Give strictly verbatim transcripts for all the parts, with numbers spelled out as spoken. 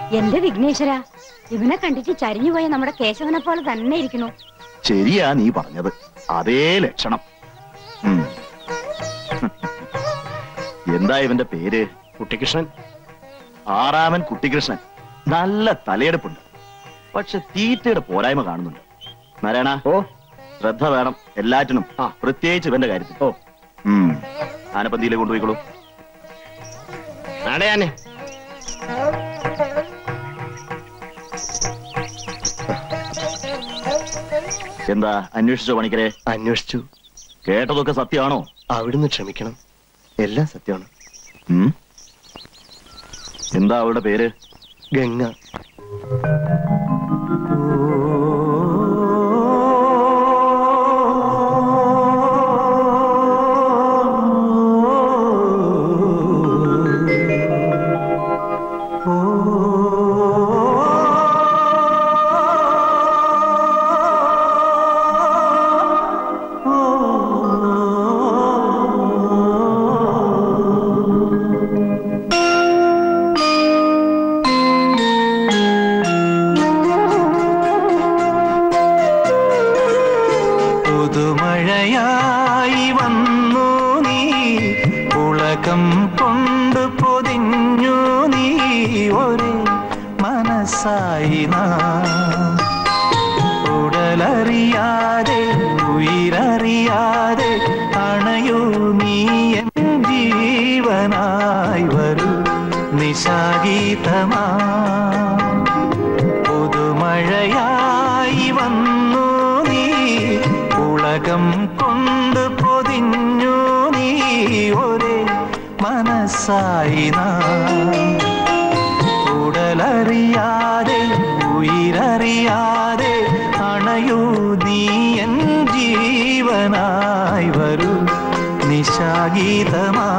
എന്റെ വിഘ്നേശ്വര, ഇവനെ കണ്ടിട്ട് ചരിഞ്ഞു പോയ നമ്മുടെ കേശവനെ പോലെ തന്നെ ഇരിക്കുന്നു. ശരിയാ നീ പറഞ്ഞത്, അതേ ലക്ഷണം. എന്താ ഇവന്റെ പേര്? കുട്ടിക്കൃഷ്ണൻ. ആറാമൻ കുട്ടിക്കൃഷ്ണൻ. നല്ല തലയെടുപ്പുണ്ട്, പക്ഷെ തീറ്റയുടെ പോരായ്മ കാണുന്നുണ്ട്. നാരായണ, ഓ ശ്രദ്ധ വേണം എല്ലാറ്റിനും, പ്രത്യേകിച്ച് ഇവന്റെ കാര്യത്തിൽ. ഓ ആനപ്പന്തിയിലെ കൊണ്ടുപോയിക്കോളൂ. നാടയാനെ എന്താ അന്വേഷിച്ചോ പണിക്കരെ? അന്വേഷിച്ചു. കേട്ടതൊക്കെ സത്യമാണോ? അവിടുന്ന് ക്ഷമിക്കണം, എല്ലാം സത്യമാണ്. എന്താ അവളുടെ പേര്? ഗംഗ. ഉടലറിയാതെ ഉയരറിയാതെ അണയൂ നീ എൻ ജീവനായി വരൂ നിശാഗീതമാ. പുതുമഴയായി വന്നു നീ, ഉലകം കൊണ്ട് പൊതിഞ്ഞു നീ, ഒരേ മനസ്സായി നാം. ഉടലറിയാതെ ഉയരറിയാതെ അണയൂ നീ എൻ ജീവനായി വരൂ നിശാഗീതമാ.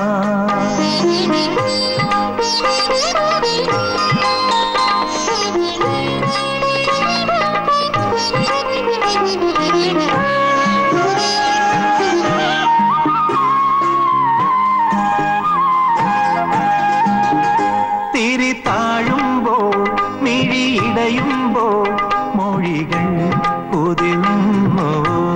തിരി താഴുമ്പോൾ മിഴിയിടയുമ്പോൾ മൊഴികൾ കുതിർന്നു,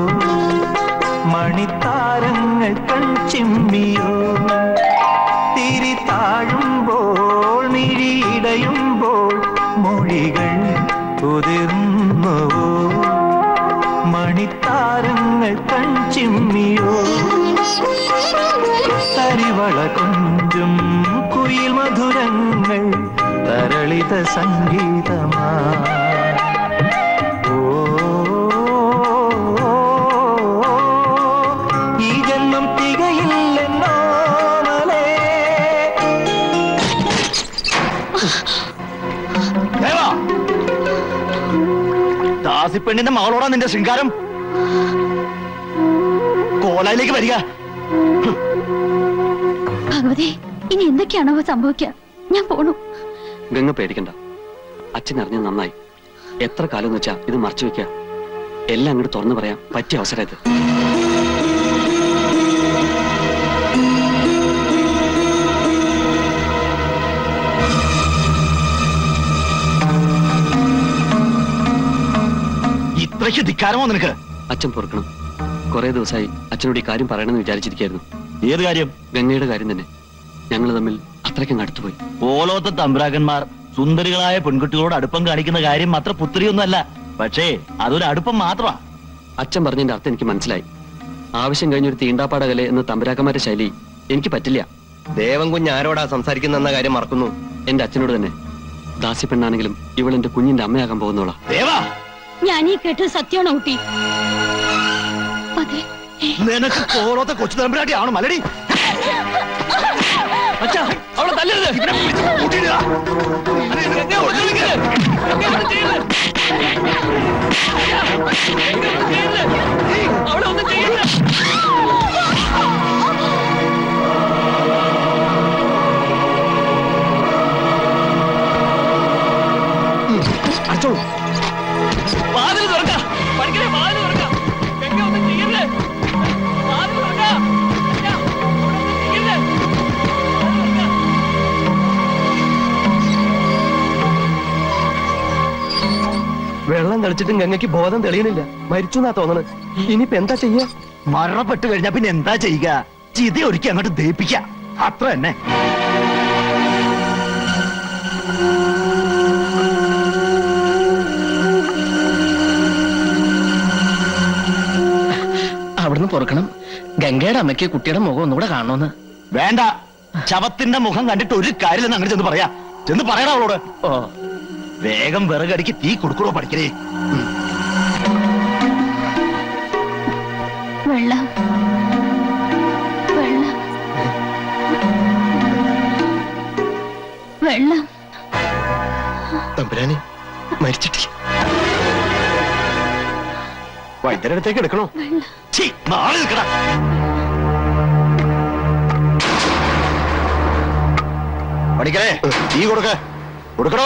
മണിത്താരങ്ങൾ കൺചിമ്മിയോ. തിരി താഴുമ്പോൾ മിഴിയിടയുമ്പോൾ മൊഴികൾ കുതിർന്നു, മണിത്താരങ്ങൾ കൺചിമ്മിയോ. തരിവള കൊഞ്ചും കുയിൽ മധുരങ്ങൾ തരളിത സംഗീതമാ. ഓ ഈ ജന്മം തികയില്ലെന്നോമലേ. ദാസിപ്പെണ്ണിന്റെ മകളോടാ നിന്റെ ശൃംഗാരം? കോലായിലേക്ക് വരിക. ഭഗവതി, ഇനി എന്തൊക്കെയാണോ സംഭവിക്കുക? ഞാൻ പോണു. ഗംഗ പേടിക്കണ്ട, അച്ഛൻ അറിഞ്ഞത് നന്നായി. എത്ര കാലം എന്ന് വെച്ചാ ഇത് മറച്ചു വെക്കുക? എല്ലാം അങ്ങോട്ട് തുറന്നു പറയാൻ പറ്റിയ അവസരം ഇത്. ഇത്രയ്ക്ക് ധിക്കാരമോ നിനക്ക്? അച്ഛൻ പൊറുക്കണം. കുറെ ദിവസമായി അച്ഛനോട് ഈ കാര്യം പറയണമെന്ന് വിചാരിച്ചിരിക്കായിരുന്നു. ഏത് കാര്യം? ഗംഗയുടെ കാര്യം തന്നെ. ഞങ്ങൾ തമ്മിൽ അത്രയ്ക്കും അടുത്തുപോയി. ഓലോത്തെ തമ്പ്രാക്കന്മാർ സുന്ദരികളായ പെൺകുട്ടികളോട് അടുപ്പം കാണിക്കുന്ന കാര്യം അത്ര പുത്രിയൊന്നുമല്ല. പക്ഷേ അതൊരു അടുപ്പം മാത്രമാ. അച്ഛൻ പറഞ്ഞതിന്റെ അർത്ഥം എനിക്ക് മനസ്സിലായി. ആവശ്യം കഴിഞ്ഞൊരു തീണ്ടാപ്പാടകലെ എന്ന തമ്പുരാക്കന്മാരുടെ ശൈലി എനിക്ക് പറ്റില്ല. ദേവൻ കുഞ്ഞ് ആരോടാ സംസാരിക്കുന്ന കാര്യം മറക്കുന്നു. എന്റെ അച്ഛനോട് തന്നെ. ദാസി പെണ്ണാണെങ്കിലും ഇവൾ എന്റെ കുഞ്ഞിന്റെ അമ്മയാകാൻ പോകുന്നോളാ. ഞാൻ ഈ കേട്ടത് സത്യമാണോ കുട്ടി? അതെ. നിനക്ക് കോളത്തെ കൊച്ചു തമ്പുരാട്ടിയാണോ മലടി? അച്ഛാ, അവളെ തല്ലരുത്. അവളെ ഒന്നും ചെയ്യരുത്. അച്ചോ, വാതിൽ തുറക്കാം. പഠിക്കണേ, വാതിൽ തുറക്കാം. ഗംഗ ഒന്നും ചെയ്യരുത്. വാതിൽ തുറക്കാം. വെള്ളം കളിച്ചിട്ടും ഗംഗയ്ക്ക് ബോധം തെളിയണില്ല. മരിച്ചു എന്നാ തോന്നണത്. ഇനിയിപ്പോ എന്താ ചെയ്യാ? മരണപ്പെട്ട് കഴിഞ്ഞാ പിന്നെ എന്താ ചെയ്യുക? ചിത ഒരുക്കി അങ്ങോട്ട് ദയിപ്പിക്ക, അത്ര തന്നെ. അവിടുന്ന് പൊറുക്കണം. ഗംഗയുടെ അമ്മയ്ക്ക് കുട്ടിയുടെ മുഖം ഒന്നുകൂടെ കാണണമെന്ന്. വേണ്ട, ശവത്തിന്റെ മുഖം കണ്ടിട്ട് ഒരു കാര്യമില്ലെന്ന് അങ്ങനെ ചെന്ന് പറയാ. ചെന്ന് പറയണ അവളോട്. ഓ, വേഗം വിറകടിക്ക് തീ കൊടുക്കണോ പഠിക്കണേ. വെള്ളം വെള്ളം വെള്ളം. തമ്പുരാനെ, മരിച്ചിട്ടില്ല. വൈദ്യരുടെ അടുത്തേക്ക് എടുക്കണോ? നാളെ നിൽക്കണ. പഠിക്കണേ, തീ കൊടുക്ക. കൊടുക്കണോ?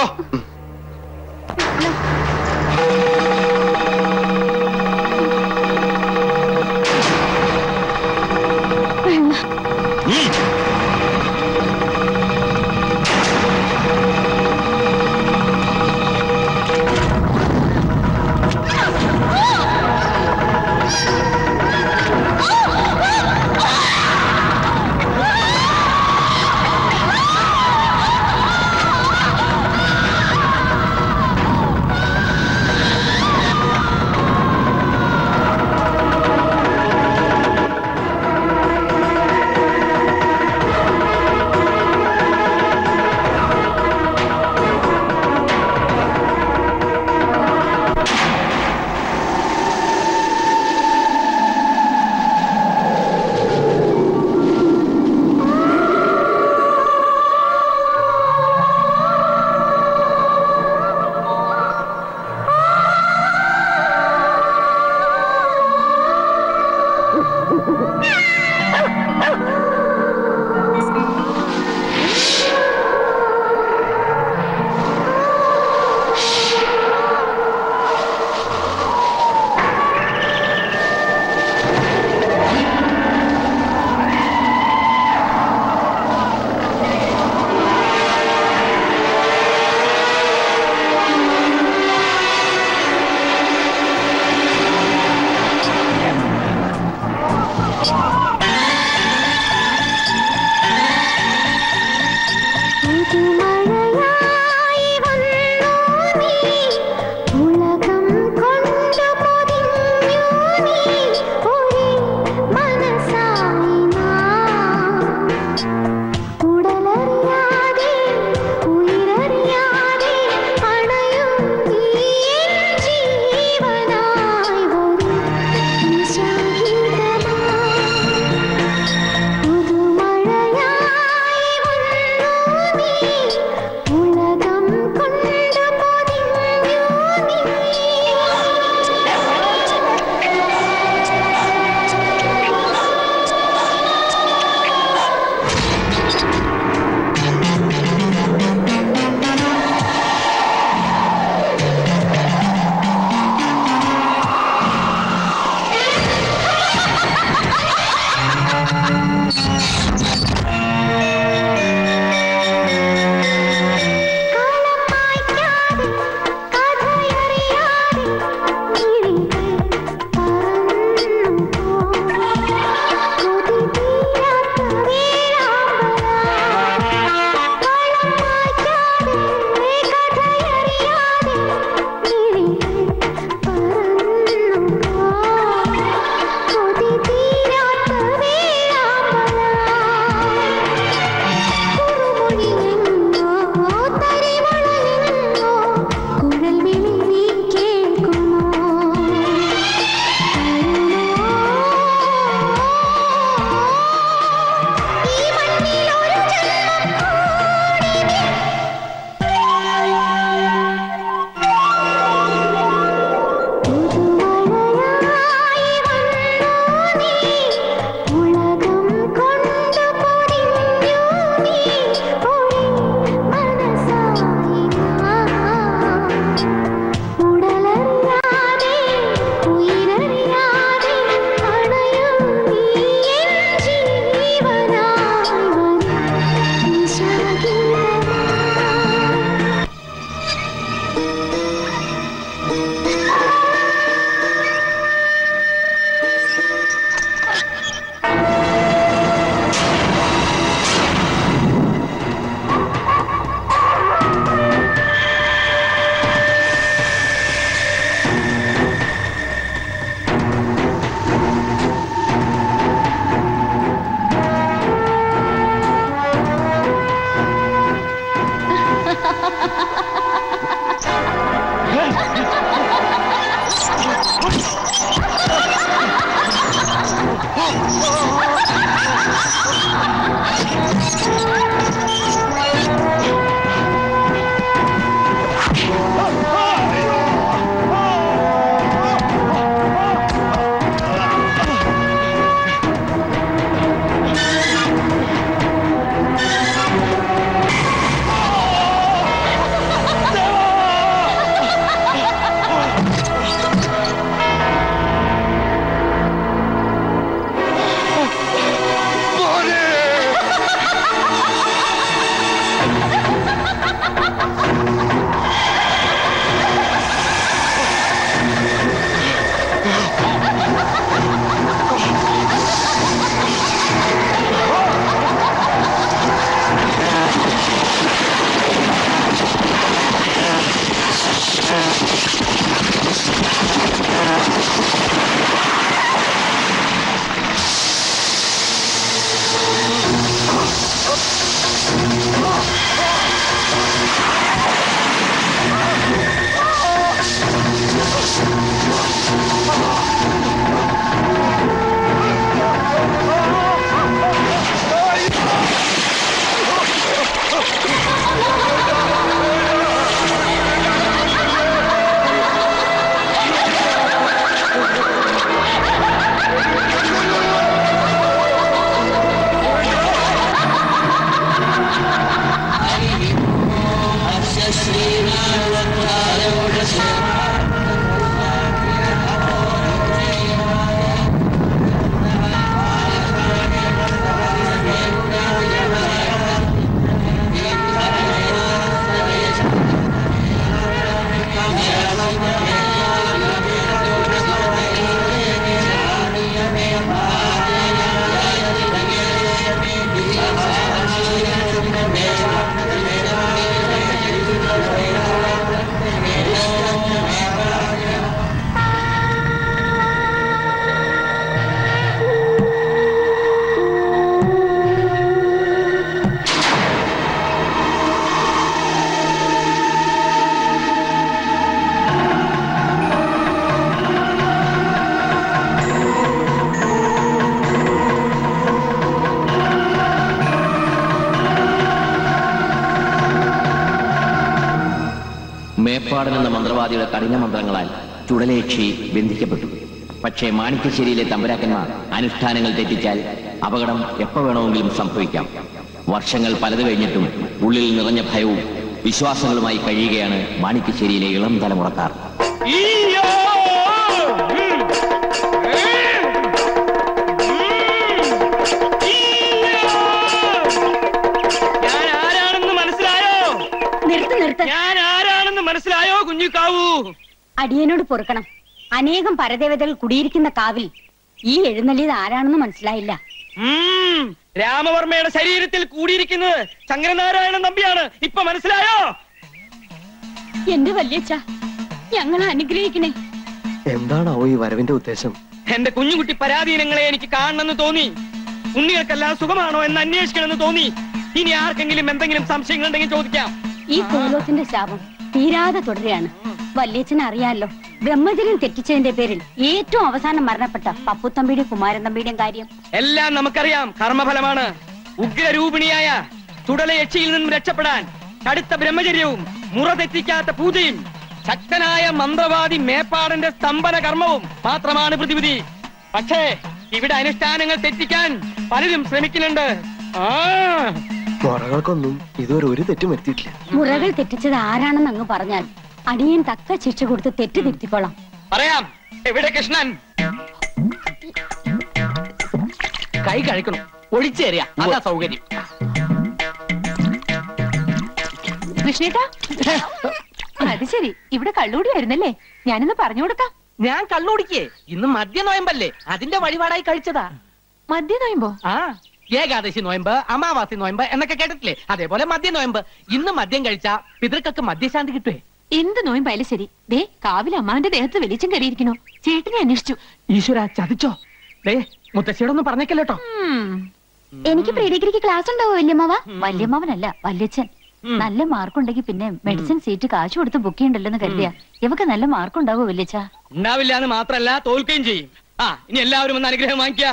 മേപ്പാടൻ എന്ന മന്ത്രവാദിയുടെ കഠിന മന്ത്രങ്ങളാൽ ചുടലേക്ഷി ബന്ധിക്കപ്പെട്ടു. പക്ഷേ മാണിക്യശ്ശേരിയിലെ തമ്പുരാക്കന്മാർ അനുഷ്ഠാനങ്ങൾ തെറ്റിച്ചാൽ അപകടം എപ്പോ വേണമെങ്കിലും സംഭവിക്കാം. വർഷങ്ങൾ പലത് കഴിഞ്ഞിട്ടും ഉള്ളിൽ നിറഞ്ഞ ഭയവും വിശ്വാസങ്ങളുമായി കഴിയുകയാണ് മാണിക്യശ്ശേരിയിലെ ഇളം തലമുറക്കാർ. ഞാൻ ആരാണെന്ന് മനസ്സിലായോ കുഞ്ഞിക്കാവൂ? അടിയനോട് പൊറുക്കണം. അനേകം പരദേവതകൾ കുടിയിരിക്കുന്ന കാവിൽ ഈ എഴുന്നള്ളിയത് ആരാണെന്ന് മനസ്സിലായില്ല. രാമവർമ്മയുടെ ശരീരത്തിൽ കൂടിയിരിക്കുന്നത് ശങ്കരനാരായണൻ നമ്പിയാണ്. ഇപ്പൊ മനസ്സിലായോ? എന്റെ വല്യച്ഛ, ഞങ്ങളെ അനുഗ്രഹിക്കണേ. എന്താണാവോ ഈ വരവിന്റെ ഉദ്ദേശം? എന്റെ കുഞ്ഞുകുട്ടി പരാധീനങ്ങളെ എനിക്ക് കാണണമെന്ന് തോന്നി. ഉണ്ണികൾക്കെല്ലാം സുഖമാണോ എന്ന് അന്വേഷിക്കണമെന്ന് തോന്നി. ഇനി ആർക്കെങ്കിലും എന്തെങ്കിലും സംശയങ്ങൾ ഉണ്ടെങ്കിൽ ചോദിക്കാം. ഈ കോലോത്തിന്റെ ശാപം തീരാതെ തുടരുകയാണ്. വല്യച്ഛനെ അറിയാലോ, ബ്രഹ്മചര്യം തെറ്റിച്ചതിന്റെ പേരിൽ ഏറ്റവും അവസാനം മരണപ്പെട്ട പപ്പുത്തമ്പിയുടെയും കുമാരൻ തമ്പിയുടെയും കാര്യം എല്ലാം നമുക്കറിയാം. കർമ്മഫലമാണ്. ഉഗ്രരൂപിണിയായ ചുടലയക്ഷിയിൽ നിന്നും രക്ഷപ്പെടാൻ കടുത്ത ബ്രഹ്മചര്യവും മുറ തെറ്റിക്കാത്ത പൂജയും ശക്തനായ മന്ത്രവാദി മേപ്പാടന്റെ സ്തംഭന കർമ്മവും മാത്രമാണ് പ്രതിവിധി. പക്ഷേ ഇവിടെ അനുഷ്ഠാനങ്ങൾ തെറ്റിക്കാൻ പലരും ശ്രമിക്കുന്നുണ്ട്. ആ മുറകൾക്കൊന്നും ഇതുവരെ ഒരു തെറ്റും വരുത്തിയിട്ടില്ല. മുറകൾ തെറ്റിച്ചത് ആരാണെന്ന് അങ്ങ് പറഞ്ഞാൽ അടിയൻ തക്ക ശിക്ഷ കൊടുത്ത് തെറ്റ് തിരുത്തിക്കോളാം. പറയാം. എവിടെ കൃഷ്ണൻ? കൈ കഴിക്കണം, ഒഴിച്ചേറിയ അതാ സൗകര്യം. കൃഷ്ണേട്ടാ, അത് ശരി, ഇവിടെ കള്ളൂടി വരുന്നല്ലേ? ഞാനിന്ന് പറഞ്ഞു കൊടുക്കാം. ഞാൻ കള്ളുടിക്കേ, ഇന്ന് മദ്യ നോയമ്പല്ലേ, അതിന്റെ വഴിപാടായി കഴിച്ചതാ. മദ്യ നോയമ്പോ? ആ, ഏകാദശി നോയമ്പ്, അമാവാസി നോയമ്പ് എന്നൊക്കെ കേട്ടിട്ടില്ലേ? അതേപോലെ മദ്യ നോയമ്പ്. ഇന്ന് മദ്യം കഴിച്ച പിതൃക്കൾക്ക് മദ്യശാന്തി കിട്ടുവേ. എന്ത് നോയമ്പായാലും ശരി, ദേ കാവിൽ അമ്മാന്റെ ദേഹത്ത് വെളിച്ചം കയറിയിരിക്കണോ? ചേട്ടനെ അന്വേഷിച്ചു. ഈശ്വര, ചതിച്ചോ? ദേ മുത്തശ്ശിയോടൊന്നും പറഞ്ഞേക്കല്ലേട്ടോ. എനിക്ക് പ്രീ ഡിഗ്രിക്ക് ക്ലാസ് ഉണ്ടാവോ വല്യമ്മാവ? വല്യമ്മാവനല്ല, വല്യച്ഛൻ. നല്ല മാർക്കുണ്ടെങ്കിൽ പിന്നെ മെഡിസിൻ സീറ്റ് കാശ് കൊടുത്ത് ബുക്ക് ചെയ്യണ്ടല്ലെന്ന് കരുതിയാ. ഇവക്ക് നല്ല മാർക്കുണ്ടാവോ വല്യച്ഛ? ഉണ്ടാവില്ല എന്ന് മാത്രല്ല, തോൽക്കുകയും ചെയ്യും. ആ, ഇനി എല്ലാവരും ഒന്ന് അനുഗ്രഹം വാങ്ങിക്ക.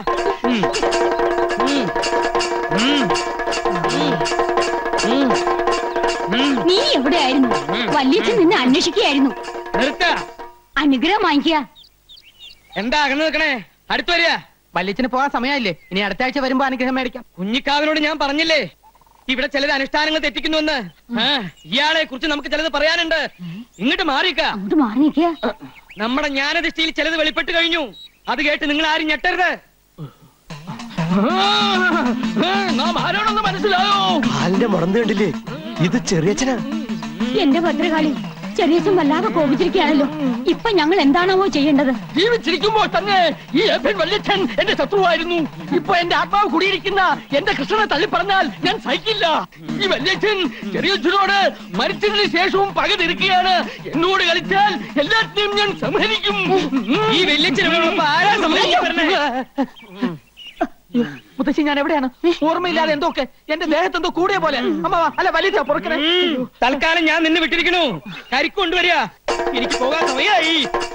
നീ എവിടെയായിരുന്നു? വല്യച്ഛൻ നിന്നെ അന്വേഷിക്കുകയായിരുന്നു. നിർത്ത. അനുഗ്രഹം വാങ്ങിക്കുക. എന്താ അകന്ന് നിൽക്കണേ? അടുത്ത് വരിക. വല്യച്ഛന് പോകാൻ സമയമില്ലേ? ഇനി അടുത്ത ആഴ്ച വരുമ്പോ അനുഗ്രഹം മേടിക്കാം. കുഞ്ഞിക്കാവിനോട് ഞാൻ പറഞ്ഞില്ലേ ഇവിടെ ചിലത് അനുഷ്ഠാനങ്ങൾ തെറ്റിക്കുന്നുവെന്ന്. ഇയാളെ കുറിച്ച് നമുക്ക് ചിലത് പറയാനുണ്ട്. ഇങ്ങോട്ട് മാറിക്ക. അങ്ങോട്ട് മാറി നിൽക്കുക. നമ്മുടെ ജ്ഞാനദൃഷ്ടിയിൽ ചിലത് വെളിപ്പെട്ട് കഴിഞ്ഞു. അത് കേട്ട് നിങ്ങൾ ആരും ഞെട്ടരുത്. നാം ആരോടൊന്ന് മനസ്സിലായോ? കാലിന്റെ മുറന്ത് കണ്ടില്ലേ? ഇത് ചെറിയച്ഛനാ. എന്റെ ഭദ്രകാളി, ചെറിയച്ഛൻ വല്ലാതെ കോപിച്ചിരിക്കുകയാണല്ലോ. ഇപ്പൊ ഞങ്ങൾ എന്താണാവോ ചെയ്യേണ്ടത്? ജീവിച്ചിരിക്കുമ്പോൾ തന്നെ ഈ വല്യച്ഛൻ എന്റെ ശത്രുവായിരുന്നു. ഇപ്പൊ എന്റെ ആത്മാവ് കുടിയിരിക്കുന്ന എന്റെ കൃഷ്ണനെ തള്ളി പറഞ്ഞാൽ ഞാൻ സഹിക്കില്ല. ഈ വല്യച്ഛൻ ചെറിയച്ഛനോട് മരിച്ചതിന് ശേഷവും പക തീർക്കുകയാണ്. എന്നോട് കളിച്ചാൽ എല്ലാത്തിനെയും ഞാൻ സംഹരിക്കും. ഈ വല്യച്ഛനോടൊപ്പം ആരാ സംഹരിക്കപ്പെടുന്നേ? മുത്തശ്ശി, ഞാൻ എവിടെയാണ്? ഓർമ്മയില്ലാതെ എന്തൊക്കെ എന്റെ ദേഹത്ത് എന്തോ കൂടിയ പോലെ. അമ്മ അല്ല, വലിയ പുറക്കണേ. തൽക്കാലം ഞാൻ നിന്നെ വിട്ടിരിക്കണു. കരിക്ക് കൊണ്ടുവരിക. എനിക്ക് പോകാൻ സമയമായി.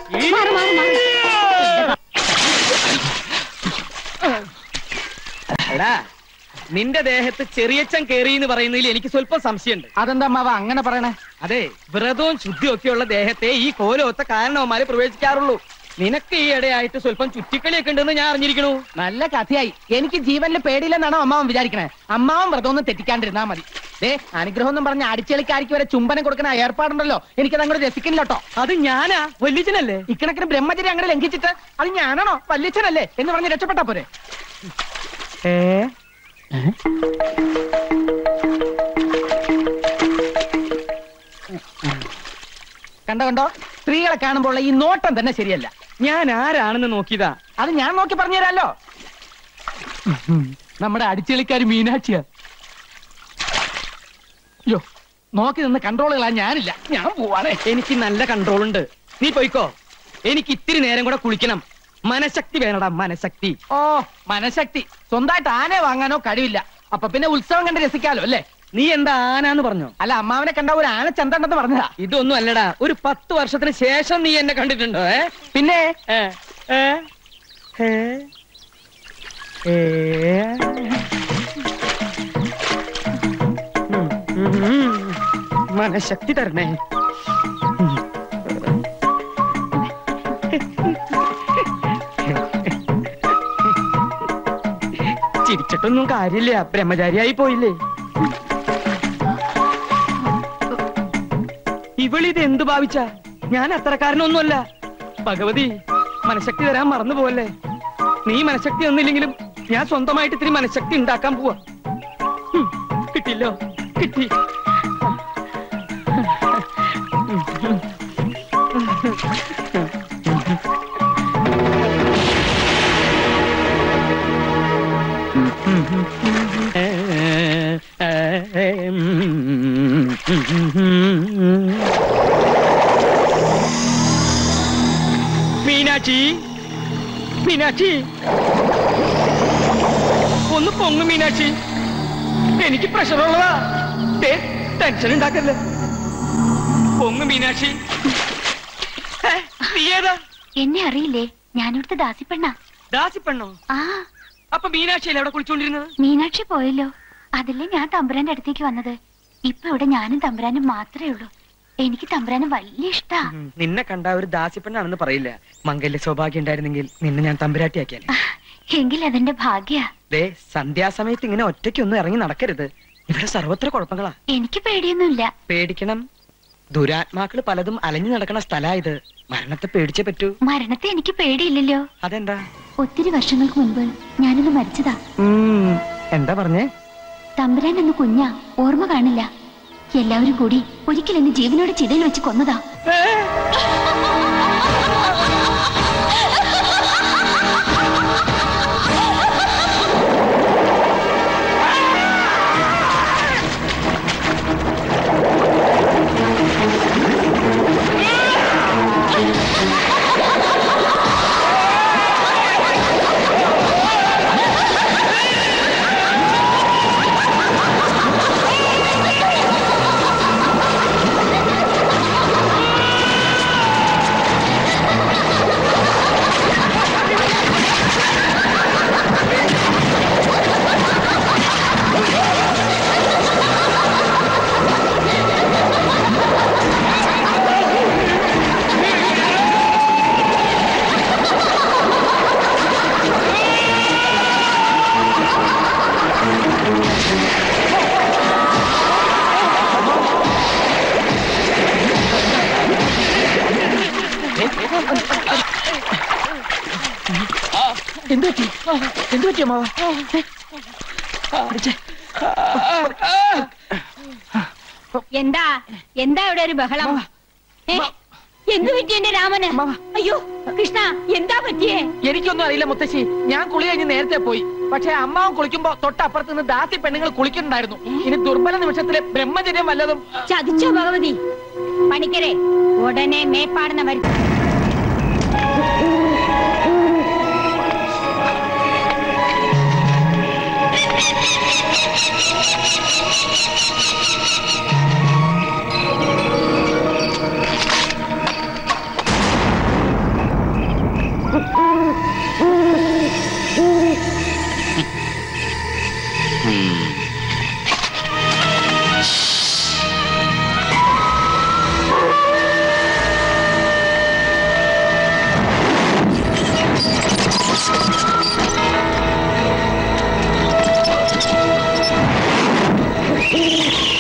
എടാ, നിന്റെ ദേഹത്ത് ചെറിയച്ചൻ കേറി എന്ന് പറയുന്നതിൽ എനിക്ക് സ്വല്പം സംശയമുണ്ട്. അതെന്താ അമ്മാവ അങ്ങനെ പറയണേ? അതെ, വ്രതവും ശുദ്ധിയും ഒക്കെയുള്ള ദേഹത്തെ ഈ കോലൊത്ത കാരണവന്മാരെ പ്രവേശിക്കാറുള്ളൂ. നിനക്ക് ഈ ഇടയായിട്ട് സ്വല്പം ചുറ്റിക്കളിയൊക്കെ ഉണ്ടെന്ന് ഞാൻ അറിഞ്ഞിരിക്കണു. നല്ല കഥയായി. എനിക്ക് ജീവനിൽ പേടിയില്ലെന്നാണോ അമ്മാവൻ വിചാരിക്കണേ? അമ്മാവൻ വ്രതമൊന്നും തെറ്റിക്കാണ്ടിരുന്നാ മതി. ഏ അനുഗ്രഹം എന്നും പറഞ്ഞ അടിച്ചെളിക്കാരിക്ക് വരെ ചുംബനം കൊടുക്കുന്ന ഏർപ്പാടുണ്ടല്ലോ എനിക്കത് അങ്ങോട്ട് രസിക്കില്ലട്ടോ. അത് ഞാനാ, വല്യച്ഛനല്ലേ? ഇക്കണക്കിന് ബ്രഹ്മചര്യം അങ്ങനെ ലംഘിച്ചിട്ട് അത് ഞാനാണോ വല്യച്ഛനല്ലേ എന്ന് പറഞ്ഞ് രക്ഷപ്പെട്ടാ പോരെ? ഏ കണ്ടോ കണ്ടോ, സ്ത്രീകളെ കാണുമ്പോൾ ഈ നോട്ടം തന്നെ ശരിയല്ല. ഞാൻ ആരാണെന്ന് നോക്കിയതാ. അത് ഞാൻ നോക്കി പറഞ്ഞു തരാലോ. നമ്മുടെ അടിച്ചെളിക്കാരി മീനാക്ഷിയാ. യോ നോക്കി നിന്ന് കൺട്രോളുകളാ ഞാനില്ല, ഞാൻ പോവാണേ. എനിക്ക് നല്ല കൺട്രോൾ ഉണ്ട്, നീ പോയിക്കോ. എനിക്ക് ഇത്തിരി നേരം കൂടെ കുളിക്കണം. മനഃശക്തി വേണടാ, മനഃശക്തി. ഓ മനഃശക്തി സ്വന്തമായിട്ട് ആനയെ വാങ്ങാനോ കഴിവില്ല. അപ്പൊ പിന്നെ ഉത്സവം കണ്ട് രസിക്കാലോ അല്ലേ? നീ എന്താ ആനാന്ന് പറഞ്ഞോ? അല്ല, അമ്മാവനെ കണ്ട ഒരു ആന ചന്തണ്ടെന്ന് പറഞ്ഞതാ. ഇതൊന്നും അല്ലടാ, ഒരു പത്ത് വർഷത്തിന് ശേഷം നീ എന്നെ കണ്ടിട്ടുണ്ടോ? ഏ പിന്നെ ഏ ഏ ഏ ഏ മനഃശക്തി തരണേ. ചിരിച്ചിട്ടൊന്നും കാര്യമില്ല, ബ്രഹ്മചാരിയായി പോയില്ലേ. ഇവളിത് എന്ത് ഭാവിച്ച? ഞാൻ അത്രക്കാരനൊന്നുമല്ല. ഭഗവതി, മനഃശക്തി തരാൻ മറന്നു പോവല്ലേ. നീ മനഃശക്തി ഒന്നില്ലെങ്കിലും ഞാൻ സ്വന്തമായിട്ട് ഇത്തിരി മനഃശക്തി ഉണ്ടാക്കാൻ പോവാ. കിട്ടില്ലോ, കിട്ടി. മീനാക്ഷി, മീനാക്ഷി ഒന്ന് പൊങ്ങു മീനാക്ഷി. എനിക്ക് പ്രഷറുള്ളതാ. ടെൻഷൻ ഉണ്ടാക്കല്ലേ. പൊങ്ങു മീനാക്ഷി. നീ ഏതാ? എന്നെ അറിയില്ലേ? ഞാനിവിടുത്തെ ദാസിപ്പെണ്ണ. ദാസിപ്പെണ്ണോ? ആ. അപ്പൊ മീനാക്ഷി അല്ലേ അവിടെ കുളിച്ചോണ്ടിരുന്നത്? മീനാക്ഷി പോയല്ലോ. അതല്ലേ ഞാൻ തമ്പുരാന്റെ അടുത്തേക്ക് വന്നത്. ഇപ്പൊ ഇവിടെ ഞാനും തമ്പുരാനും മാത്രമേ ഉള്ളൂ. എനിക്ക് തമ്പുരാന് വലിയ ഇഷ്ടാ. നിന്നെ കണ്ട ഒരു ദാസിപ്പെണ്ണാണെന്ന് പറയില്ല. മംഗല്യ സൗഭാഗ്യം ഉണ്ടായിരുന്നെങ്കിൽ നിന്നെ ഞാൻ തമ്പുരാട്ടിയാക്കിയാലേ. എങ്കിൽ അതെന്റെ ഭാഗ്യ. ദേ, സന്ധ്യാസമയത്ത് ഇങ്ങനെ ഒറ്റയ്ക്കൊന്നും ഇറങ്ങി നടക്കരുത്. ഇവിടെ സർവത്ര കുഴപ്പങ്ങളാ. എനിക്ക് പേടിയൊന്നുമില്ല. പേടിക്കണം. ദുരാത്മാക്കള് പലതും അലഞ്ഞു നടക്കണ സ്ഥലാ ഇത്. മരണത്തെ പേടിച്ചേ പറ്റൂ. മരണത്തെ എനിക്ക് പേടിയില്ലല്ലോ. അതെന്താ? ഒത്തിരി വർഷങ്ങൾക്ക് മുൻപ് ഞാനൊന്ന് മരിച്ചതാ. എന്താ പറഞ്ഞേ? തമ്പുരാൻ എന്ന് കുഞ്ഞാ, ഓർമ്മ കാണില്ല. എല്ലാവരും കൂടി ഒരിക്കൽ എന്നെ ജീവനോട് ചിതയിൽ വെച്ച് കൊന്നതാ. എന്തു പറ്റി? എന്തു പറ്റി അമ്മാവ? എന്താ എന്താ ഇവിടെ ഒരു ബഹളം? എന്തു പറ്റി എന്റെ രാമന്? അയ്യോ കൃഷ്ണ, എന്താ പറ്റിയേ? എനിക്കൊന്നും അറിയില്ല മുത്തശ്ശി. ഞാൻ കുളി കഴിഞ്ഞ് നേരത്തെ പോയി. പക്ഷെ അമ്മാവൻ കുളിക്കുമ്പോ തൊട്ടപ്പുറത്ത് നിന്ന് ദാസി പെണ്ണുങ്ങൾ കുളിക്കുന്നുണ്ടായിരുന്നു. ഇനി ദുർബല നിമിഷത്തിലെ ബ്രഹ്മചര്യം വല്ലതും. ചതിച്ചോ ഭഗവതി? പണിക്കരെ, ഉടനെ മേപ്പാടുന്ന വരുത്തി. Thank you.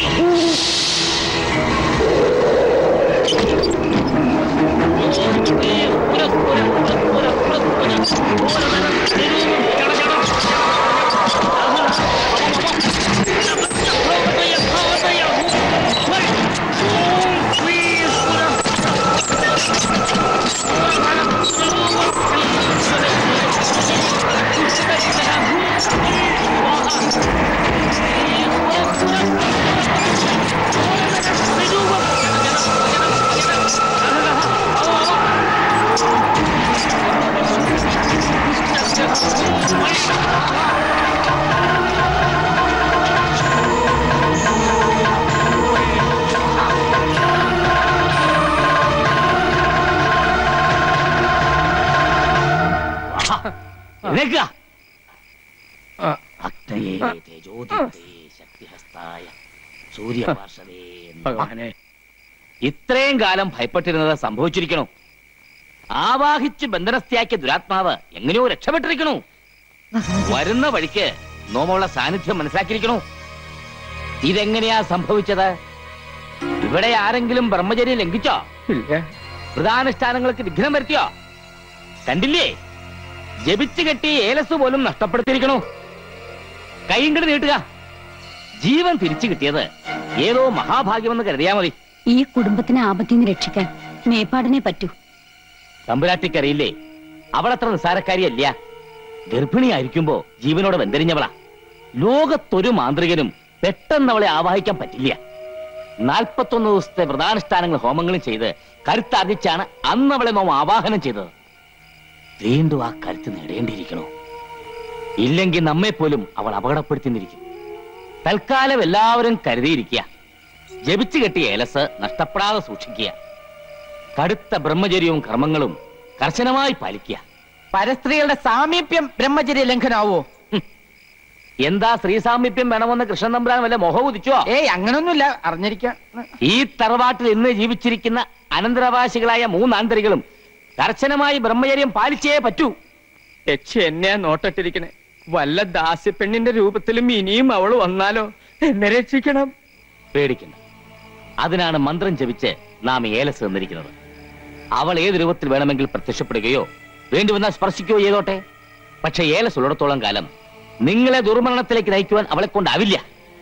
എഴുന്നേൽക്കുക. ആ. ഭക്തയേ തേജോദിതേ ശക്തിഹസ്തായ സൂര്യപാർശ്വദേ നമഃ. ഭഗവാനെ, ഇത്രയും കാലം ഭയപ്പെട്ടിരുന്നത് സംഭവിച്ചിരിക്കണു. ആവാഹിച്ച് ബന്ധനസ്ഥയാക്കിയ ദുരാത്മാവ് എങ്ങനെയോ രക്ഷപ്പെട്ടിരിക്കണു. വരുന്ന വഴിക്ക് നോമുള്ള സാന്നിധ്യം മനസ്സിലാക്കിയിരിക്കണു. ഇതെങ്ങനെയാ സംഭവിച്ചത്? ഇവിടെ ആരെങ്കിലും ബ്രഹ്മചര്യം ലംഘിച്ചോ? ഇല്ല. പ്രധാനുഷ്ഠാനങ്ങൾക്ക് വിഘ്നം വരുത്തിയോ? കണ്ടില്ലേ, ജപിച്ചു കെട്ടി ഏലസ് പോലും നഷ്ടപ്പെടുത്തിയിരിക്കണു. കൈങ്കട് നീട്ടുക. ജീവൻ തിരിച്ചു കിട്ടിയത് ഏതോ മഹാഭാഗ്യമെന്ന് കരുതിയാ മതി. ഈ കുടുംബത്തിനെ ആപത്തിൽ നിന്ന് രക്ഷിക്കാൻ മേപ്പാടിനെ പറ്റൂ. തമ്പുരാട്ടിക്കറിയില്ലേ, അവളത്ര നിസ്സാരക്കാരിയല്ല. ഗർഭിണിയായിരിക്കുമ്പോ ജീവനോട് വെന്തരിഞ്ഞവളാ. ലോകത്തൊരു മാന്ത്രികനും പെട്ടെന്ന് അവളെ ആവാഹിക്കാൻ പറ്റില്ല. നാൽപ്പത്തൊന്ന് ദിവസത്തെ വ്രതാനുഷ്ഠാനങ്ങൾ ഹോമങ്ങളും ചെയ്ത് കരുത്താർജിച്ചാണ് അന്ന് അവളെ നാം ആവാഹനം ചെയ്തത്. വീണ്ടും ആ കരുത്ത് നേടേണ്ടിയിരിക്കണോ? ഇല്ലെങ്കിൽ നമ്മെ പോലും അവൾ അപകടപ്പെടുത്തിയിരിക്കും. തൽക്കാലം എല്ലാവരും കരുതിയിരിക്കുക. ജപിച്ചു കെട്ടിയ ഏലസ് നഷ്ടപ്പെടാതെ സൂക്ഷിക്കുക. കടുത്ത ബ്രഹ്മചര്യവും കർമ്മങ്ങളും കർശനമായി പാലിക്കുക. പരസ്ത്രീകളുടെ സാമീപ്യം ബ്രഹ്മചര്യ ലംഘനാവോ? എന്താ സ്ത്രീ സാമീപ്യം വേണമെന്ന് കൃഷ്ണൻ തമ്പുരാൻ വല്ല മോഹം ഉദിച്ചോ? ഏയ്, അങ്ങനൊന്നുമില്ല, അറിഞ്ഞിരിക്കാം. ഈ തറവാട്ടിൽ ഇന്ന് ജീവിച്ചിരിക്കുന്ന അനന്തരാവാസികളായ മൂന്നാന്തരികളും കർശനമായി ബ്രഹ്മചര്യം പാലിച്ചേ പറ്റൂ. യക്ഷി എന്നെയാ നോട്ടിട്ടിരിക്കണേ. വല്ല ദാസ്യപ്പെണ്ണിന്റെ രൂപത്തിലും ഇനിയും അവൾ വന്നാലോ? എന്നെ രക്ഷിക്കണം. പേടിക്കണ്ട. അതിനാണ് മന്ത്രം ജപിച്ച് നാം ഏലസ് തന്നിരിക്കുന്നത്. അവൾ ഏത് രൂപത്തിൽ വേണമെങ്കിൽ പ്രത്യക്ഷപ്പെടുകയോ വേണ്ടി വന്നാൽ സ്പർശിക്കുകയോ ചെയ്തോട്ടെ. പക്ഷെ ഏലസ് ഉള്ളിടത്തോളം കാലം നിങ്ങളെ ദുർമരണത്തിലേക്ക് നയിക്കുവാൻ അവളെ കൊണ്ടാവില്ല.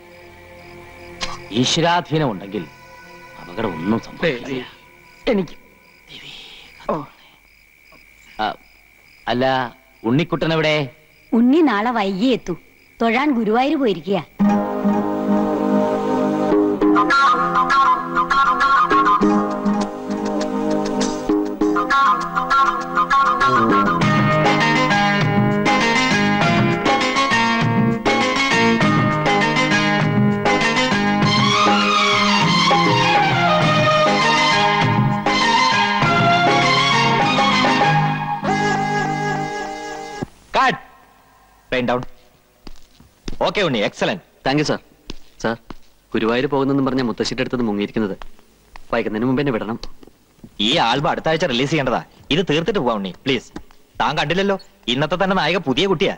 ഈശ്വരാധീനം ഉണ്ടെങ്കിൽ അപകടം ഒന്നും സംഭവിക്കില്ല. എനിക്ക് അല്ല, ഉണ്ണിക്കുട്ടൻ എവിടെ? ഉണ്ണി നാളെ വൈകി എത്തൂ. തൊഴാൻ ഗുരുവായൂർ പോയിരിക്കുക. Okay Unni, excellent. Thank you sir. Sir, Guruvayur പോകുന്നെന്നും പറഞ്ഞ മുത്തശ്ശിയുടെ അടുത്ത് മുങ്ങിയിരിക്കുന്നത്. വൈകുന്നതിന് മുമ്പ് എന്നെ വിടണം. ഈ ആൽബം അടുത്ത ആഴ്ച റിലീസ് ചെയ്യേണ്ടതാ. ഇത് തീർത്തിട്ട് പോവാ ഉണ്ണി, പ്ലീസ്. താൻ കണ്ടില്ലല്ലോ, ഇന്നത്തെ തന്നെ നായിക പുതിയ കുട്ടിയാ.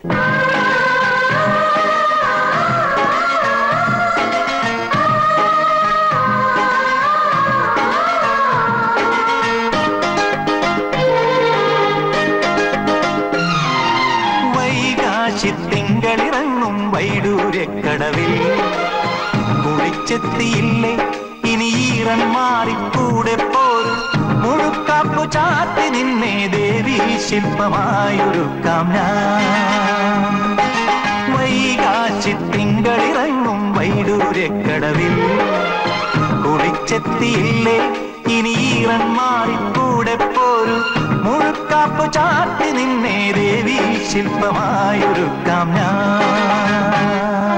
തിങ്കളിറങ്ങും വൈഡൂര്യക്കടവിൽ കുളിച്ചെത്തിയില്ലേ ഇനി ഈറൻ മാറിക്കൂടെ പോരും. മുഴുക്കാപ്പു ചാത്തി നിന്നെ ദേവി ശില്പമായൊരുക്കാം ഞാൻ. വൈകാശി തിങ്കളിറങ്ങും വൈഡൂര്യക്കടവിൽ കുളിച്ചെത്തിയില്ലേ ഇനി ഈറൻ മാറിക്കൂടെ പോരും. മുഴുക്കാപ്പു ചാത്തി നിന്നെ ദേവി ശില്പമായൊരുക്കാം ഞാൻ.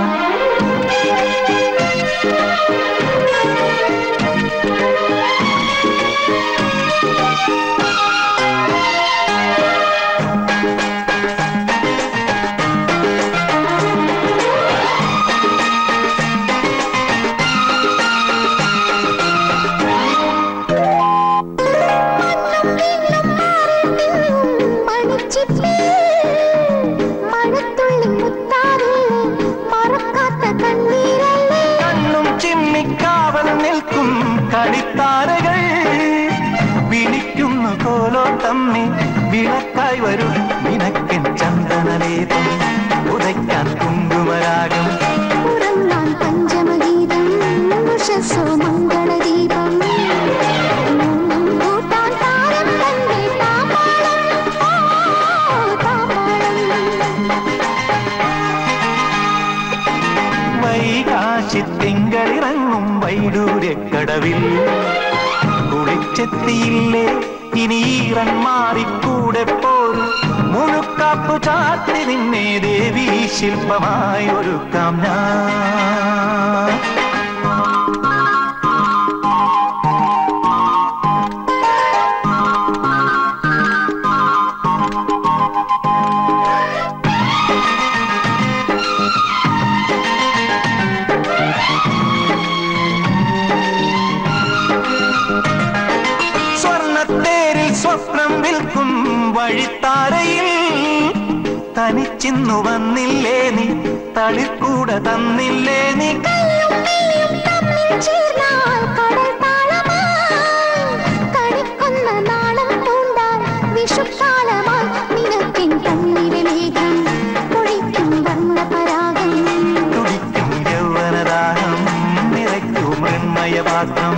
കളിത്താരകൾ വിളിക്കുന്നു കോലോത്തമ്മേ, വിളക്കായി വരും നിനക്കൻ ചന്ദനലേപം, ഉദയ്ക്കാൻ കുങ്കുമരാഗം, പഞ്ചമഗീതം, മംഗളദീപം, വൈകാശി തിങ്കളിറങ്ങും വൈഡൂര്യക്കടവിൽ കുളിച്ചെത്തിയില്ലേ ഇനി ഈറൻ മാറിക്കൂടെ പോരും. മുഴുക്കാപ്പു ചാത്തി നിന്നെ ദേവി ശില്പമായി ഒരുക്കാം ഞാൻ. വഴിത്താരയിൽ തനിച്ചിന്നു വന്നില്ലേ നീ, തളിർക്കൂട തന്നില്ലേ നീ. തുടിക്കും യൗവനദാഹം നിറയ്ക്കും മൃണ്മയപാത്രം.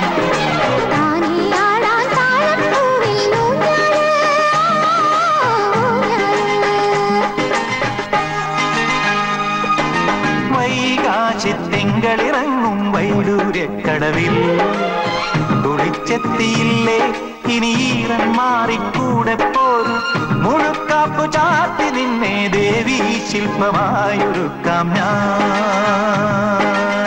വൈകാശിത്തിങ്കളിറങ്ങും വൈഡൂര്യക്കടവിൽ തുടിച്ചെത്തിയില്ലേ ഇനി ഈറൻ മാറിക്കൂടെ പോരും. മുഴുക്കാപ്പു ചാത്തി നിന്നെ ദേവീ ശില്പമായൊരുക്കാം ഞാൻ.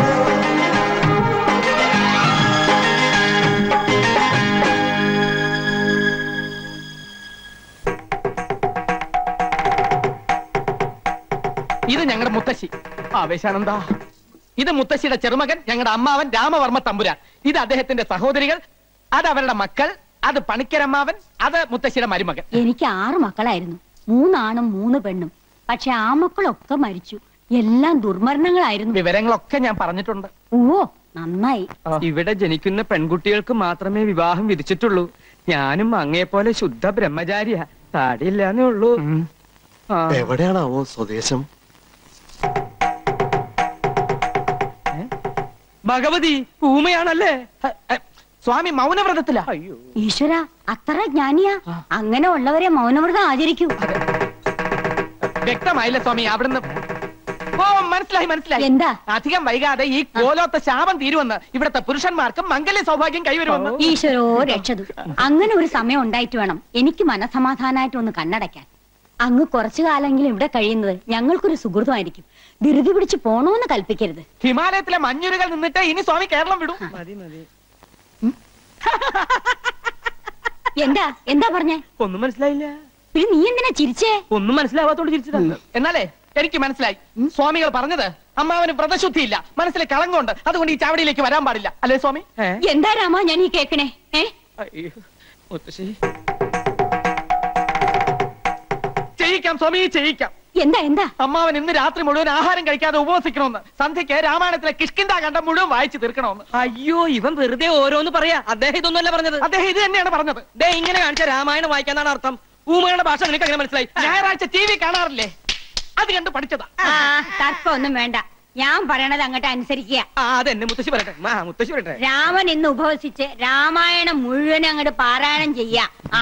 ഇത് ഞങ്ങളുടെ മുത്തശ്ശി ആവേശാനന്ദ. ഇത് മുത്തശ്ശിയുടെ ചെറുമകൻ ഞങ്ങളുടെ അമ്മാവൻ രാമവർമ്മ തമ്പുരാൻ. ഇത് അദ്ദേഹത്തിന്റെ സഹോദരികൾ, അത് അവരുടെ മക്കൾ, അത് പണിക്കരമ്മാവൻ, അത് മുത്തശ്ശിയുടെ മരുമകൻ. എനിക്ക് ആറ് മക്കളായിരുന്നു, മൂന്നാണും മൂന്ന് പെണ്ണും. പക്ഷെ ആ മക്കളൊക്കെ മരിച്ചു. എല്ലാം ദുർമരണങ്ങളായിരുന്നു. വിവരങ്ങളൊക്കെ ഞാൻ പറഞ്ഞിട്ടുണ്ട്. ഓ നന്നായി. ഇവിടെ ജനിക്കുന്ന പെൺകുട്ടികൾക്ക് മാത്രമേ വിവാഹം വിധിച്ചിട്ടുള്ളൂ. ഞാനും അങ്ങേപ്പോലെ ശുദ്ധ ബ്രഹ്മചാരിയാ, താടിയില്ലാന്നേ ഉള്ളൂ. എവിടെയാണാവോ സ്വദേശം? ഭഗവതി ഊമയാണല്ലേ? സ്വാമി മൗനവ്രതത്തിലാ. ഈശ്വര, അത്ര ജ്ഞാനിയാ. അങ്ങനെ ഉള്ളവരെ മൗനവ്രതം ആചരിക്കൂ. വ്യക്തമായില്ല സ്വാമി അവിടുന്ന്. ഓ മനസ്സിലായി മനസ്സിലായി. എന്താ? അധികം വൈകാതെ ഈ കോലോത്ത ശാപം തീരുവന്ന്, ഇവിടത്തെ പുരുഷന്മാർക്ക് മംഗല്യ സൗഭാഗ്യം കൈവരുമെന്ന്. ഈശ്വരോ രക്ഷതു. അങ്ങനെ ഒരു സമയം ഉണ്ടായിട്ട് വേണം എനിക്ക് മനസമാധാനായിട്ട് ഒന്ന് കണ്ണടയ്ക്കാൻ. അങ്ങ് കുറച്ചു കാലെങ്കിലും ഇവിടെ കഴിയുന്നത് ഞങ്ങൾക്കൊരു സുഹൃതമായിരിക്കും. ധൃതി പിടിച്ച് പോണോന്ന് കൽപ്പിക്കരുത്. ഹിമാലയത്തിലെ മഞ്ഞുരുകൾ നിന്നിട്ട് ഇനി സ്വാമി കേരളം വിടും. എന്താ എന്താ പറഞ്ഞേ? ഒന്നും മനസ്സിലായില്ല. പിന്നെ നീ എന്തിനാ ചിരിച്ചേ? ഒന്നും മനസ്സിലാവാത്തോണ്ട് ചിരിച്ചതാണ്. എന്നാലേ എനിക്ക് മനസ്സിലായി. സ്വാമികൾ പറഞ്ഞത് അമ്മാവന് വ്രതശുദ്ധിയില്ല, മനസ്സിൽ കളങ്കമുണ്ട്, അതുകൊണ്ട് ഈ ചാവടിയിലേക്ക് വരാൻ പാടില്ല അല്ലേ സ്വാമി? എന്താ രാമ ഞാൻ ഈ കേക്കണേ? ഏ ചെയ്യിക്കാം സ്വാമി, ചെയ്യിക്കാം. എന്താ എന്താ? അമ്മാവൻ ഇന്ന് രാത്രി മുഴുവൻ ആഹാരം കഴിക്കാതെ ഉപവസിക്കണമെന്ന്, സന്ധ്യയ്ക്ക് രാമായണത്തിലെ കിഷ്കിന്ദ കണ്ടം മുഴുവൻ വായിച്ചു തീർക്കണമെന്ന്. അയ്യോ, ഇവൻ വെറുതെ ഓരോന്ന് പറയാ. അദ്ദേഹം ഇതൊന്നുമല്ല പറഞ്ഞത്. അദ്ദേഹം ഇത് തന്നെയാണ് പറഞ്ഞത്. ദേ ഇങ്ങനെ കാണിച്ച രാമായണം വായിക്കാന്നാണ് അർത്ഥം. ഊമയുടെ ഭാഷ നിനക്ക് അങ്ങനെ മനസ്സിലായി? ഞായറാഴ്ച ടി വി കാണാറില്ലേ, അത് കണ്ട് പഠിച്ചതാ. തർക്കം ഒന്നും വേണ്ട, ഞാൻ പറയണത് അങ്ങോട്ട് അനുസരിക്കുക. അതെന്നെ മുത്തശ്ശി പറയട്ടെ. മുത്തശ്ശി പറയട്ടെ. രാമൻ ഇന്ന് ഉപവസിച്ച് രാമായണം മുഴുവൻ അങ്ങോട്ട് പാരായണം ചെയ്യാ. ആ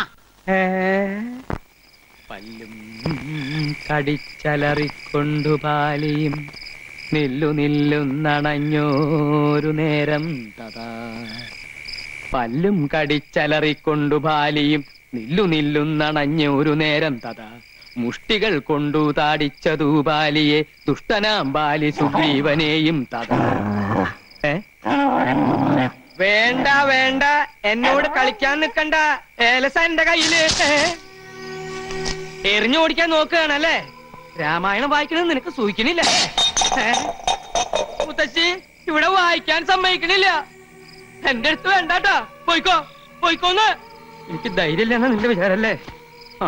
പല്ലും കടിച്ചലറിക്കൊണ്ടു പാലിയും നില്ലു നില്ലുന്നണഞ്ഞോരു നേരം തഥാ. പല്ലും കടിച്ചലറിക്കൊണ്ടു പാലിയും നില്ലു നില്ലുന്നണഞ്ഞോരു നേരം തഥാ. മുഷ്ടികൾ കൊണ്ടു താടിച്ചതു ബാലിയെ ദുഷ്ടനാം ബാലി സുഗ്രീവനെയും തഥാ. വേണ്ട വേണ്ട, എന്നോട് കളിക്കാൻ നിക്കണ്ട. ഏലസ എന്റെ കയ്യില്. എറിഞ്ഞു ഓടിക്കാൻ നോക്കുകയാണല്ലേ? രാമായണം വായിക്കണമെന്ന് നിനക്ക് സൂഹിക്കണില്ല. മുത്തശ്ശി ഇവിടെ വായിക്കാൻ സമ്മതിക്കണില്ല. എന്റെ അടുത്ത് വേണ്ടാട്ടാ. പോയിക്കോ പോയിക്കോന്ന്. എനിക്ക് ധൈര്യമില്ലെന്നാ നിന്റെ വിചാരല്ലേ? ആ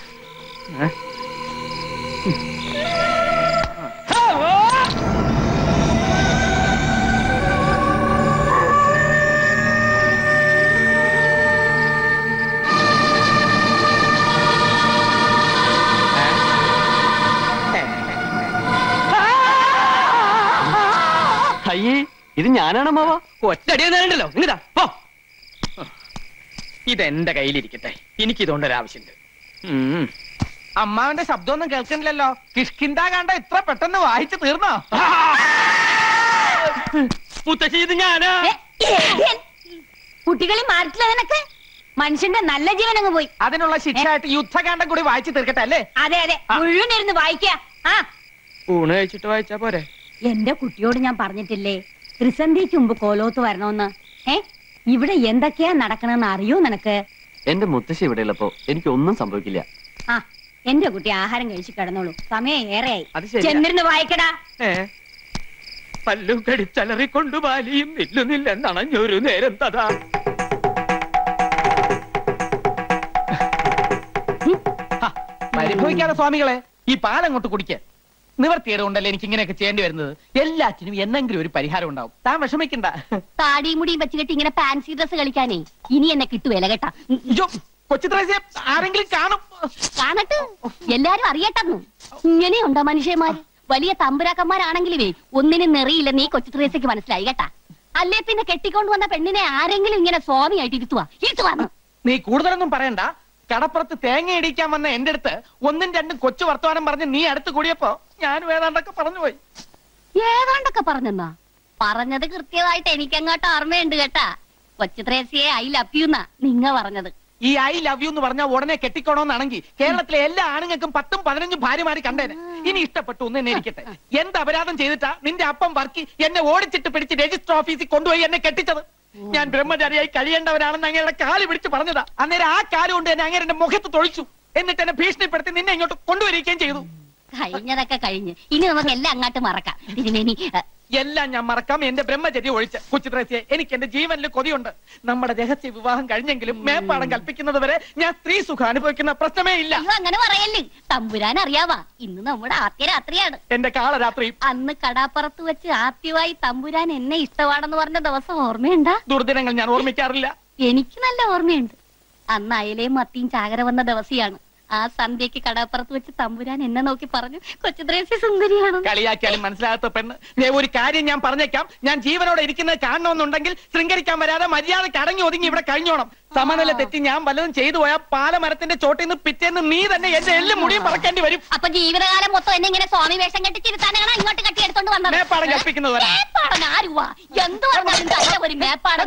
അയ്യേ, ഇത് ഞാനാണ് മാവ. ഒറ്റടി നേരണ്ടല്ലോ. ഇങ്ങതാ പോ. ഇതെന്റെ കയ്യിലിരിക്കട്ടെ, എനിക്കിതുകൊണ്ടൊരാവശ്യമുണ്ട്. അമ്മാവന്റെ ശബ്ദമൊന്നും കേൾക്കണില്ലല്ലോ. കിഷ്കിന്ദ കണ്ട ഇത്ര പെട്ടെന്ന് വായിച്ചു തീർന്നോ? മുത്തശ്ശി ഇത് ഞാനാ. കുട്ടികളെ മാറിട്ടില്ല നിനക്ക്. മനുഷ്യന്റെ നല്ല ജീവൻ അങ്ങ് പോയി. അതിനുള്ള ശിക്ഷയായിട്ട് യുദ്ധകാന്ഡം കൂടി വായിച്ചു തീർക്കട്ടെ അല്ലേ? അതെ അതെ, മുഴുവൻ ഇരുന്ന് വായിക്ക. ആ ഊണ് കഴിച്ചിട്ട് വായിച്ചാ പോരെ? എന്റെ കുട്ടിയോട് ഞാൻ പറഞ്ഞിട്ടില്ലേ ത്രിസന്ധിക്ക് മുമ്പ് കോലോത്ത് വരണോന്ന്? ഏ ഇവിടെ എന്തൊക്കെയാ നടക്കണെന്ന് അറിയോ നിനക്ക്? എന്റെ മുത്തശ്ശി ഇവിടെ ഉള്ളപ്പോ എനിക്ക് ഒന്നും സംഭവിക്കില്ല. ആ എന്റെ കുട്ടി ആഹാരം കഴിച്ച് കിടന്നോളൂ, സമയം ഏറെയായി. അത് ശരിയാ. ചെന്നിരുന്ന് വായിക്കടാ. പല്ലു കടിച്ചലറിക്കൊണ്ടു ബാലിയും നില്ലുന്നില്ലെന്നണഞ്ഞൊരു നേരം തഥാ. പരിഭവിക്കാതെ സ്വാമികളെ, ഈ പാലങ്ങോട്ട് കുടിക്ക. നിവർത്തിയേട് കൊണ്ടല്ലേ എനിക്ക് ഇങ്ങനെയൊക്കെ ചെയ്യേണ്ടി വരുന്നത്. എല്ലാറ്റിനും എന്നെങ്കിലും ഒരു പരിഹാരം ഉണ്ടാവും. താൻ വിഷമിക്കണ്ട. താടിയും മുടിയും വെച്ച് കെട്ടി ഇങ്ങനെ ഫാൻസി ഡ്രസ് കളിക്കാനേ ഇനി എന്നെ കിട്ടുവല്ല കേട്ടാ. കൊച്ചുത്രേസ്യ ആരെങ്കിലും കാണും. കാണട്ടെ, എല്ലാരും അറിയട്ടെന്നു. ഇങ്ങനെയുണ്ടോ മനുഷ്യന്മാർ? വലിയ തമ്പുരാക്കന്മാരാണെങ്കിലുമേ ഒന്നിനും നെറിയില്ല. നീ കൊച്ചുത്രേസ്യക്ക് മനസ്സിലായി കേട്ടാ. അല്ലേ പിന്നെ കെട്ടിക്കൊണ്ട് വന്ന പെണ്ണിനെ ആരെങ്കിലും ഇങ്ങനെ സ്വാമിയായിട്ട് ഇരുത്തുവാ ഇരുത്തുവാന്ന്. നീ കൂടുതലൊന്നും പറയണ്ട. കടപ്പുറത്ത് തേങ്ങ ഇടിക്കാൻ വന്ന എന്റെ അടുത്ത് ഒന്നും രണ്ടും കൊച്ചു വർത്തമാനം പറഞ്ഞ് നീ അടുത്ത് കൂടിയപ്പോ ഞാൻ വേദാണ്ടൊക്കെ പറഞ്ഞുപോയി. ഏതാണ്ടൊക്കെ പറഞ്ഞെന്നാ? പറഞ്ഞത് കൃത്യമായിട്ട് എനിക്കങ്ങോട്ട് ഓർമ്മയുണ്ട് കേട്ടാ. കൊച്ചുത്രേസ്യയെ ഐ ലവ് യു എന്നാ നിങ്ങ പറഞ്ഞത്. ഈ ഐ ലവ് യു എന്ന് പറഞ്ഞാൽ ഉടനെ കെട്ടിക്കോണോന്നാണെങ്കിൽ കേരളത്തിലെ എല്ലാ ആണുങ്ങൾക്കും പത്തും പതിനഞ്ചും ഭാര്യമാര് കണ്ടേനെ. ഇനി ഇഷ്ടപ്പെട്ടു ഒന്ന് എന്നെ ഇരിക്കട്ടെ. എന്ത് അപരാധം ചെയ്തിട്ടാ നിന്റെ അപ്പം വർക്കി എന്നെ ഓടിച്ചിട്ട് പിടിച്ച് രജിസ്റ്റർ ഓഫീസിൽ കൊണ്ടുപോയി എന്നെ കെട്ടിച്ചത്? ഞാൻ ബ്രഹ്മചാരിയായി കഴിയേണ്ടവരാണെന്ന് അങ്ങയുടെ കാല് പിടിച്ച് പറഞ്ഞതാ. അന്നേരം ആ കാല് കൊണ്ട് എന്നെ അങ്ങനെ എന്റെ മുഖത്ത് തൊഴിച്ചു. എന്നിട്ട് എന്നെ ഭീഷണിപ്പെടുത്തി നിന്നെ ഇങ്ങോട്ട് കൊണ്ടുവരികയും ചെയ്തു. കഴിഞ്ഞതൊക്കെ കഴിഞ്ഞ് ഇനി നമുക്ക് എല്ലാം അങ്ങോട്ട് മറക്കാം. തിരുമേനി, എല്ലാം ഞാൻ മറക്കാം, എന്റെ ബ്രഹ്മചര്യം ഒഴിച്ച്. കൊച്ചുത്രേസ്യേ, എനിക്ക് എന്റെ ജീവനിൽ കൊതിയുണ്ട്. നമ്മുടെ രഹസ്യ വിവാഹം കഴിഞ്ഞെങ്കിലും മേപ്പാടം കൽപ്പിക്കുന്നത് വരെ ഞാൻ സ്ത്രീ സുഖം അനുഭവിക്കുന്ന പ്രശ്നമേ ഇല്ല. അങ്ങനെ പറയല്ലേ. തമ്പുരാൻ അറിയാവാ, ഇന്ന് നമ്മുടെ ആദ്യ രാത്രിയാണ്. എന്റെ കാളരാത്രി. അന്ന് കടാപ്പുറത്ത് വെച്ച് ആദ്യമായി തമ്പുരാൻ എന്നെ ഇഷ്ടമാണെന്ന് പറഞ്ഞ ദിവസം ഓർമ്മയുണ്ടാ? ദുർദിനങ്ങൾ ഞാൻ ഓർമ്മിക്കാറില്ല. എനിക്ക് നല്ല ഓർമ്മയുണ്ട്. അന്ന് അയലയും മത്തിയും ചാകര വന്ന ദിവസിയാണ്. ആ സന്ധ്യക്ക് കടാപ്പുറത്ത് വെച്ച് തമ്പുരാൻ എന്നെ നോക്കി പറഞ്ഞു, കൊച്ചുത്രേസ്യ സുന്ദരിയാണ്. കളിയാക്കിയാലും മനസ്സിലാകാത്ത പെണ്ണ്. ഒരു കാര്യം ഞാൻ പറഞ്ഞേക്കാം, ഞാൻ ജീവനോടെ ഇരിക്കുന്നത് കാണണമെന്നുണ്ടെങ്കിൽ ശൃംഗരിക്കാൻ വരാതെ മര്യാദയ്ക്ക് അടങ്ങി ഒതുങ്ങി ഇവിടെ കഴിഞ്ഞോണം. സമനില തെറ്റി ഞാൻ വല്ലതും ചെയ്തു പോയാൽ പാലമരത്തിന്റെ ചോട്ടിൽ നിന്ന് പിറ്റേന്ന് നീ തന്നെ എന്റെ എല്ലും മുടിയും പറക്കേണ്ടി വരും. അപ്പൊ ജീവിതകാലം മൊത്തം എന്നെ ഇങ്ങനെ സ്വാമി വേഷം കെട്ടിച്ചിരുത്താനാണ് ഇങ്ങോട്ട് കെട്ടിയെടുത്തോണ്ട് വന്നത്. മേപ്പാടം കൽപ്പിക്കുന്നത് മേപ്പാടൻ ആരുവാ? എന്ത് പറഞ്ഞാലും ഒരു മേപ്പാടൻ.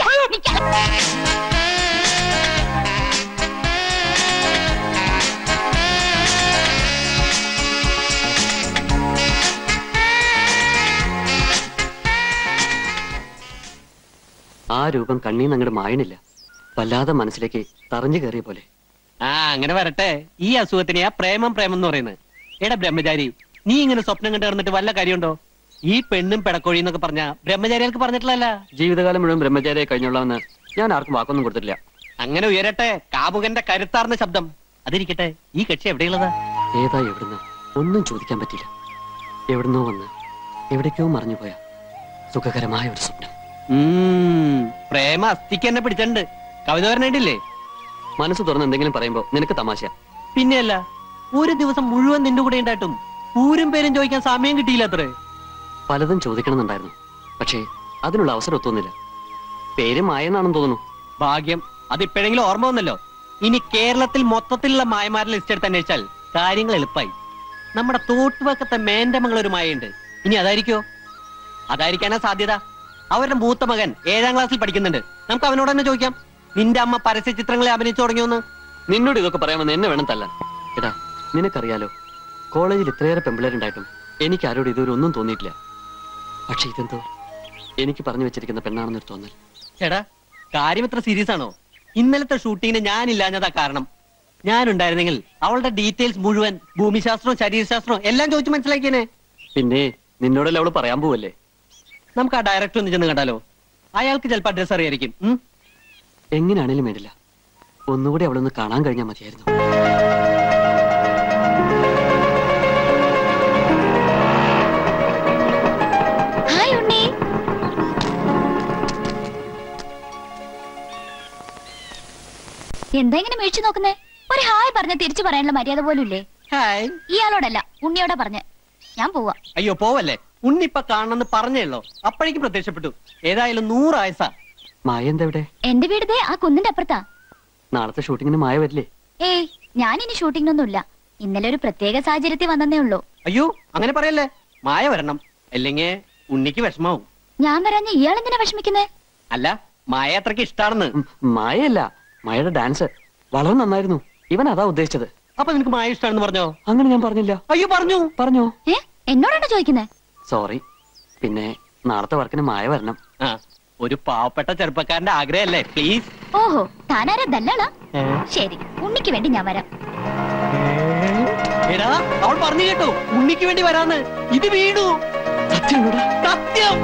ആ രൂപം കണ്ണീന്ന് അങ്ങോട്ട് മായണില്ല. വല്ലാതെ മനസ്സിലേക്ക് തറഞ്ഞു കയറിയ പോലെ. ആ അങ്ങനെ വരട്ടെ. ഈ അസുഖത്തിനെയാ പ്രേമം പ്രേമം എന്ന് പറയുന്നത്. എടാ ബ്രഹ്മചാരി, നീ ഇങ്ങനെ സ്വപ്നം കണ്ടു കിടന്നിട്ട് വല്ല കാര്യമുണ്ടോ? ഈ പെണ്ണും പെടക്കോഴി എന്നൊക്കെ പറഞ്ഞ ബ്രഹ്മചാരികൾക്ക് പറഞ്ഞിട്ടില്ല. ജീവിതകാലം മുഴുവൻ ബ്രഹ്മചാരിയെ കഴിഞ്ഞുള്ളവന്ന് ഞാൻ ആർക്കും വാക്കൊന്നും കൊടുത്തിട്ടില്ല. അങ്ങനെ ഉയരട്ടെ കാമുകന്റെ കരുത്താർന്ന ശബ്ദം. അതിരിക്കട്ടെ, ഈ കക്ഷി എവിടെയുള്ളതാ? ഏതാ എവിടുന്ന് ഒന്നും ചോദിക്കാൻ പറ്റില്ല. എവിടുന്നോ വന്ന് എവിടേക്കോ മറിഞ്ഞു പോയ സുഖകരമായ ഒരു സ്വപ്നം. പ്രേമ അസ്ഥിക്ക് എന്നെ പിടിച്ചിട്ടുണ്ട്. കവിത പറഞ്ഞിട്ടില്ലേ? മനസ്സ് തുറന്ന് എന്തെങ്കിലും പറയുമ്പോ നിനക്ക് തമാശ. പിന്നെയല്ല, ഒരു ദിവസം മുഴുവൻ നിന്റെ കൂടെ ഉണ്ടായിട്ടും ഊരും പേരും ചോദിക്കാൻ സമയം കിട്ടിയില്ല. അത്രേ പലതും ചോദിക്കണമെന്നുണ്ടായിരുന്നു, പക്ഷേ അതിനുള്ള അവസരം ഒത്തുന്നില്ല. പേര് മായെന്നാണെന്ന് തോന്നുന്നു. ഭാഗ്യം, അത് ഇപ്പോഴെങ്കിലും ഓർമ്മ വന്നല്ലോ. ഇനി കേരളത്തിൽ മൊത്തത്തിലുള്ള മായമാരുടെ ലിസ്റ്റ് എടുത്ത് അന്വേഷിച്ചാൽ കാര്യങ്ങൾ എളുപ്പമായി. നമ്മുടെ തോട്ടുവക്കത്തെ മേന്റെ മകളൊരു മായുണ്ട്. ഇനി അതായിരിക്കോ? അതായിരിക്കാനാ സാധ്യത. അവരുടെ മൂത്ത മകൻ ഏഴാം ക്ലാസ്സിൽ പഠിക്കുന്നുണ്ട്. നമുക്ക് അവനോട് തന്നെ ചോദിക്കാം, നിന്റെ അമ്മ പരസ്യ ചിത്രങ്ങളെ അഭിനയിച്ചു തുടങ്ങിയോന്ന്. നിന്നോട് ഇതൊക്കെ പറയാമെന്ന് എന്നെ വേണം തല്ലാൻ. എടാ, നിനക്കറിയാലോ, കോളേജിൽ ഇത്രയേറെ പെമ്പിളേരുണ്ടായിട്ടും എനിക്ക് ആരോട് ഇതുവരെ ഒന്നും തോന്നിയിട്ടില്ല. പക്ഷെ ഇതെന്തോ എനിക്ക് പറഞ്ഞു വെച്ചിരിക്കുന്ന പെണ്ണാണെന്നൊരു തോന്നൽ. എടാ, കാര്യം ഇത്ര സീരിയസ് ആണോ? ഇന്നലത്തെ ഷൂട്ടിങ്ങിന് ഞാനില്ലാഞ്ഞതാ കാരണം. ഞാനുണ്ടായിരുന്നെങ്കിൽ അവളുടെ ഡീറ്റെയിൽസ് മുഴുവൻ ഭൂമിശാസ്ത്രവും ശരീരശാസ്ത്രവും എല്ലാം ചോദിച്ചു മനസ്സിലാക്കിയേനെ. പിന്നെ നിന്നോടല്ലേ അവള് പറയാൻ പോവല്ലേ? നമുക്ക് ആ ഡയറക്ടർ ഒന്ന് ചെന്ന് കണ്ടാലോ? അയാൾക്ക് ചിലപ്പോൾ അഡ്രസ് അറിയായിരിക്കും. എങ്ങനെയാണേലും വേണ്ടില്ല, ഒന്നുകൂടി അവളൊന്ന് കാണാൻ കഴിഞ്ഞാൽ മതിയായിരുന്നു. എന്താ ഇങ്ങനെ മേടിച്ചു നോക്കുന്നേ? ഒരു ഹായ് പറഞ്ഞ തിരിച്ചു പറയാനുള്ള മര്യാദ പോലും ഇല്ലേ? ഹായ് ഇയാളോടല്ല, ഉണ്ണിയോടെ പറഞ്ഞ. ഞാൻ പോവാ. അയ്യോ പോവല്ലേ, ഉണ്ണിപ്പ കാണണമെന്ന് പറഞ്ഞേള്ളോ, അപ്പോഴേക്കും പ്രത്യക്ഷപ്പെട്ടു. ഏതായാലും നൂറായസാ. മായ എന്താ ഇവിടെ? എന്റെ വീട് ദേ ആ കുന്നിന്റെ അപ്പുറത്താ. നാളത്തെ ഷൂട്ടിങ്ങിന് മായ വരില്ലേ? ഏയ്, ഞാനിനി ഷൂട്ടിങ്ങിനൊന്നുമില്ല. ഇന്നലെ ഒരു പ്രത്യേക സാഹചര്യത്തിൽ വന്നേ ഉള്ളൂ. അയ്യോ അങ്ങനെ പറയല്ലേ, മായ വരണം, അല്ലെങ്കിൽ ഉണ്ണിക്ക് വിഷമാവും. ഞാൻ വരാഞ്ഞ ഇയാൾ എന്തിനാ വിഷമിക്കുന്നേ? അല്ല, മായ അത്രയ്ക്ക് ഇഷ്ടാണെന്ന്. മായയല്ല, മായയുടെ ഡാൻസ് വളരെ നന്നായിരുന്നു. ഇവൻ അതാ ഉദ്ദേശിച്ചത്. അപ്പൊ നിനക്ക് മായ ഇഷ്ടാണെന്ന് പറഞ്ഞോ? അങ്ങനെ ഞാൻ പറഞ്ഞില്ല. അയ്യോ പറഞ്ഞു പറഞ്ഞോ? ഏ, എന്നോടാണോ ചോദിക്കുന്നേ? സോറി. പിന്നെ നാളത്തെ വർക്കിന് മായ വരണം. ആ, ഒരു പാവപ്പെട്ട ചെറുപ്പക്കാരന്റെ ആഗ്രഹല്ലേ, പ്ലീസ്. ഓഹോ, താനാരാ ദല്ലാളാ? ശരി, ഉണ്ണിക്ക് വേണ്ടി ഞാൻ വരാം. എടാ, അവൾ പറഞ്ഞു കേട്ടോ, ഉണ്ണിക്ക് വേണ്ടി വരാന്ന്. ഇത് വീണു. സത്യം സത്യം.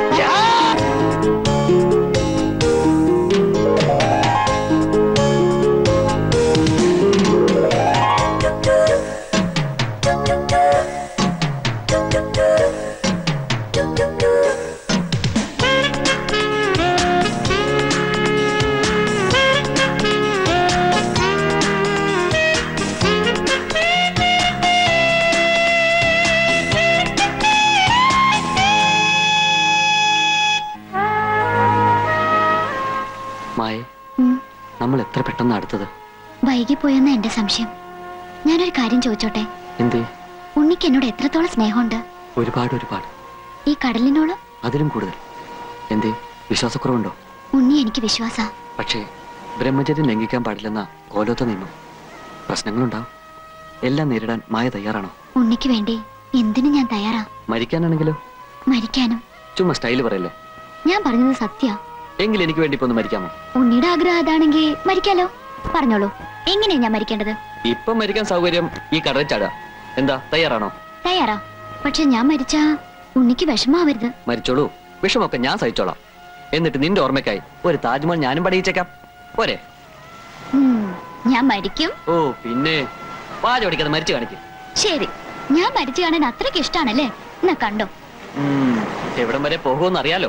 മായ, നമ്മൾ എത്ര പെട്ടെന്ന് അടുത്തത്. വൈകിപ്പോയെന്ന എന്റെ സംശയം. ഞാനൊരു കാര്യം ചോദിച്ചോട്ടെ? എന്തേ? ഉണ്ണിക്ക് എന്നോട് എത്രത്തോളം സ്നേഹമുണ്ട്? ഒരുപാട് ഒരുപാട്. ഈ കടലിനോട് അതിലും കൂടുതൽ. എന്തേ, വിശ്വാസക്കുറവുണ്ടോ? ഉണ്ണി എനിക്ക് വിശ്വാസ. പക്ഷേ ബ്രഹ്മചര്യം ലംഘിക്കാൻ പാടില്ലെന്ന കോലോത്ത നിയമം. പ്രശ്നങ്ങളുണ്ടാവും. എല്ലാം നേരിടാൻ മായ തയ്യാറാണോ? ഉണ്ണിക്ക് വേണ്ടി എന്തിനും ഞാൻ തയ്യാറാ. മരിക്കാനാണെങ്കിലോ? മരിക്കാനും. ചുമ്മാ സ്റ്റൈല് പറയല്ലേ. ഞാൻ പറഞ്ഞത് സത്യ. എങ്കിൽ എനിക്ക് വേണ്ടി ഇപ്പൊ ഒന്ന് മരിക്കാമോ? ഉണ്ണിയുടെ ആഗ്രഹം അതാണെങ്കിൽ മരിക്കാലോ. പറഞ്ഞോളൂ, എങ്ങനെയാ ഞാൻ മരിക്കേണ്ടത്? ഇപ്പൊ മരിക്കാൻ സൗകര്യം ഈ കടലിൽ ചാടുക. എന്താ, തയ്യാറാണോ? തയ്യാറാ. പക്ഷെ ഞാൻ മരിച്ചാ ഉണ്ണിക്ക് വിഷമാവരുത്. മരിച്ചോളൂ, വിഷമൊക്കെ ഞാൻ സഹിച്ചോളാം. എന്നിട്ട് നിന്റെ ഓർമ്മയ്ക്കായി ഒരു താജ്മഹൽ ഞാനും പണിയിച്ചേക്കാം. പോരെ? ഞാൻ മരിക്കും. ഓ പിന്നെ, വാച പഠിക്കാതെ മരിച്ചു കാണിക്കും. ശരി, ഞാൻ മരിച്ചു കാണാൻ അത്രയ്ക്ക് ഇഷ്ടാണല്ലേ? എന്നാ കണ്ടോ. എവിടം വരെ പോകുമെന്ന് അറിയാലോ.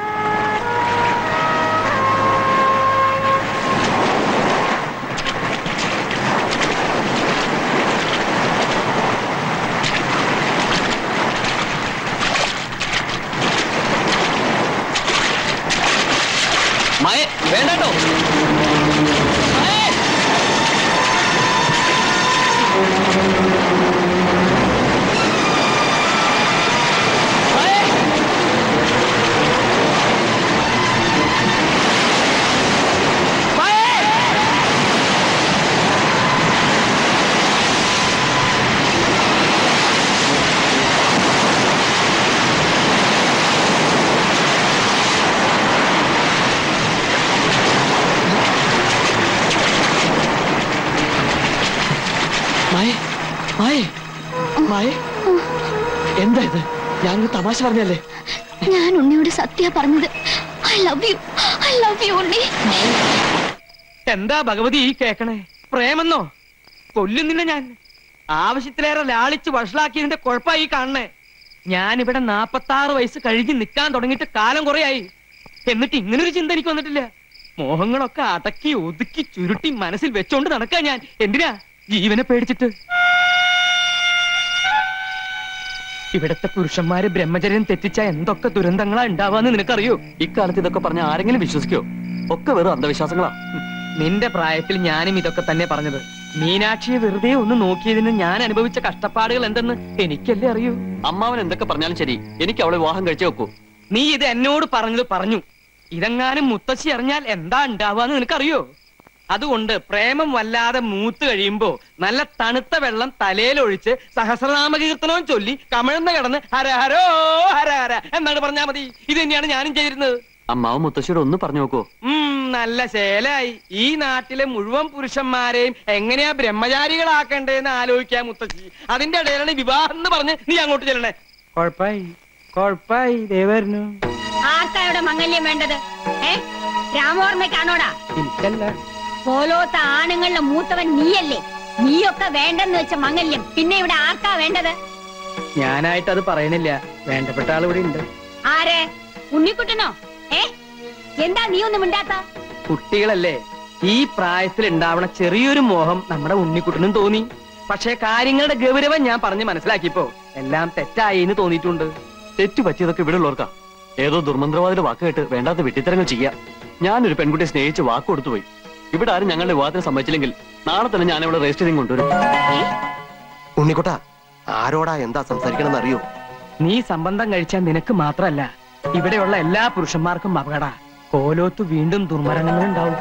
മായ, വേണ്ടോ? എന്താ ഇത്? ഞാനൊരു തമാശ പറഞ്ഞല്ലേ? ഞാൻ ഉണ്ണിയോട് സത്യ പറഞ്ഞത്. I love you, I love you Unni. എന്താ ഭഗവതി ഈ കേക്കണേ? പ്രേമെന്നോ? കൊല്ലും നിന്നെ ഞാൻ. ആവശ്യത്തിലേറെ ലാളിച്ച് വഷളാക്കിയതിന്റെ കുഴപ്പമായി കാണണേ. ഞാനിവിടെ നാപ്പത്തി ആറ് വയസ്സ് കഴിഞ്ഞ് നിൽക്കാൻ തുടങ്ങിയിട്ട് കാലം കുറയായി. എന്നിട്ട് ഇങ്ങനൊരു ചിന്ത എനിക്ക് വന്നിട്ടില്ല. മോഹങ്ങളൊക്കെ അടക്കി ഒതുക്കി ചുരുട്ടി മനസ്സിൽ വെച്ചോണ്ട് നടക്കാ ഞാൻ. എന്തിനാ? ജീവനെ പേടിച്ചിട്ട്. ഇവിടത്തെ പുരുഷന്മാര് ബ്രഹ്മചര്യം തെറ്റിച്ച എന്തൊക്കെ ദുരന്തങ്ങളാ ഉണ്ടാവാന്ന് നിനക്കറിയോ? ഇക്കാലത്ത് ഇതൊക്കെ പറഞ്ഞ ആരെങ്കിലും വിശ്വസിക്കോ? ഒക്കെ വെറും അന്ധവിശ്വാസങ്ങളാ. നിന്റെ പ്രായത്തിൽ ഞാനും ഇതൊക്കെ തന്നെ പറഞ്ഞത്. മീനാക്ഷിയെ വെറുതെ ഒന്ന് നോക്കിയതിന് ഞാൻ അനുഭവിച്ച കഷ്ടപ്പാടുകൾ എന്തെന്ന് എനിക്കല്ലേ അറിയൂ. അമ്മാവൻ എന്തൊക്കെ പറഞ്ഞാലും ശരി, എനിക്ക് അവളെ വിവാഹം കഴിച്ചു വെക്കൂ. നീ ഇത് എന്നോട് പറഞ്ഞത് പറഞ്ഞു. ഇതെങ്ങാനും മുത്തശ്ശി അറിഞ്ഞാൽ എന്താ ഉണ്ടാവാന്ന് നിനക്കറിയോ? അതുകൊണ്ട് പ്രേമം വല്ലാതെ മൂത്ത് കഴിയുമ്പോ നല്ല തണുത്ത വെള്ളം തലയിലൊഴിച്ച് സഹസ്രനാമകീർത്തനവും ചൊല്ലി കമഴ്ന്ന് കിടന്ന് ഹരഹരോ ഹരഹര എന്നാണ് പറഞ്ഞാ മതി. ഇത് തന്നെയാണ് ഞാനും ചെയ്തിരുന്നത്. അമ്മാവും മുത്തശ്ശിയോട് ഒന്ന് പറഞ്ഞു നോക്കൂ. ഉം നല്ല ശേലായി. ഈ നാട്ടിലെ മുഴുവൻ പുരുഷന്മാരെയും എങ്ങനെയാ ബ്രഹ്മചാരികളാക്കണ്ടേന്ന് ആലോചിക്കാൻ മുത്തശ്ശി. അതിന്റെ ഇടയിലാണ് വിവാഹം എന്ന് പറഞ്ഞ് നീ അങ്ങോട്ട് ചെല്ലണേ. കൊഴപ്പായി കൊഴപ്പായി ദേവരുന്നു. ആർക്കായുടെ മംഗല്യം വേണ്ടത്? ഏ രാമോർമ്മയ്ക്കാണോടാ? ഇല്ല, പോലോത്ത ആണുങ്ങളുടെ മൂത്തവൻ നീയല്ലേ. നീയൊക്കെ വേണ്ടെന്ന് വെച്ച മംഗല്യം പിന്നെ ഇവിടെ ആർക്കാ വേണ്ടത്? ഞാനായിട്ട് അത് പറയണില്ല. വേണ്ടപ്പെട്ട ആൾ ഇവിടെ ഉണ്ട്. ആരെ? ഉണ്ണിക്കുട്ടനോ? ഏ എന്താ നീ ഒന്നും മിണ്ടാത്ത? കുട്ടികളല്ലേ. ഈ പ്രായത്തിൽ ഉണ്ടാവണ ചെറിയൊരു മോഹം നമ്മുടെ ഉണ്ണിക്കുട്ടനും തോന്നി. പക്ഷെ കാര്യങ്ങളുടെ ഗൗരവം ഞാൻ പറഞ്ഞ് മനസ്സിലാക്കിയപ്പോ എല്ലാം തെറ്റായി എന്ന് തോന്നിയിട്ടുണ്ട്. തെറ്റു പറ്റിയതൊക്കെ ഇവിടെ ഉള്ളവർക്കാ. ഏതോ ദുർമന്ത്രവാദിയുടെ വാക്ക് കേട്ട് വേണ്ടാത്ത വെട്ടിത്തരങ്ങൾ ചെയ്യാം. ഞാനൊരു പെൺകുട്ടിയെ സ്നേഹിച്ച് വാക്ക് കൊടുത്തുപോയി. ഇവിടെ ആരും ഞങ്ങളുടെ വിവാഹത്തിന് സമ്മതിച്ചില്ലെങ്കിൽ നാളെ തന്നെ ഞാൻ ഇവിടെ രജിസ്റ്റർ ചെയ്ത് കൊണ്ടുവരും. ഉണ്ണിക്കുട്ട, ആരോടാ എന്താ സംസാരിക്കണമെന്ന് അറിയോ? നീ സംബന്ധം കഴിച്ചാൽ നിനക്ക് മാത്രല്ല ഇവിടെയുള്ള എല്ലാ പുരുഷന്മാർക്കും അപകട. കോലോത്ത് വീണ്ടും ദുർമരണങ്ങൾ ഉണ്ടാവും.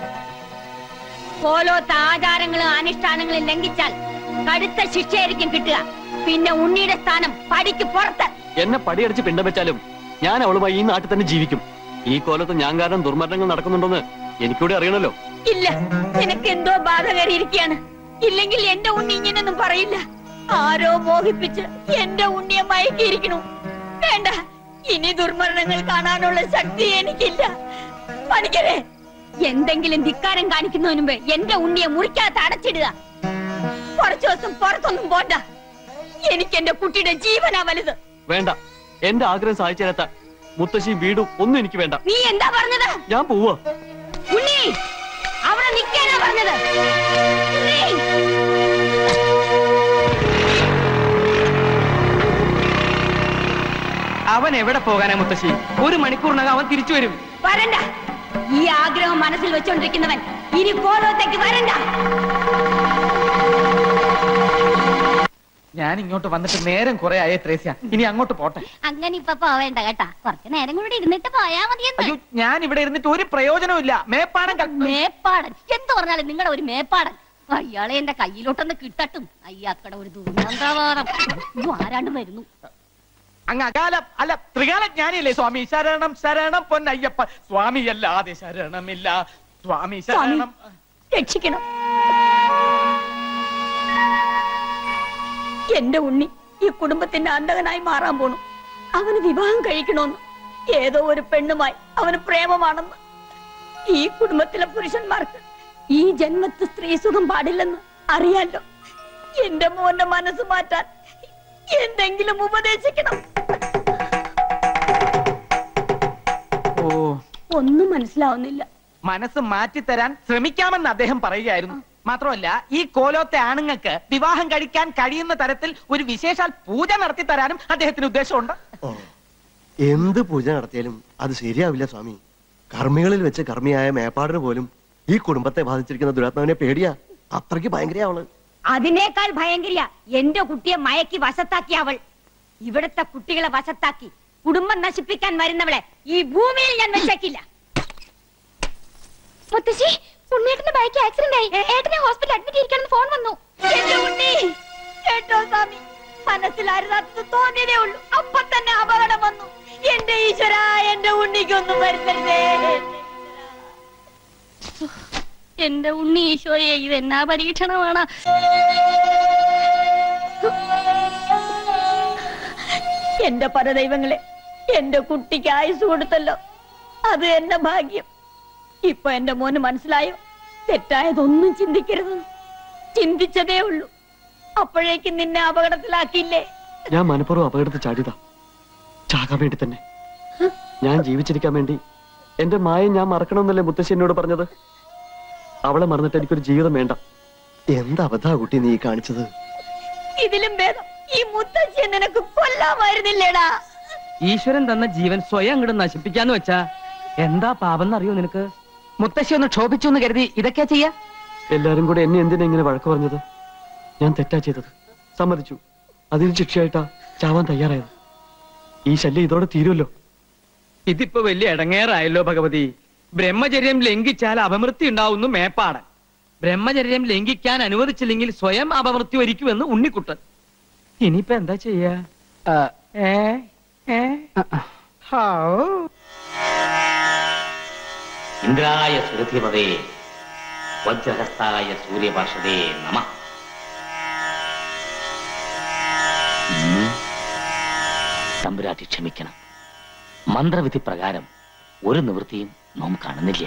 കോലോത്ത് ആചാരങ്ങളും അനുഷ്ഠാനങ്ങളും ലംഘിച്ചാൽ കടുത്ത ശിക്ഷയായിരിക്കും കിട്ടുക. പിന്നെ ഉണ്ണിയുടെ സ്ഥാനം പടിക്ക് പുറത്ത്. എന്നെ പടിയടിച്ച് പിണ്ടം വെച്ചാലും ഞാൻ അവളുമായി ഈ നാട്ടിൽ തന്നെ ജീവിക്കും. ഈ കോലത്ത് ഞാൻ കാരണം ദുർമരണങ്ങൾ നടക്കുന്നുണ്ടെന്ന് എനിക്കൂടെ അറിയണല്ലോ. ഇല്ല, നിനക്ക് എന്തോ ബാധ കയറിയിരിക്കുകയാണ്. ഇല്ലെങ്കിൽ എന്റെ ഉണ്ണി ഇങ്ങനൊന്നും പറയില്ല. ആരോ മോഹിപ്പിച്ച് എന്റെ ഉണ്ണിയെ മയക്കിയിരിക്കണു. വേണ്ട, ഇനി ദുർമരണങ്ങൾ കാണാനുള്ള ശക്തി എനിക്കില്ല. പണിക്കരെ, എന്തെങ്കിലും ധിക്കാരം കാണിക്കുന്നതിന് മുമ്പ് എന്റെ ഉണ്ണിയെ മുറിക്കകത്ത് അടച്ചിടുക. കുറച്ചു ദിവസം പുറത്തൊന്നും പോണ്ട. എനിക്ക് എന്റെ കുട്ടിയുടെ ജീവനാ വലുത്. വേണ്ട, എന്റെ ആഗ്രഹം സാധിച്ചു തരാത്ത മുത്തശ്ശിയും വീടും ഒന്നും എനിക്ക് വേണ്ട. നീ എന്താ പറഞ്ഞത്? ഞാൻ പോവാ. ഉണ്ണി, അവിടെ നിൽക്കാനാ പറഞ്ഞത്. അവൻ എവിടെ പോകാനാ മുത്തശ്ശി? ഒരു മണിക്കൂറിനകം അവൻ തിരിച്ചു വരും. വരണ്ട, ഈ ആഗ്രഹം മനസ്സിൽ വെച്ചോണ്ടിരിക്കുന്നവൻ ഇനി കോലോത്തേക്ക് വരണ്ട. ഞാൻ ഇങ്ങോട്ട് വന്നിട്ട് നേരം കുറെ ആയേ ത്രേസ്യ, ഇനി അങ്ങോട്ട് പോട്ടെ. അങ്ങനെ ഇപ്പൊ പോവേണ്ട കേട്ടാ, കുറച്ച് നേരം കൂടി ഇരുന്നിട്ട് പോയാ മതിയെന്ന്. അയ്യോ, ഞാൻ ഇവിടെ ഇരുന്നിട്ട് ഒരു പ്രയോജനവും ഇല്ല. മേപ്പാടൻ മേപ്പാടൻ എന്ത് പറഞ്ഞാലും നിങ്ങളുടെ ഒരു മേപ്പാടൻ അയാളെ എന്റെ കയ്യിലോട്ടൊന്ന് കിട്ടട്ടും. അയ്യാക്കട ഒരു ദുർഗന്ധവാദം ആരാണ്ട് വരുന്നു. അങ്ങ് അകാലം അല്ല ത്രികാലജ്ഞാനിയല്ലേ സ്വാമി? ശരണം ശരണം പൊന്നയ്യപ്പ സ്വാമി അല്ലാതെ ശരണമില്ല സ്വാമി, ശരണം. രക്ഷിക്കണം എന്റെ ഉണ്ണി. ഈ കുടുംബത്തിന്റെ അന്തകനായി മാറാൻ പോണു. അവന് വിവാഹം കഴിക്കണമെന്ന് ഏതോ ഒരു പെണ്ണുമായി അവന് പ്രേമമാണെന്ന്. ഈ കുടുംബത്തിലെ പുരുഷന്മാർക്ക് ഈ ജന്മത്ത് സ്ത്രീ സുഖം പാടില്ലെന്ന് അറിയാലോ. എന്റെ മോന്റെ മനസ്സ് മാറ്റാൻ എന്തെങ്കിലും ഉപദേശിക്കണം. ഓ, ഒന്നും മനസ്സിലാവുന്നില്ല. മനസ്സ് മാറ്റിത്തരാൻ ശ്രമിക്കാമെന്ന് അദ്ദേഹം പറയുകയായിരുന്നു. മാത്രമല്ല, ഈ കോലോത്തെ ആണുങ്ങൾക്ക് വിവാഹം കഴിക്കാൻ കഴിയുന്ന തരത്തിൽ ഒരു വിശേഷാൽ പൂജ നടത്തി തരാനും അദ്ദേഹത്തിന് ഉദ്ദേശമുണ്ട്. എന്ത് പൂജ നടത്തിയാലും അത് ശരിയാവില്ല സ്വാമി. കർമ്മികളിൽ വെച്ച് കർമ്മിയായ മേപ്പാടിന് പോലും ഈ കുടുംബത്തെ ബാധിച്ചിരിക്കുന്ന ദുരാത്മാവിനെ പേടിയാ. അത്രയ്ക്ക് ഭയങ്കര അവള്. അതിനേക്കാൾ ഭയങ്കര എന്റെ കുട്ടിയെ മയക്കി വശത്താക്കി അവൾ. ഇവിടത്തെ കുട്ടികളെ വശത്താക്കി കുടുംബം നശിപ്പിക്കാൻ വരുന്നവളെ ഈ ഭൂമിയിൽ ഞാൻ വെച്ചേക്കില്ല. മുത്തശ്ശി, ഉണ്ണേട്ടന്റെ ബൈക്ക് ആക്സിഡന്റ് ആയി. ഏട്ടനെ ഹോസ്പിറ്റലിൽ അഡ്മിറ്റ് ചെയ്യിക്കണമെന്ന് ഫോൺ വന്നു. എന്റെ ഉണ്ണി കേട്ടോ സ്വാമി, മനസ്സിലായിരുന്നത് തോന്നിയതേ ഉള്ളൂ, അപ്പൊ തന്നെ അപകടം വന്നു. എന്റെ ഈശ്വര, എന്റെ ഉണ്ണിക്കൊന്നും വരുത്തരുതേ. എന്റെ ഉണ്ണി ഈശോയെ, ഇതെന്നാ പരീക്ഷണമാണ്. എന്റെ പരദൈവങ്ങളെ, എന്റെ കുട്ടിക്ക് ആയുസ് കൊടുത്തല്ലോ, അത് എന്റെ ഭാഗ്യം. ഇപ്പൊ എന്റെ മോന് മനസ്സിലായോ, തെറ്റായതൊന്നും ചിന്തിക്കരുത്. ചിന്തിച്ചതേ ഉള്ളൂ, അപ്പോഴേക്കും നിന്നെ അപകടത്തിലാക്കിയില്ലേ. ഞാൻ മനഃപൂർവ്വം അപകടത്തിൽ ചാടിയതാ, ചാകാൻ വേണ്ടി തന്നെ. ഞാൻ ജീവിച്ചിരിക്കാൻ വേണ്ടി എന്റെ മായ ഞാൻ മറക്കണമെന്നല്ലേ മുത്തശ്ശി എന്നോട് പറഞ്ഞത്. അവളെ മറന്നിട്ട് എനിക്കൊരു ജീവിതം വേണ്ട. എന്താ അബദ്ധാ കുട്ടി നീ കാണിച്ചത്? ഇതിലും ഭേദം ഈ മുത്തശ്ശിയെ നിനക്ക് കൊല്ലാമായിരുന്നില്ലേടാ. ഈശ്വരൻ തന്ന ജീവൻ സ്വയം അങ്ങോട്ട് നശിപ്പിക്കാന്ന് വെച്ചാ എന്താ പാപം എന്നറിയോ നിനക്ക്? മുത്തശ്ശി ഒന്ന് ക്ഷോഭിച്ചു എന്ന് കരുതി ഇതൊക്കെയാ ചെയ്യാ? എല്ലാരും കൂടെ എന്നെ എന്തിനാ ഇങ്ങനെ വഴക്ക് പറഞ്ഞത്? ഞാൻ തെറ്റാ ചെയ്തത്, സമ്മതിച്ചു. അതിന് ശിക്ഷയായിട്ടാ ചാവാൻ തയ്യാറായത്. ഈ ശല്യം ഇതോടെ തീരുമല്ലോ. ഇതിപ്പോ വലിയ ഇടങ്ങേറായല്ലോ ഭഗവതി. ബ്രഹ്മചര്യം ലംഘിച്ചാൽ അപമൃത്യു ഉണ്ടാവുന്നു മേപ്പാടൻ. ബ്രഹ്മചര്യം ലംഘിക്കാൻ അനുവദിച്ചില്ലെങ്കിൽ സ്വയം അപമൃത്യു വരിക്കുമെന്ന് ഉണ്ണിക്കുട്ടൻ. ഇനിയിപ്പോ എന്താ ചെയ്യാ? ഏ ഏ ഇന്ദ്രായ സുരധിപതേ വജ്രഹസ്തായ സൂര്യപാർഷദേ നമഃ. തമ്പുരാട്ടി ക്ഷമിക്കണം. മന്ത്രവിധി പ്രകാരം ഒരു നിവൃത്തിയും നാം കാണുന്നില്ല.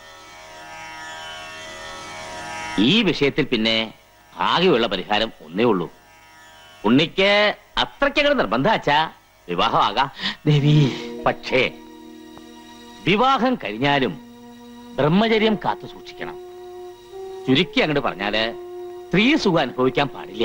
ഈ വിഷയത്തിൽ പിന്നെ ആകെയുള്ള പരിഹാരം ഒന്നേ ഉള്ളൂ. ഉണ്ണിക്ക് അത്രയ്ക്കങ്ങനെ നിർബന്ധാച്ചാ വിവാഹമാകാം ദേവി. പക്ഷേ വിവാഹം കഴിഞ്ഞാലും ബ്രഹ്മചര്യം കാത്തു സൂക്ഷിക്കണം. ചുരുക്കി അങ്ങോട്ട് പറഞ്ഞാല് സ്ത്രീ സുഖം അനുഭവിക്കാൻ പാടില്ല.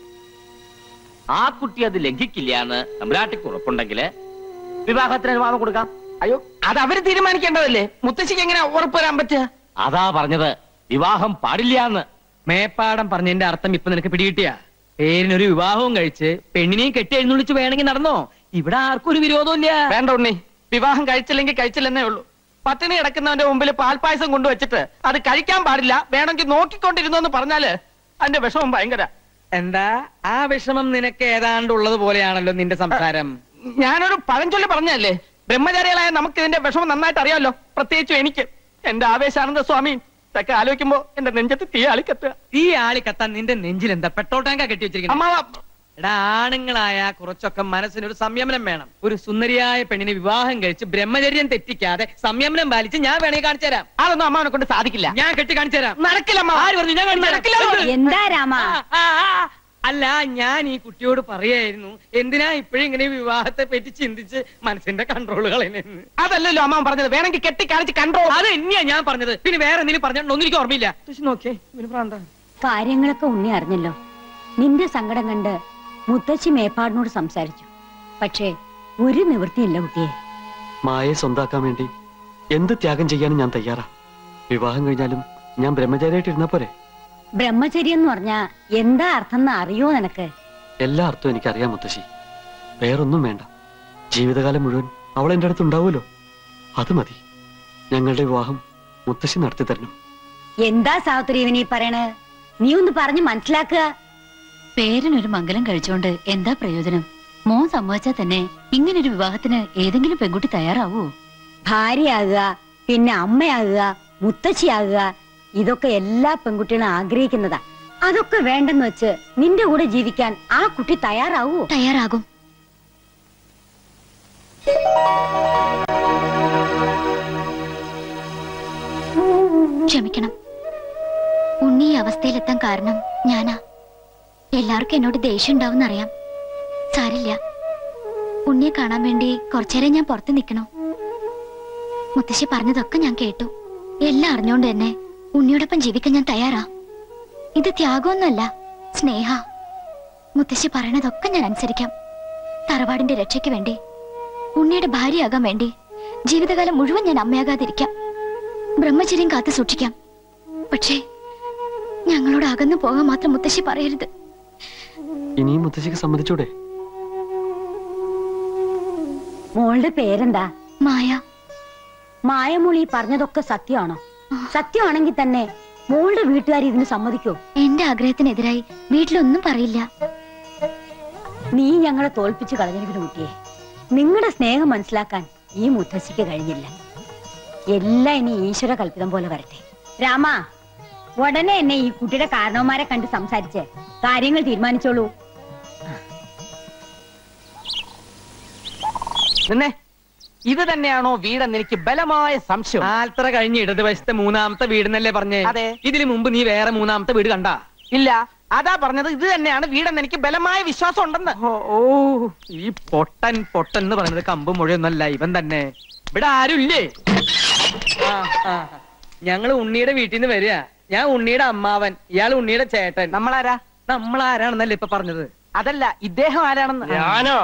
ആ കുട്ടി അത് ലംഘിക്കില്ല എന്ന് തമ്പുരാട്ടിക്ക് ഉറപ്പുണ്ടെങ്കിൽ വിവാഹത്തിന് അനുവാദം കൊടുക്കാം. അയ്യോ, അത് അവര് തീരുമാനിക്കേണ്ടതല്ലേ. മുത്തശ്ശിക്ക് എങ്ങനെ ഉറപ്പ് വരാൻ പറ്റുക? അതാ പറഞ്ഞത്, വിവാഹം പാടില്ല എന്ന്. മേപ്പാടം പറഞ്ഞതിന്റെ അർത്ഥം ഇപ്പൊ നിനക്ക് പിടികിട്ടിയ? പേരിനൊരു വിവാഹവും കഴിച്ച് പെണ്ണിനെയും കെട്ടി എഴുന്നള്ളിച്ച് വേണമെങ്കിൽ നടന്നോ. ഇവിടെ ആർക്കും ഒരു വിരോധവും ഇല്ല. വേണ്ട ഉണ്ണി, വിവാഹം കഴിച്ചില്ലെങ്കിൽ കഴിച്ചില്ലെന്നേ ഉള്ളൂ. പട്ടിണി കിടക്കുന്നവന്റെ മുമ്പിൽ പാൽപ്പായസം കൊണ്ടുവച്ചിട്ട് അത് കഴിക്കാൻ പാടില്ല, വേണമെങ്കിൽ നോക്കിക്കൊണ്ടിരുന്നു എന്ന് പറഞ്ഞാല് അതിന്റെ വിഷമം ഭയങ്കര. എന്താ ആ വിഷമം നിനക്ക് ഏതാണ്ട് ഉള്ളത് പോലെയാണല്ലോ നിന്റെ സംസാരം. ഞാനൊരു പഴഞ്ചൊല്ലി പറഞ്ഞല്ലേ, ബ്രഹ്മചാരികളായ നമുക്ക് ഇതിന്റെ വിഷമം നന്നായിട്ട് അറിയാമല്ലോ, പ്രത്യേകിച്ചും എനിക്ക്. എന്റെ ആവേശാനന്ദ സ്വാമി ഇതൊക്കെ ആലോചിക്കുമ്പോ എന്റെ നെഞ്ചത്ത് തീ ആളിക്കത്തുക. തീ ആളി കത്താൻ നിന്റെ നെഞ്ചിൽ എന്താ പെട്രോൾ ടാങ്കാ കെട്ടി വെച്ചിരിക്കുന്നത്? എടാ, ആണുങ്ങളായ കുറച്ചൊക്കെ മനസ്സിനൊരു സംയമനം വേണം. ഒരു സുന്ദരിയായ പെണ്ണിനെ വിവാഹം കഴിച്ച് ബ്രഹ്മചര്യം തെറ്റിക്കാതെ സംയമനം പാലിച്ച് ഞാൻ വേണമെങ്കിൽ കാണിച്ചു തരാം. അതൊന്നും അമ്മാവനെ കൊണ്ട് സാധിക്കില്ല. ഞാൻ കെട്ടി കാണിച്ചു തരാം. നടക്കില്ല. ആര് പറഞ്ഞു? ഞാൻ കാണിച്ചു. എന്താ രാമ? അല്ല, ഞാൻ ഈ കുട്ടിയോട് പറയായിരുന്നു എന്തിനാ ഇപ്പോഴും ഇങ്ങനെ വിവാഹത്തെ പറ്റി ചിന്തിച്ച് മനസ്സിന്റെ കൺട്രോൾ കളയുന്നു. അതല്ലല്ലോ അമ്മാവൻ പറഞ്ഞത്, വേണമെങ്കിൽ കെട്ടി കാണിച്ച് കൺട്രോൾ. അത് തന്നെയാ ഞാൻ പറഞ്ഞത്. പിന്നെ വേറെ എന്തെങ്കിലും പറഞ്ഞോ ഒന്നും എനിക്ക് ഓർമ്മയില്ല. നോക്കേ, കാര്യങ്ങളൊക്കെ ഉണ്ണി അറിഞ്ഞല്ലോ. നിന്റെ സങ്കടം കണ്ട് മുത്തശ്ശി മേപ്പാടിനോട് സംസാരിച്ചു. പക്ഷേ ഒരു നിവൃത്തിയില്ല കുട്ടിയെ. മായെ സ്വന്താക്കാൻ വേണ്ടി എന്ത് ത്യാഗം ചെയ്യാനും ഞാൻ തയ്യാറാ. വിവാഹം കഴിഞ്ഞാലും ഞാൻ ബ്രഹ്മചാരിയായിട്ട് ഇരുന്നാ പോരെ? ബ്രഹ്മചര്യം എന്ന് പറഞ്ഞാ എന്താ അർത്ഥം എന്ന് അറിയോ നിനക്ക്? എല്ലാ അർത്ഥവും എനിക്കറിയാം മുത്തശ്ശി. വേറൊന്നും വേണ്ട. ജീവിതകാലം മുഴുവൻ അവൾ എന്റെ അടുത്ത് ഉണ്ടാവുമല്ലോ, അത് മതി. ഞങ്ങളുടെ വിവാഹം മുത്തശ്ശി നടത്തി തരണം. എന്താ സാവിത്രി ഇവനീ പറയണ? നീ ഒന്ന് പറഞ്ഞു മനസ്സിലാക്കുക. പേരിനൊരു മംഗലം കഴിച്ചോണ്ട് എന്താ പ്രയോജനം? മോൻ സമ്മതിച്ചാൽ തന്നെ ഇങ്ങനൊരു വിവാഹത്തിന് ഏതെങ്കിലും പെൺകുട്ടി തയ്യാറാവൂ? ഭാര്യയാകുക, പിന്നെ അമ്മയാകുക, മുത്തശ്ശിയാകുക, ഇതൊക്കെ എല്ലാ പെൺകുട്ടികളും ആഗ്രഹിക്കുന്നതാ. അതൊക്കെ വേണ്ടെന്ന് വെച്ച് നിന്റെ കൂടെ ജീവിക്കാൻ ആ കുട്ടി തയ്യാറാവൂ? തയ്യാറാകും. ക്ഷമിക്കണം, ഉണ്ണി ഈ അവസ്ഥയിലെത്താൻ കാരണം ഞാനാ. എല്ലാവർക്കും എന്നോട് ദേഷ്യം ഉണ്ടാവും അറിയാം. സാരില്ല, ഉണ്ണിയെ കാണാൻ വേണ്ടി കുറച്ചേരം ഞാൻ പുറത്ത് നിൽക്കണോ? മുത്തശ്ശി പറഞ്ഞതൊക്കെ ഞാൻ കേട്ടു. എല്ലാം അറിഞ്ഞോണ്ട് തന്നെ ഉണ്ണിയോടൊപ്പം ജീവിക്കാൻ ഞാൻ തയ്യാറാ. ഇത് ത്യാഗമൊന്നുമല്ല, സ്നേഹ. മുത്തശ്ശി പറയണതൊക്കെ ഞാൻ അനുസരിക്കാം. തറവാടിന്റെ രക്ഷയ്ക്ക് വേണ്ടി, ഉണ്ണിയുടെ ഭാര്യയാകാൻ വേണ്ടി ജീവിതകാലം മുഴുവൻ ഞാൻ അമ്മയാകാതിരിക്കാം. ബ്രഹ്മചര്യം കാത്തു സൂക്ഷിക്കാം. പക്ഷേ ഞങ്ങളോട് അകന്നു പോകാൻ മാത്രം മുത്തശ്ശി പറയരുത്. ഇനിയും മുത്തശ്ശിക്ക് സമ്മതിച്ചൂടെ? മോളുടെ പേരെന്താ? മായ. മായമോളി പറഞ്ഞതൊക്കെ സത്യമാണോ? സത്യമാണെങ്കിൽ തന്നെ മോളുടെ വീട്ടുകാർ ഇതിന് സമ്മതിക്കോ? എന്റെ ആഗ്രഹത്തിനെതിരായി വീട്ടിലൊന്നും പറയില്ല. നീ ഞങ്ങളെ തോൽപ്പിച്ചു കളഞ്ഞിരിക്കുന്നു കുട്ടിയെ. നിങ്ങളുടെ സ്നേഹം മനസ്സിലാക്കാൻ ഈ മുത്തശ്ശിക്ക് കഴിഞ്ഞില്ല. എല്ലാം ഇനി ഈശ്വര കൽപ്പിതം പോലെ വരട്ടെ. രാമ, ഉടനെ എന്നെ ഈ കുട്ടിയുടെ കാരണവന്മാരെ കണ്ട് സംസാരിച്ച് കാര്യങ്ങൾ തീരുമാനിച്ചോളൂ. നിന്നെ ഇത് തന്നെയാണോ വീടെന്ന് എനിക്ക് ബലമായ സംശയം. ആൽത്തറ കഴിഞ്ഞ് ഇടതുവശത്തെ മൂന്നാമത്തെ വീടെന്നല്ലേ പറഞ്ഞേ? അതെ. ഇതിനു മുമ്പ് നീ വേറെ മൂന്നാമത്തെ വീട് കണ്ടാ? ഇല്ല, അതാ പറഞ്ഞത്. ഇത് തന്നെയാണ് വീടെന്ന് എനിക്ക് ബലമായ വിശ്വാസം ഉണ്ടെന്ന്. ഓ, ഈ പൊട്ടൻ പൊട്ടൻ എന്ന് പറയുന്നത് കമ്പ് മുഴയൊന്നല്ല, ഇവൻ തന്നെ. ഇവിടെ ആരുമില്ലേ? ഞങ്ങള് ഉണ്ണിയുടെ വീട്ടിൽ നിന്ന് വരിക. ഞാൻ ഉണ്ണിയുടെ അമ്മാവൻ, ഇയാൾ ഉണ്ണിയുടെ ചേട്ടൻ. നമ്മളാരാ? നമ്മളാരാണെന്നല്ലേ ഇപ്പൊ പറഞ്ഞത്? അതല്ല, ഇദ്ദേഹം ആരാണെന്ന്. ഞാനോ?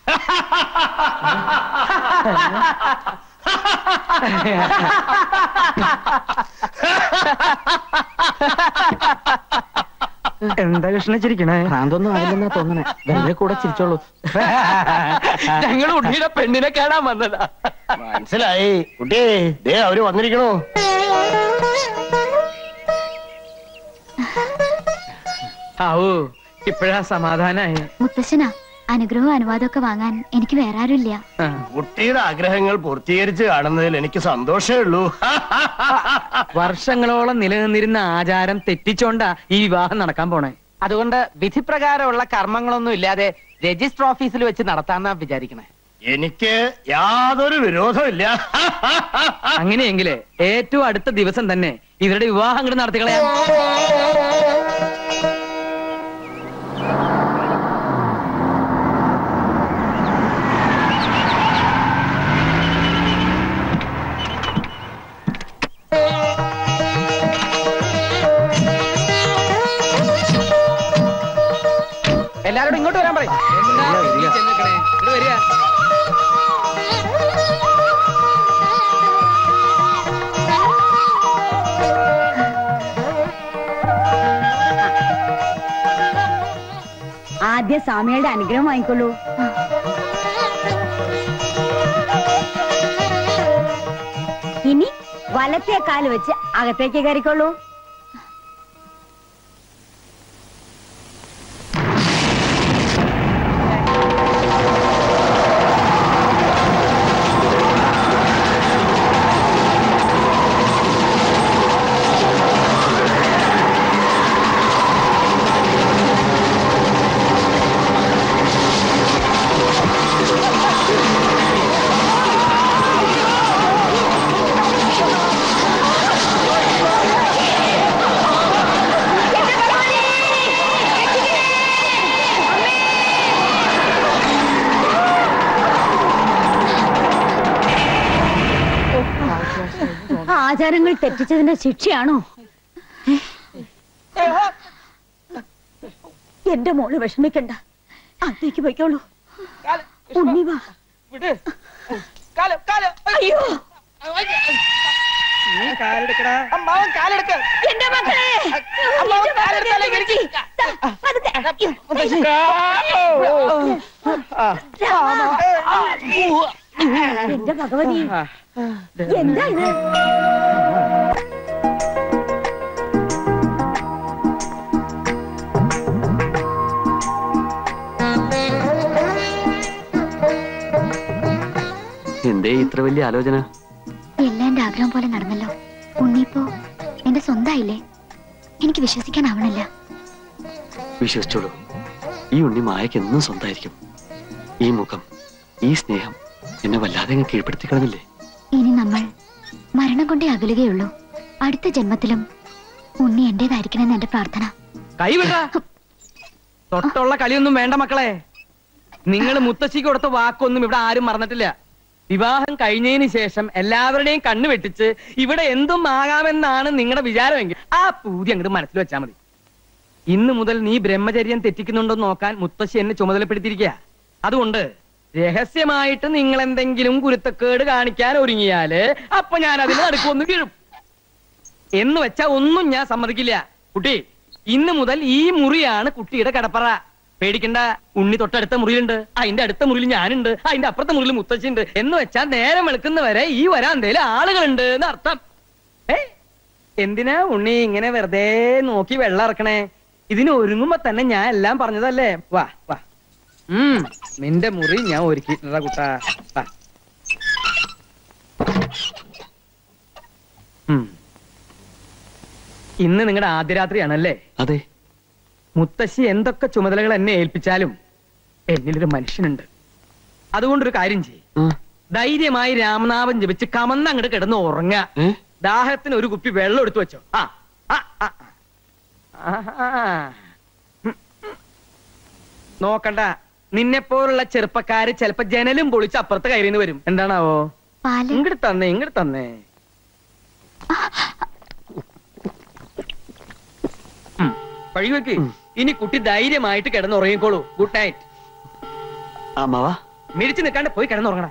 എന്താ കൃഷ്ണ ചിരിക്കണേ? ഭ്രാന്തൊന്നും ആയില്ലെന്നാ തോന്നണേ. വെറുതെ കൂടെ ചിരിച്ചോളൂ. ഞങ്ങൾ ഉണ്ണിയുടെ പെണ്ണിനെ കാണാൻ വന്നതാ. മനസ്സിലായി കുട്ടി. ദേ അവര് വന്നിരിക്കണോ? ആവൂ, ഇപ്പഴാ സമാധാനായി. മുത്തശ്ശനാ, അനുഗ്രഹവും അനുവാദമൊക്കെ വാങ്ങാൻ എനിക്ക് വേറെ ആരുമില്ല. കുട്ടിയുടെ ആഗ്രഹങ്ങൾ പൂർത്തീകരിച്ച് കാണുന്നതിൽ എനിക്ക് സന്തോഷമേ ഉള്ളൂ. വർഷങ്ങളോളം നിലനിന്നിരുന്ന ആചാരം തെറ്റിച്ചോണ്ടാ ഈ വിവാഹം നടക്കാൻ പോണേ. അതുകൊണ്ട് വിധിപ്രകാരമുള്ള കർമ്മങ്ങളൊന്നും ഇല്ലാതെ രജിസ്റ്റർ ഓഫീസിൽ വെച്ച് നടത്താന്നാ വിചാരിക്കണേ. എനിക്ക് യാതൊരു വിരോധമില്ല. അങ്ങനെയെങ്കിലേ ഏറ്റവും അടുത്ത ദിവസം തന്നെ ഇവരുടെ വിവാഹം അങ്ങോട്ട് നടത്തിക്കളയാം. എല്ലാരോടും ഇങ്ങോട്ട് വരാൻ പറയും. ആദ്യം സ്വാമിയുടെ അനുഗ്രഹം വാങ്ങിക്കൊള്ളൂ. ഇനി വലത്തെ കാല് വെച്ച് അകത്തേക്ക് കയറിക്കൊള്ളൂ. ആചാരങ്ങൾ തെറ്റിച്ചതിന്റെ ശിക്ഷയാണോ? എന്റെ മോള് വിഷമിക്കണ്ട, അകത്തേക്ക് പോയിക്കോളൂ. ഉണ്ണി വാ. അയ്യോ, നീ കാലെടുക്കടാ. അമ്മാവൻ കാലെടുക്ക. എന്റെ മക്കളെ അമ്മാവൻ കാലെടുത്താലേക്ക് എനിക്ക്. എന്റെ ഭഗവതി എന്താ ഇത്? എന്തേ ഇത്ര വലിയ ആലോചന? എല്ലാം എന്റെ ആഗ്രഹം പോലെ നടന്നല്ലോ. ഉണ്ണിപ്പോ എന്റെ സ്വന്തമായില്ലേ? എനിക്ക് വിശ്വസിക്കാനാവണില്ല. വിശ്വസിച്ചോളൂ, ഈ ഉണ്ണി മായക്ക് എന്നും സ്വന്തമായിരിക്കും. ഈ മുഖം, ഈ സ്നേഹം എന്നെ വല്ലാതെ അങ്ങ് കീഴ്പ്പെടുത്തി കളഞ്ഞില്ലേ? ഇനി നമ്മൾ മരണം കൊണ്ടേ അകലുകയുള്ളൂ. അടുത്ത ജന്മത്തിലും ഉണ്ണി എന്റേതായിരിക്കണമെന്ന് എന്റെ പ്രാർത്ഥന. കൈവിട. തൊട്ടുള്ള കളിയൊന്നും വേണ്ട മക്കളെ. നിങ്ങൾ മുത്തശ്ശിക്ക് കൊടുത്ത വാക്കൊന്നും ഇവിടെ ആരും മറന്നിട്ടില്ല. വിവാഹം കഴിഞ്ഞതിന് ശേഷം എല്ലാവരുടെയും കണ്ണു വെട്ടിച്ച് ഇവിടെ എന്തും ആകാമെന്നാണ് നിങ്ങളുടെ വിചാരമെങ്കിൽ ആ പൂതി അങ്ങോട്ട് മനസ്സിൽ വെച്ചാൽ മതി. ഇന്ന് മുതൽ നീ ബ്രഹ്മചര്യം തെറ്റിക്കുന്നുണ്ടോ നോക്കാൻ മുത്തശ്ശി എന്നെ ചുമതലപ്പെടുത്തിയിരിക്കുക. അതുകൊണ്ട് രഹസ്യമായിട്ട് നിങ്ങൾ എന്തെങ്കിലും കുരുത്തക്കേട് കാണിക്കാൻ ഒരുങ്ങിയാല് അപ്പൊ ഞാൻ അതിന് നടുക്കൊന്ന് വീഴും. എന്ന് വെച്ചാ ഒന്നും ഞാൻ സമ്മതിക്കില്ല. കുട്ടി, ഇന്ന് മുതൽ ഈ മുറിയാണ് കുട്ടിയുടെ കിടപ്പറ. പേടിക്കണ്ട, ഉണ്ണി തൊട്ടടുത്ത മുറിയിലുണ്ട്, അതിന്റെ അടുത്ത മുറിയിൽ ഞാനുണ്ട്, അതിന്റെ അപ്പുറത്തെ മുറിയിൽ മുത്തശ്ശിണ്ട്. എന്ന് വെച്ചാൽ നേരം വെളുക്കുന്നവരെ ഈ വരാന്തേല് ആളുകളുണ്ട് എന്ന് അർത്ഥം. ഏ എന്തിനാ ഉണ്ണി ഇങ്ങനെ വെറുതെ നോക്കി വെള്ളം ഇറക്കണേ? ഇതിന് ഒരുങ്ങുമ്പോ തന്നെ ഞാൻ എല്ലാം പറഞ്ഞതല്ലേ. വാ വാ. ഉം നിന്റെ മുറി ഞാൻ ഒരുക്കിയിട്ടുണ്ടാ കുട്ടാ. വാ. ഇന്ന് നിങ്ങളുടെ ആദ്യ രാത്രിയാണല്ലേ? അതെ. മുത്തശ്ശി എന്തൊക്കെ ചുമതലകൾ എന്നെ ഏൽപ്പിച്ചാലും എന്നിലൊരു മനുഷ്യനുണ്ട്. അതുകൊണ്ടൊരു കാര്യം ചെയ്യും, ധൈര്യമായി രാമനാമം ജപിച്ച് കമന്ന് അങ്ങോട്ട് കിടന്ന് ഉറങ്ങ. ദാഹത്തിന് ഒരു കുപ്പി വെള്ളം എടുത്തു വെച്ചോ. ആ നോക്കണ്ട, നിന്നെപ്പോലുള്ള ചെറുപ്പക്കാര് ചിലപ്പോ ജനലും പൊളിച്ച് അപ്പുറത്ത് കയറിന്ന് വരും. എന്താണാവോ? ഇങ്ങോട്ട് തന്നേ, ഇങ്ങോട്ട് തന്നേ. പഴി വെക്ക്. ഇനി കുട്ടി ധൈര്യമായിട്ട് കിടന്നുറങ്ങിക്കോളൂ. Good night. അമ്മാവാ, മിടിച്ചു നിൽക്കാണ്ട് പോയി കിടന്നുറങ്ങണ.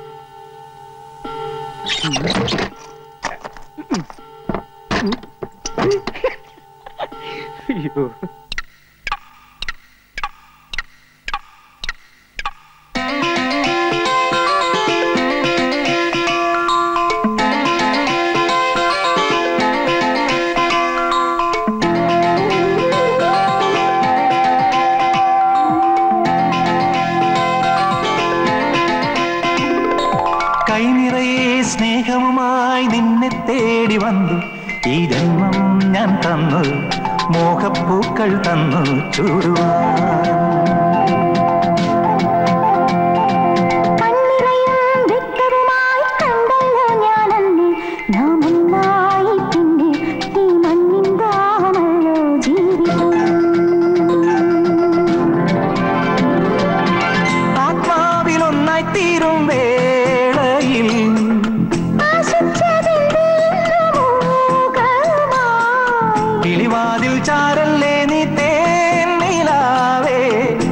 അയ്യോ, സ്നേഹവുമായി നിന്നെ തേടി വന്നു ഈ ജന്മം ഞാൻ തന്നു മോഹപ്പൂക്കൾ തന്നു ചൂടുവാൻ. ആത്മാവിലൊന്നായി തീരും വേളയിൽ കിളിവാതിൽ ചാരല്ലേ നീ തേനിലാവേ,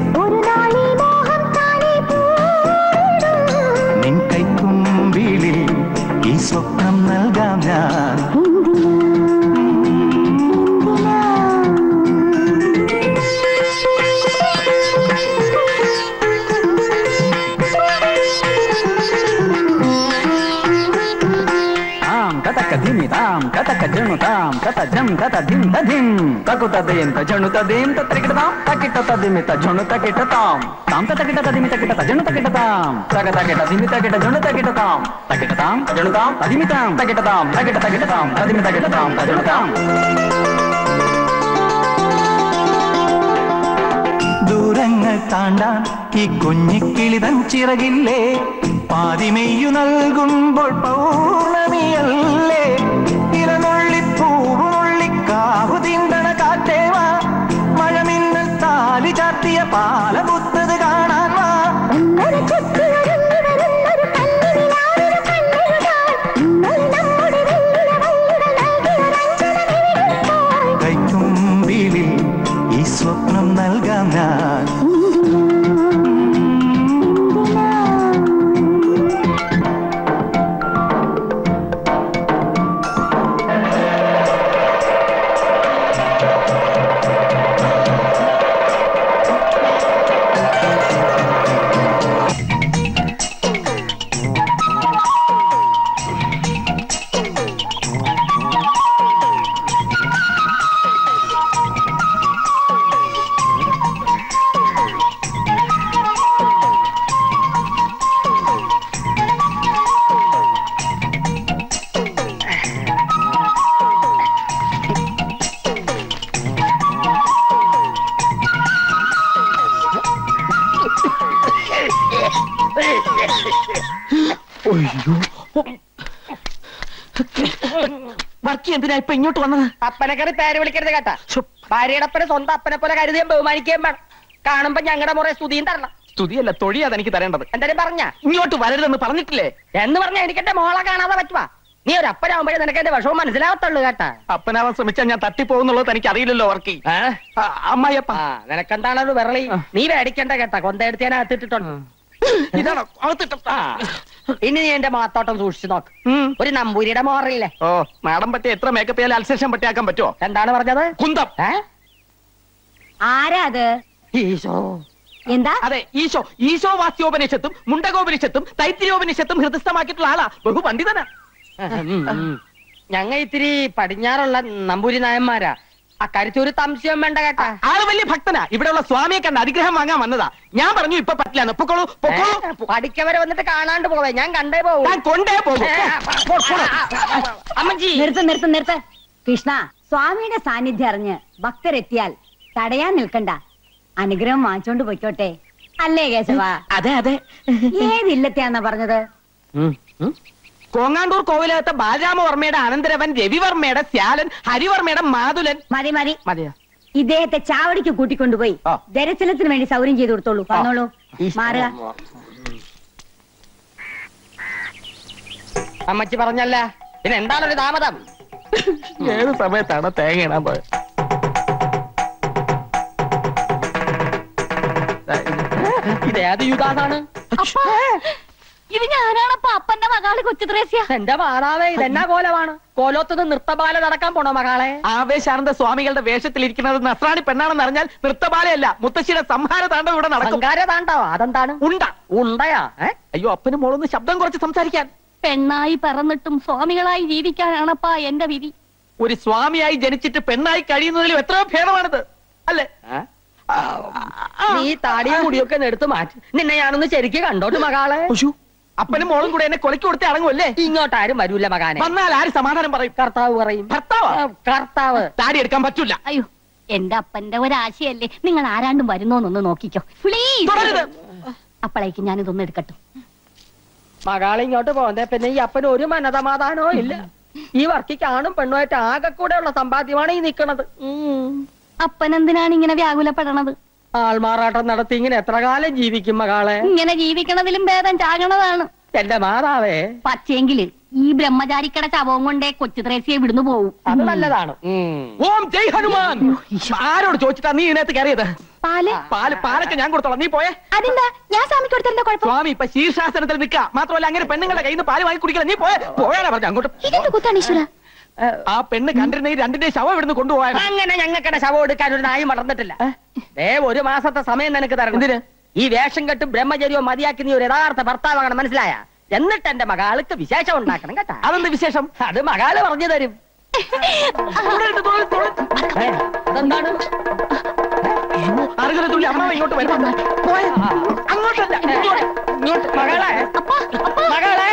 നിൻ കൈക്കുമ്പിളിൽ ഈ സ്വപ്നം നൽകാം ഞാൻ. ధిమితాం కతక జణుతాం కత జం కత ధిం తధిం తకుత దేం తజణు తదేం తత్రికిటతాం తకిట తదిమిత జణు తకిటతాం తాం తకిట తదిమిత కిట జణు తకిటతాం తగ తకిట ధిమిత కిట జణు తకిటతాం తకిటతాం జణుతాం తదిమితాం తకిటతాం తకిట తకిటతాం తదిమిత కిటతాం తజణుతాం. ദൂരങ്ങൾ താണ്ടാൻ ഈ കുഞ്ഞിക്കിളിതൻ ചിറകില്ലേ, പാതിമെയ്യു നൽകുമ്പോൾ പൗർണമിയല്ലേ, ഇലനുള്ളിപ്പൂവുള്ളിക്കാവു തീണ്ടണ കാറ്റേവാ, മഴമിന്നൽ താലി ചാത്തിയ പാലകുത്തത് കാണാൻ വാ. കൈക്കുമ്പിളിൽ ഈ സ്വപ്നം നൽകാം ഞാൻ. വർക്കി എന്തിനാ ഇപ്പൊ ഇങ്ങോട്ട് വന്നത്? അപ്പനെ കറി പേര് വിളിക്കരുത് കേട്ടാ. ഭാര്യയുടെ അപ്പനെ സ്വന്തം അപ്പനെ പോലെ കരുതിയും ബഹുമാനിക്കുകയും വേണം. കാണുമ്പോ ഞങ്ങളുടെ മുറേ സ്തുതിയും തരണം. സ്തുതിയല്ല, തൊഴിയാ എനിക്ക് തരേണ്ടത്. എന്തായാലും പറഞ്ഞ ഇങ്ങോട്ട് വരരുതെന്ന് പറഞ്ഞിട്ടില്ലേ? എന്ന് പറഞ്ഞാ എനിക്ക് എന്റെ മോളെ കാണാതെ പറ്റുവാ. നീ ഒരു അപ്പനാവുമ്പോഴേ നിനക്ക് എന്റെ വിഷമം മനസ്സിലാവത്തുള്ളൂ കേട്ടാ. അപ്പനാവാൻ ശ്രമിച്ചാൽ ഞാൻ തട്ടിപ്പോകുന്നുള്ളത് എനിക്ക് അറിയില്ലല്ലോ വർക്കി. അമ്മായിയപ്പ നിനക്കെന്താണ് വിരളി? നീ മേടിക്കണ്ട കേട്ടാ. കൊന്തയെടുത്ത് ഞാൻ അകത്തിട്ടിട്ടുണ്ട്. ഇതാണോ അകത്തിട്ട? ഇനി നീ എന്റെ മാത്തോട്ടം സൂക്ഷിച്ചു നോക്ക്. ഒരു നമ്പൂരിയുടെ മോറില്ലേ? ഓ, മാഡം പറ്റി എത്ര മേക്കപ്പ് ചെയ്യാൻ അൽസേഷൻ പറ്റിയാക്കാൻ പറ്റുമോ? എന്താണ് പറഞ്ഞത്? കുന്തം. ആരാ അത്? ഈശോ. എന്താ? അതെ, ഈശോ. ഈശോ വാസ്യോപനിഷത്തും മുണ്ടകോപനിഷത്തും തൈത്തിരിയോപനിഷത്തും ഹൃദയസ്ഥമാക്കിയിട്ടുള്ള ആളാ. ബഹു പണ്ഡിതനാ. ഞങ്ങ ഇത്തിരി പടിഞ്ഞാറുള്ള നമ്പൂരി നായന്മാരാ. അക്കാര്യത്തിൽ ഒരു സംശയം വേണ്ട കേട്ടാ. ആള് വലിയ ഭക്തനാ. ഇവിടെയുള്ള സ്വാമിയെ കണ്ട് അനുഗ്രഹം വാങ്ങാൻ വന്നതാ. ഞാൻ പറഞ്ഞു ഇപ്പൊ പറ്റില്ല. പൊക്കോളൂ പൊക്കോളൂ. പഠിക്കവരെ വന്നിട്ട് കാണാണ്ട് പോവേ. ഞാൻ കണ്ടേ പോവും. ഞാൻ കൊണ്ടേ പോകും. അമ്മജി നിർത്ത നിർത്ത നിർത്ത കൃഷ്ണ, സ്വാമിയുടെ സാന്നിധ്യം അറിഞ്ഞ് ഭക്തരെത്തിയാൽ തടയാൻ നിൽക്കണ്ട. അനുഗ്രഹം വാങ്ങിച്ചോണ്ട് പൊയ്ക്കോട്ടെ. അല്ലേ കേശവ? അതെ അതെ. ഏതില്ലത്തെയാന്നാ പറഞ്ഞത്? കോങ്ങാണ്ടൂർ കോവിലകത്തെ ബാലരാമവർമ്മയുടെ അനന്തരവൻ രവിവർമ്മയുടെ ശ്യാലൻ ഹരിവർമ്മയുടെ മാതുലൻ. മതി മതി മതിയോ? ഇദ്ദേഹത്തെ ചാവടിക്ക് കൂട്ടിക്കൊണ്ടുപോയി ദർശനത്തിന് വേണ്ടി സൗകര്യം ചെയ്തു കൊടുത്തോളൂ. വന്നോളൂ, മാറുക. അമ്മച്ചി പറഞ്ഞല്ല, പിന്നെ എന്താണൊരു താമതം? ഏത് സമയത്താണ് തേങ്ങ ഇടാൻ പോയത്? ഇതേത് യുദാസാണ്? ഇത് ഞാനാണപ്പ അപ്പന്റെ മകള് കൊച്ചു ത്രേസ്യ. എന്റെ മാതാവേ, ഇതെന്നാ കോലമാണ്? കോലോത്തത് നൃത്തബാല നടക്കാൻ പോണോ മകളെ? ആവേശാനന്ദ സ്വാമികളുടെ വേഷത്തിലിരിക്കുന്നത് നസ്രാണി പെണ്ണാണെന്ന് അറിഞ്ഞാൽ നൃത്തബാലയല്ല, മുത്തശ്ശിയുടെ സംഹാര താണ്ഡവം ഇവിടെ നടക്കും. സംഹാര താണ്ഡവോ? അതെന്താണ്? ഉണ്ട. ഉണ്ടയാ? അയ്യോ, അപ്പനും മോളൊന്ന് ശബ്ദം കുറച്ച് സംസാരിക്കാൻ. പെണ്ണായി പറന്നിട്ടും സ്വാമികളായി ജീവിക്കാനാണപ്പാ എന്റെ വിധി. ഒരു സ്വാമിയായി ജനിച്ചിട്ട് പെണ്ണായി കഴിയുന്നതിലും എത്രയോ ഭേദമാണിത്, അല്ലേ? നീ താടിയും മുടിയൊക്കെ എടുത്ത് മാറ്റി. നിന്നെ ഞാനൊന്ന് ശരിക്ക് കണ്ടോട്ട് മകളെ. അപ്പനും മോളും കൂടെ എന്നെ കൊലക്ക് കൊടുത്തേ അടങ്ങുമല്ലേ? ഇങ്ങോട്ട് ആരും വരൂല മകാനെ. വന്നാൽ ആര് സമാധാനം പറയും? കർത്താവ് പറയും. ഭർത്താവ് കർത്താവ് താടി എടുക്കാൻ പറ്റൂല. അയ്യോ, എന്റെ അപ്പന്റെ ഒരാശയല്ലേ. നിങ്ങൾ ആരാണ്ടും വരുന്നോന്നൊന്ന് നോക്കിക്കോ പ്ലീസ്. അപ്പോഴേക്ക് ഞാനിതൊന്നും എടുക്കട്ടെ. മകളെ ഇങ്ങോട്ട് പോകുന്നേ പിന്നെ ഈ അപ്പന് ഒരു മനസമാധാനവും ഇല്ല. ഈ വർക്കി കാണും പെണ്ണുമായിട്ട് ആകെ കൂടെ ഉള്ള സമ്പാദ്യമാണ് ഈ നിക്കണത്. അപ്പൻ എന്തിനാണ് ഇങ്ങനെ വ്യാകുലപ്പെടണത്? ആൾമാറാട്ടം നടത്തി ഇങ്ങനെ എത്ര കാലം ജീവിക്കും മകളെ? ഇങ്ങനെ ജീവിക്കണതിലും ഭേദം ചാകണതാണ്. എന്റെ മാതാവേ, പക്ഷേങ്കില് ഈ ബ്രഹ്മചാരിക്കട ശവവും കൊണ്ടേ കൊച്ചു ത്രേസ്യെ വിടുന്നു പോവും. അത് നല്ലതാണ്. ഓം ജയ് ഹനുമാൻ. ആരോട് ചോദിച്ചിട്ടാ നീ ഇതിനകത്ത് കയറിയത്? പാല് പാല് പാലൊക്കെ ഞാൻ കൊടുത്തോളാം, നീ പോയേ. അതെന്താ? ഞാൻ സ്വാമിക്ക് കൊടുത്തിരുന്ന കുഴപ്പം? സ്വാമി ഇപ്പൊ ശീർഷാസനത്തിൽ നിൽക്കുക. മാത്രമല്ല അങ്ങനെ പെണ്ണുങ്ങളുടെ കയ്യിൽ നിന്ന് പാല് വാങ്ങി കുടിക്കില്ല. നീ പോയേ. പോയാലാ പറഞ്ഞു അങ്ങോട്ട്. ഇതെന്ത് കുത്താണ് ഈശ്വര? ആ പെണ്ണ് കണ്ടിരുന്ന ഈ രണ്ടിന്റെ ശവം ഇവിടുന്ന് കൊണ്ടുപോയാൽ അങ്ങനെ ഞങ്ങൾക്കിടെ ശവം എടുക്കാൻ ഒരു നായി വളർന്നിട്ടില്ല. ഏ ഒരു മാസത്തെ സമയം നിനക്ക് തരണം. എന്തിന്? ഈ വേഷം കെട്ടും ബ്രഹ്മചര്യവും മതിയാക്കി നീ ഒരു യഥാർത്ഥ ഭർത്താവാകണം, മനസ്സിലായ? എന്നിട്ട് എന്റെ മകാൾക്ക് വിശേഷം ഉണ്ടാക്കണം കേട്ടാ. അതെന്ത് വിശേഷം? അത് മകാള് പറഞ്ഞു തരും. അതെന്താണ്? അറുകര തുള്ളി അമ്മ ഇങ്ങോട്ട് വരുന്നു. അങ്ങോട്ടല്ല, ഇങ്ങോട്ട്. മകളെ മകളെ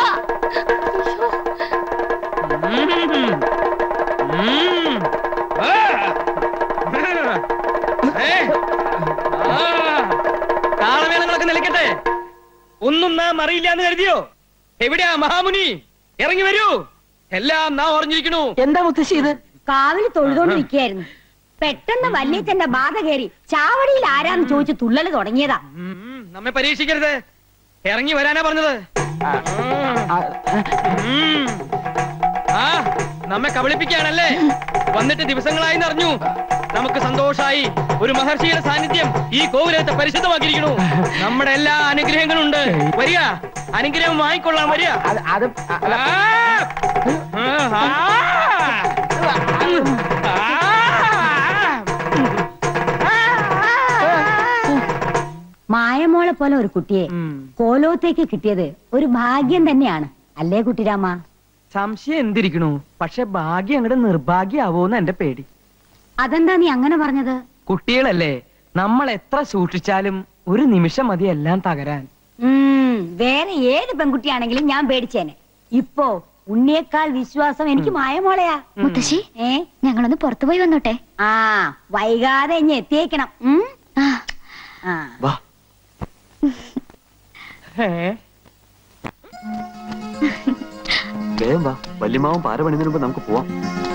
താളമേളങ്ങളൊക്കെ നിലയ്ക്കട്ടെ. ഒന്നും നാം അറിയില്ല എന്ന് കരുതിയോ? എവിടെയാ മഹാമുനി? ഇറങ്ങി വരൂ. എല്ലാം നാം ഓർഞ്ഞിരിക്കണു. എന്താ മുത്തശ്ശി ഇത്? കാവില് തൊഴുതോണ്ടിരിക്കുകയായിരുന്നു. പെട്ടെന്ന് വല്യച്ഛന്റെ ബാധ കയറി ചാവടിയിൽ ആരാന്ന് ചോദിച്ചു തുള്ളല് തുടങ്ങിയതാ. നമ്മെ പരീക്ഷിക്കരുത്. ഇറങ്ങി വരാനാ പറഞ്ഞത്. ആ നമ്മെ കബളിപ്പിക്കാണല്ലേ? വന്നിട്ട് ദിവസങ്ങളായി അറിഞ്ഞു. നമുക്ക് സന്തോഷായി. ഒരു മഹർഷിയുടെ സാന്നിധ്യം ഈ കോവിലത്തെ പരിശുദ്ധമാക്കിയിരിക്കണു. നമ്മുടെ എല്ലാ അനുഗ്രഹങ്ങളും ഉണ്ട്. വരിക, അനുഗ്രഹം വാങ്ങിക്കൊള്ളാം. വരിക. മായമോളെ പോലെ ഒരു കുട്ടിയെ കോലോത്തേക്ക് കിട്ടിയത് ഒരു ഭാഗ്യം തന്നെയാണ്, അല്ലേ കുട്ടിരാമ? സംശയം എന്തിരിക്കണു. പക്ഷെ ഭാഗ്യം അങ്ങോട്ട് നിർഭാഗ്യാവോന്ന് എന്റെ പേടി. അതെന്താ നീ അങ്ങനെ പറഞ്ഞത്? കുട്ടികളല്ലേ, നമ്മൾ എത്ര സൂക്ഷിച്ചാലും ഒരു നിമിഷം മതി എല്ലാം തകരാൻ. ഉം വേറെ ഏത് പെൺകുട്ടിയാണെങ്കിലും ഞാൻ പേടിച്ചേനെ. ഇപ്പോ ഉണ്ണിയേക്കാൾ വിശ്വാസം എനിക്ക് മായമോളയാ. മുത്തശ്ശി, ഏ ഞങ്ങളൊന്ന് പുറത്തുപോയി വന്നോട്ടെ. ആ വൈകാതെ ഇനി എത്തിയേക്കണം. വേഗം വാ, വല്യമാവും പാര പണിതിന് മുമ്പ് നമുക്ക് പോവാം.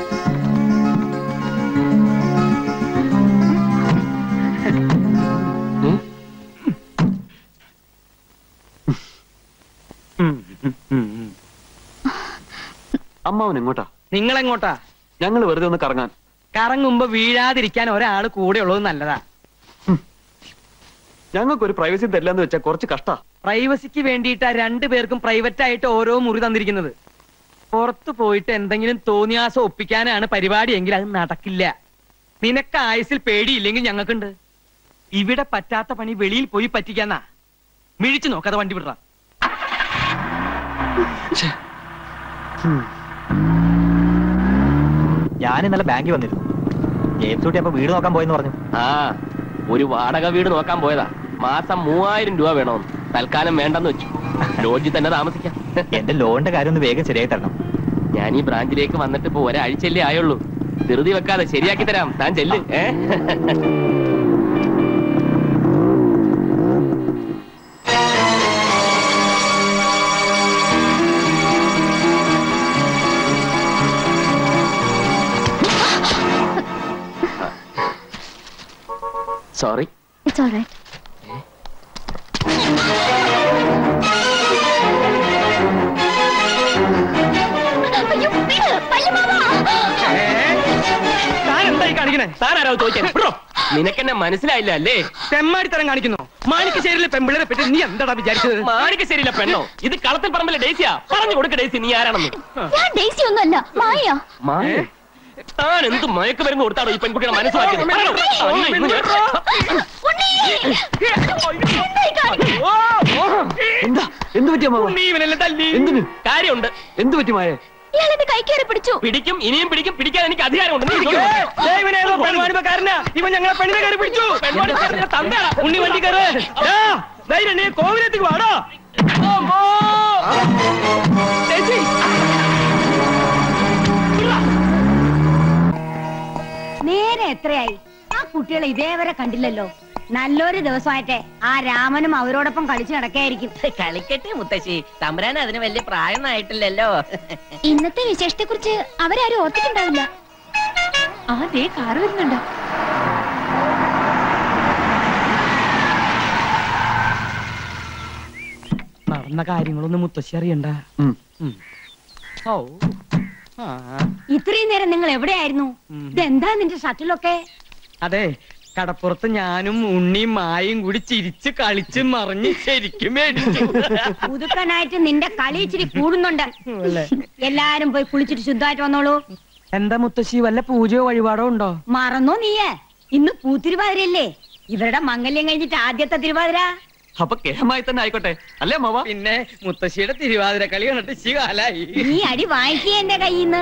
അമ്മാവൻ എങ്ങോട്ടാ? നിങ്ങൾ എങ്ങോട്ടാ? ഞങ്ങൾ വെറുതെ ഒന്ന് കറങ്ങാൻ. കറങ്ങുമ്പോ വീഴാതിരിക്കാൻ ഒരാള് കൂടെ ഉള്ളത് നല്ലതാ. ഞങ്ങൾക്ക് ഒരു പ്രൈവസി തരില്ലെന്ന് വെച്ചാൽ കുറച്ച് കഷ്ടാ. പ്രൈവസിക്ക് വേണ്ടിയിട്ടാ രണ്ടു പേർക്കും പ്രൈവറ്റ് ആയിട്ട് ഓരോ മുറി തന്നിരിക്കുന്നത്. പുറത്തു പോയിട്ട് എന്തെങ്കിലും തോന്നിയാസം ഒപ്പിക്കാനാണ് പരിപാടി എങ്കിൽ അത് നടക്കില്ല. നിനക്ക് ആയുസിൽ പേടിയില്ലെങ്കിൽ ഞങ്ങൾക്കുണ്ട്. ഇവിടെ പറ്റാത്ത പണി വെളിയിൽ പോയി പറ്റിക്കാന്നാ. മിഴിച്ചു നോക്കാതെ വണ്ടി വിടറ. ഞാൻ ഇന്നലെ ബാങ്കിൽ വന്നിരുന്നു. ജെയിംസ് കുട്ടി അപ്പൊ വീട് നോക്കാൻ പോയെന്ന് പറഞ്ഞു. ആ, ഒരു വാടക വീട് നോക്കാൻ പോയതാ. മാസം മൂവായിരം രൂപ വേണമെന്ന്. തൽക്കാലം വേണ്ടെന്ന് വെച്ചു. ലോഡ്ജിൽ തന്നെ താമസിക്കാം. എന്റെ ലോണിന്റെ കാര്യം ഒന്ന് വേഗം ശരിയായി തരണം. ഞാൻ ഈ ബ്രാഞ്ചിലേക്ക് വന്നിട്ട് ഇപ്പൊ ഒരാഴ്ചയല്ലേ ആയുള്ളൂ. ധൃതി വെക്കാതെ ശരിയാക്കി തരാം. താൻ ചെല്ല്. ഏ സോറി. It's all right. നിനക്കെന്നെ മനസ്സിലായില്ല അല്ലേ? തെമ്മാടിത്തരം കാണിക്കുന്നു. മാണിക്കശ്ശേരിയിലെ പെമ്പിള്ളേരെ പറ്റി നീ എന്താടാ വിചാരിച്ചത്? മാണിക്കശ്ശേരിയിലെ പെണ്ണോ? ഇത് കളത്തിൽ പറമ്പിലെ ഡേസിയാ. പറഞ്ഞു കൊടുക്ക ഡേസി, നീ ആരാണെന്ന്. ഞാൻ ഡേസി ഒന്നുമല്ല, മായ. മായ? താൻ എന്ത് മയക്ക് മരുന്ന് കൊടുത്താണോ ഈ പെൺകുട്ടിയുടെ മനസ്സിലാക്കിയത്? എന്താ എന്ത് പറ്റിയ എന്തിന് കാര്യമുണ്ട്. എന്ത് പറ്റി മായ? ഇയാളെന്റെ കൈ കയറി പിടിച്ചു. പിടിക്കും, ഇനിയും പിടിക്കും. പിടിക്കാൻ എനിക്ക് അധികാരമുണ്ട്. ഇവൻ ഞങ്ങളെ പെണ്ണിനെ കയറി പിടിച്ചു. ഉണ്ണി വണ്ടി കയറ്. കോവിലത്തേക്ക് വാടോ. നേരെ എത്രയായി? ആ കുട്ടികളെ ഇതേവരെ കണ്ടില്ലല്ലോ. നല്ലൊരു ദിവസമായിട്ടെ ആ രാമനും അവരോടൊപ്പം കളിച്ചു നടക്കായിരിക്കും. കളിക്കട്ടെ മുത്തശ്ശി, തമ്പുരാൻ അതിന് വലിയ പ്രായം ആയിട്ടില്ലല്ലോ. ഇന്നത്തെ വിശേഷത്തെ കുറിച്ച് അവരാരും ഓർത്തിട്ടുണ്ടാവില്ല. ആ ദേ കാറ് വരുന്നുണ്ടോ? നടന്ന കാര്യങ്ങളൊന്നും മുത്തശ്ശി അറിയണ്ട. ഇത്രയും നേരം നിങ്ങൾ എവിടെയായിരുന്നു? ഇതെന്താ നിന്റെ ഷട്ടിലൊക്കെ? അതെ, കടപ്പുറത്ത് ഞാനും ഉണ്ണിയും മായും കൂടി ചിരിച്ച് കളിച്ച് മറിഞ്ഞ് ശരിക്കും മേടിച്ചു. പുതുക്കനായിട്ട് നിന്റെ കളി ഇച്ചിരി കൂടുന്നുണ്ട്. എല്ലാരും പോയി കുളിച്ചിട്ട് ശുദ്ധമായിട്ട് വന്നോളൂ. എന്താ മുത്തശ്ശി, വല്ല പൂജയോ വഴിപാടോ ഉണ്ടോ? മറന്നോ നീയേ? ഇന്ന് പൂത്തിരുവാതിരല്ലേ? ഇവരുടെ മംഗല്യം കഴിഞ്ഞിട്ട് ആദ്യത്തെ തിരുവാതിര. അപ്പൊ കേമായി തന്നെ ആയിക്കോട്ടെ അല്ലേ മാവ? പിന്നെ മുത്തശ്ശിയുടെ തിരുവാതിര കളി കണ്ടിട്ട് ശികാലായി. നീ അടി വാങ്ങിക്കേ എന്റെ കയ്യിന്ന്.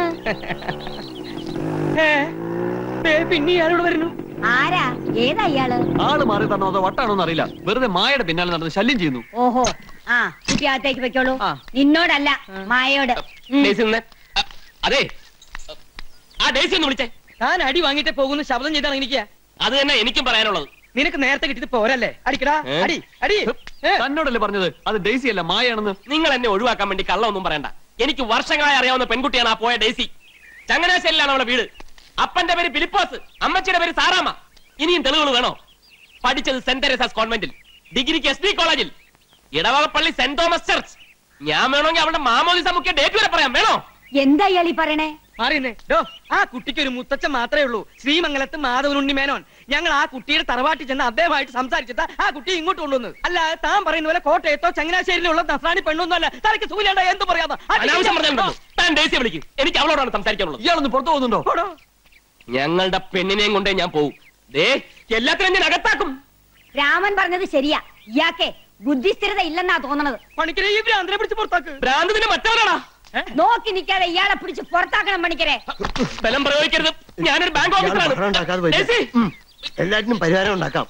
പിന്നെ ഇയാളോട് വരുന്നു. ആരാ? ഏതാ ഇയാള്? ആള് മാറി തന്നോ അതോ വട്ടാണോന്ന് അറിയില്ല. വെറുതെ മായയുടെ പിന്നാലെ നടന്ന് ശല്യം ചെയ്യുന്നു. ഓഹോ, ആ കുട്ടി അകത്തേക്ക് വെക്കോളൂ. നിന്നോടല്ല, മായയോട്. അതെ, ആ ഡേസി ഒന്ന് വിളിച്ചേ. താൻ അടി വാങ്ങിട്ട് പോകുന്ന ശബ്ദം ചെയ്താണ് എനിക്ക്. അത് തന്നെ എനിക്കും പറയാനുള്ളത്. നിനക്ക് നേരത്തെ കിട്ടിയത് പോരല്ലേ? അടിക്കടാ, അടി അടി. തന്നോടല്ലേ പറഞ്ഞത് അത് ഡേസി അല്ല മായാണെന്ന്? നിങ്ങൾ എന്നെ ഒഴിവാക്കാൻ വേണ്ടി കള്ളമൊന്നും പറയണ്ട. എനിക്ക് വർഷങ്ങളായി അറിയാവുന്ന പെൺകുട്ടിയാണ് ആ പോയ ഡേസി. ചങ്ങനാശ്ശേരിയിലാണ് അവളുടെ വീട്. അപ്പന്റെ പേര് ഫിലിപ്പോസ്, അമ്മച്ചിയുടെ പേര് സാറാമ. ഇനിയും തെളിവുകൾ വേണോ? പഠിച്ചത് സെന്റ് തെരേസാസ് കോൺവെന്റിൽ, ഡിഗ്രിക്ക് എസ് ഡി കോളേജിൽ, ഇടവകപ്പള്ളി സെന്റ് തോമസ് ചർച്ച്. ഞാൻ വേണമെങ്കിൽ അവളുടെ മാമോദിസ മുഖ്യ ഡേറ്റ് വരെ പറയാം. വേണോ? എന്താ ഇയാളീ പറയണേ? മാറിയുന്നേ. ആ കുട്ടിക്ക് ഒരു മുത്തച്ഛൻ മാത്രമേ ഉള്ളൂ, ശ്രീമംഗലത്ത് മാധവനുണ്ണി മേനോൻ. ഞങ്ങൾ ആ കുട്ടിയുടെ തറവാട്ടിൽ ചെന്ന് അദ്ദേഹമായിട്ട് സംസാരിച്ചിട്ട് ആ കുട്ടി ഇങ്ങോട്ട് കൊണ്ടുവന്നു. അല്ല, താൻ പറയുന്ന പോലെ കോട്ടയത്തോ ചങ്ങനാശ്ശേരിയിലുള്ള നസ്രാണി പെണ്ണൊന്നും അല്ല. തനിക്ക് സൂര്യാണ്ട എന്ത് പറയാമോ? എനിക്ക് അവളോടാണ് സംസാരിക്കാനുള്ളത്. ഇയാളൊന്ന് പുറത്തു പോകുന്നുണ്ടോ? ഞങ്ങളുടെ പെണ്ണിനെയും കൊണ്ടേ ഞാൻ പോവും. എല്ലാത്തിനും ഞാൻ അകത്താക്കും. രാമൻ പറഞ്ഞത് ശരിയാ. ഇയാക്കെ ബുദ്ധിസ്ഥിരത ഇല്ലെന്നാ തോന്നണത്. പണിക്കരെ ഈ ഭ്രാന്തനെ പിടിച്ച് പുറത്താക്ക്. ഭ്രാന്ത് പിന്നെ മറ്റവരാടാ. നോക്കി നിൽക്കാതെ ഇയാളെ പിടിച്ച് പുറത്താക്കണം പണിക്കരെ. ബലം പ്രയോഗിക്കരുത്. ഞാനൊരു ബാങ്ക് ഓഫീസറാണ്. എല്ലാറ്റിനും പരിഹാരം ഉണ്ടാക്കാം.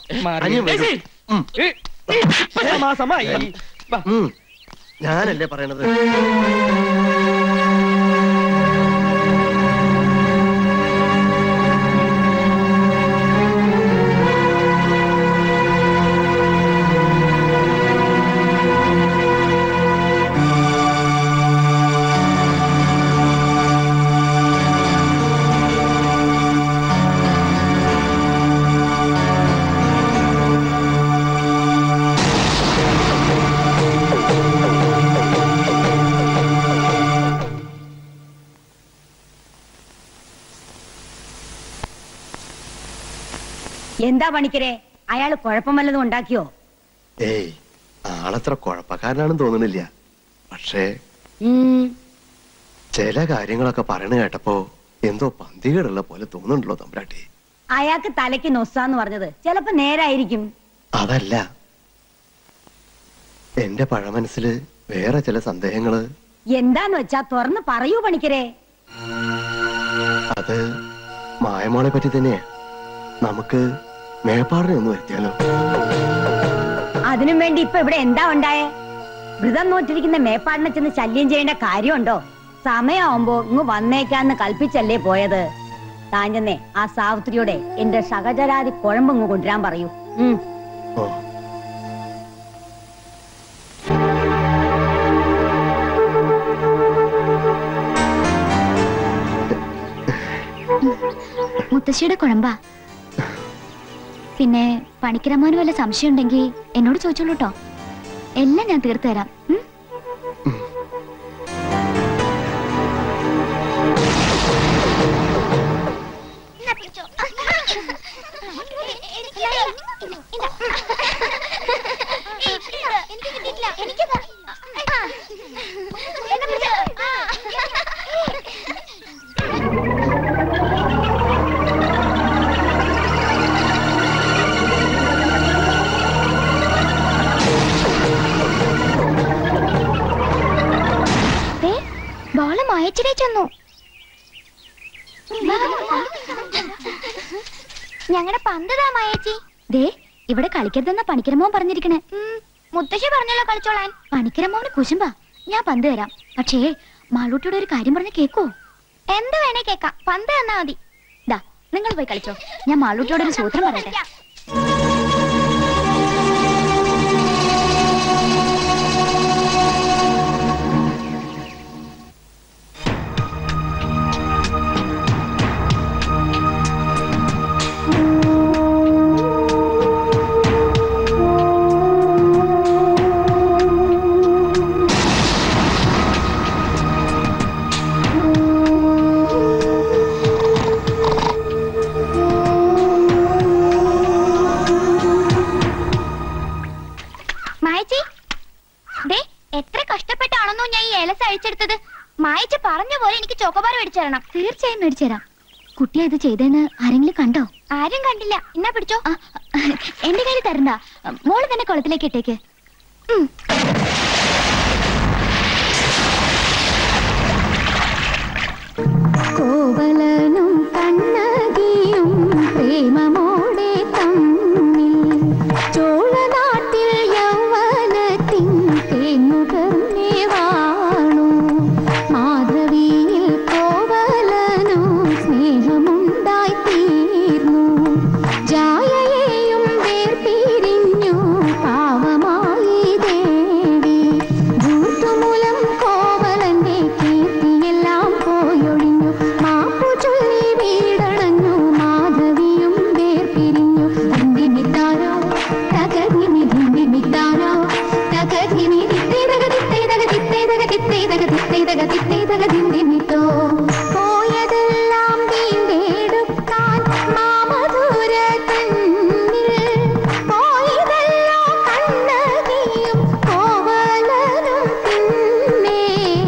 ഞാനല്ലേ പറയണത്. എന്താ പണിക്കരെ, അയാൾ കുഴപ്പം വല്ലതും ഉണ്ടാക്കിയോ? ഏയ്, ആളത്ര കുഴപ്പക്കാരനാണെന്ന് തോന്നുന്നില്ല. പക്ഷേ ചില കാര്യങ്ങളൊക്കെ പറയണ കേട്ടപ്പോ എന്തോ പന്തികേടുള്ള പോലെ തോന്നുന്നുണ്ടല്ലോ തമ്പുരാട്ടി. അയാൾക്ക് തലയ്ക്ക് നൊസാന്ന് പറഞ്ഞത് ചിലപ്പോ നേരായിരിക്കും. അതല്ല, എന്റെ പഴമനസ്സില് വേറെ ചില സന്ദേഹങ്ങള്. എന്താന്ന് വെച്ചാ തുറന്ന് പറയൂ പണിക്കരെ. അത് മായമോളെ പറ്റി തന്നെയാ. നമുക്ക് മേപ്പാടിനെ ഒന്ന് വരുത്തിയാലോ? അതിനും വേണ്ടി ഇപ്പൊ ഇവിടെ എന്താ ഉണ്ടായേ? വ്രതം നോറ്റിരിക്കുന്ന മേപ്പാടിനെ ചെന്ന് ശല്യം ചെയ്യേണ്ട കാര്യമുണ്ടോ? സമയമാവുമ്പോ ഇങ്ങ് വന്നേക്കാന്ന് കൽപ്പിച്ചല്ലേ പോയത്. താഞ്ചെന്നേ ആ സാവിത്രിയോടെ എന്റെ സഹചരാതി കുഴമ്പ് ഇങ്ങ് കൊണ്ടുവരാൻ പറയൂ. ഉം മുത്തശ്ശിയുടെ കുഴമ്പാ. പിന്നെ പണിക്കരമാന് വല്ല സംശയം ഉണ്ടെങ്കിൽ എന്നോട് ചോദിച്ചോളൂ കേട്ടോ. എല്ലാം ഞാൻ തീർത്തു തരാം. ബോള് മായച്ചിടേ ചെന്നു. ഞങ്ങളുടെ പന്തതാ മായേച്ചി. ദേ ഇവിടെ കളിക്കരുതെന്ന പണിക്കരമോൻ പറഞ്ഞിരിക്കണേ. മുത്തശ്ശി പറഞ്ഞല്ലോ കളിച്ചോളാൻ. പണിക്കരമോന് കുശുമ്പാ. ഞാൻ പന്ത് തരാം. പക്ഷേ മാളൂട്ടിയുടെ ഒരു കാര്യം പറഞ്ഞ് കേക്കോ? എന്ത് വേണേ കേക്കാം. പന്ത് തന്നാ മതി. ദാ നിങ്ങൾ പോയി കളിച്ചോ. ഞാൻ മാളൂട്ടിയോട് ഒരു സൂത്രം പറയട്ടെ. മായച്ച പറഞ്ഞ പോലെ എനിക്ക് ചോക്കോബാർ മേടിച്ചു തരണം. തീർച്ചയായും മേടിച്ചു തരാം. കുട്ടിയാ ഇത് ചെയ്തെന്ന് ആരെങ്കിലും കണ്ടോ? ആരും കണ്ടില്ല. എന്നാ പിടിച്ചോ. എന്റെ കയ്യിൽ തരണ്ട. മോള് തന്നെ കുളത്തിലേക്ക് ഇട്ടേക്ക്. കോവലനും കണ്ണകിയും പ്രേമമോടെ തമ്മിൽ ചോളനാട്ടിൽ യൗവനത്തിൻ തേന്നുകർന്നേ വാണു. മാധവിയിൽ കോവലനും സ്നേഹമുണ്ടായി തീർന്നു. ജായയെയും വേർപിരിഞ്ഞു പാവമായി ദേവി. ഭൂത്തുമൂലം കോവലന്റെ കീർത്തിയെല്ലാം പോയൊഴിഞ്ഞു. മാപ്പു ചൊല്ലി വീടണഞ്ഞു. മാധവിയും വേർപിരിഞ്ഞു. ധിന്ദിമിത്താരോ തകധിമി ധിന്ദിമിത്താരോ തകധിമി ധിന്ദിമിത്തോ. പോയതെല്ലാം വീണ്ടെടുക്കാൻ മാമധുര തന്നിൽ പോയതല്ലോ കണ്ണകിയും കോവലനും പിന്നെ.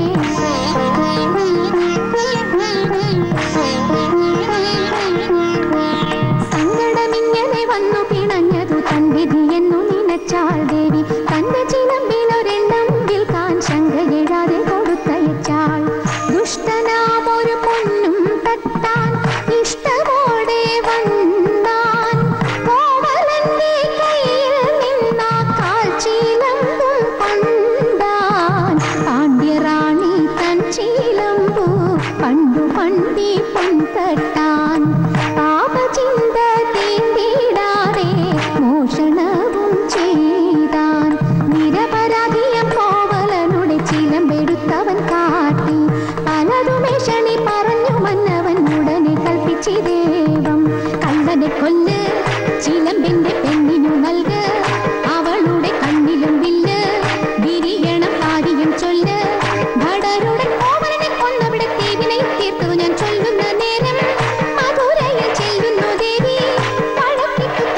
സങ്കടമിങ്ങനെ വന്നു പിണഞ്ഞതു തൻ വിധിയെന്നു നിനച്ചാൾ ദേവി. തന്റെ ചിലമ്പിലൊരെണ്ണം വിൽക്കാൻ ശങ്കയെഴാതെ കൊടുത്തയച്ചാൾ. ദുഷ്ടനാമൊരു പൊന്നും തട്ടാൻ ഇഷ്ടമോടെ വന്നാൻ. കോവലന്റെ കയ്യിൽ നിന്നാ കാൽച്ചീലമ്പും കൊണ്ടാൻ. പാണ്ഡ്യറാണി തൻ ചീലമ്പു പണ്ടു പണ്ടി പൊൻതട്ടാൻ. പാപചിന്ത തീണ്ടിടാതെ മോഷണവും ചെയ്താൻ. നിരപരാധിയം കോവലനുടെ ചിലമ്പെടുത്തവൻ കാട്ടി. പലതുമേഷണി പറഞ്ഞു മന്നവൻ ഉടനെ കൽപ്പിച്ചി ദേവം. കള്ളനെ കൊല്ല്, ചിലമ്പിന്റെ പെണ്ണിനു നൽക്. അവളുടെ കണ്ണിലും വില്ല് വിരിയണം കാര്യം ചൊല്ല്. ഭടരുടെ കോവലനെ കൊന്നവിടെ തീവിനെ തീർത്തു ഞാൻ ചൊല്ലുന്ന നേരം. മധുരയിൽ ചെല്ലുന്നു ദേവി. പഴക്കിട്ടു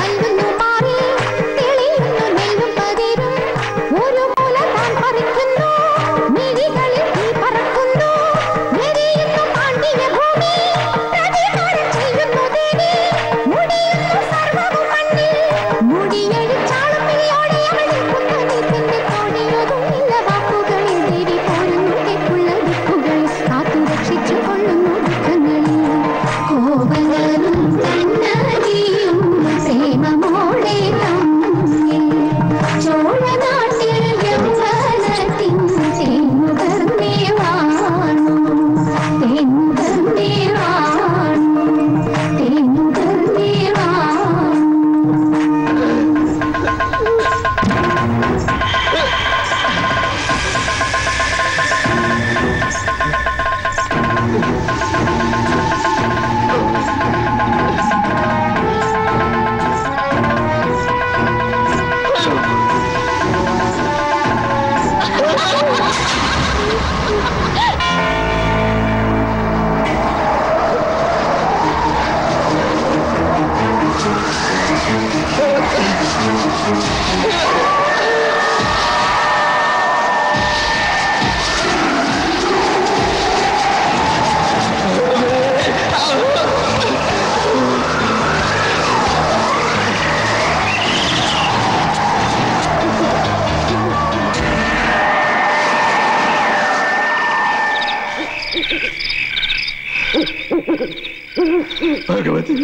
ഭഗവതി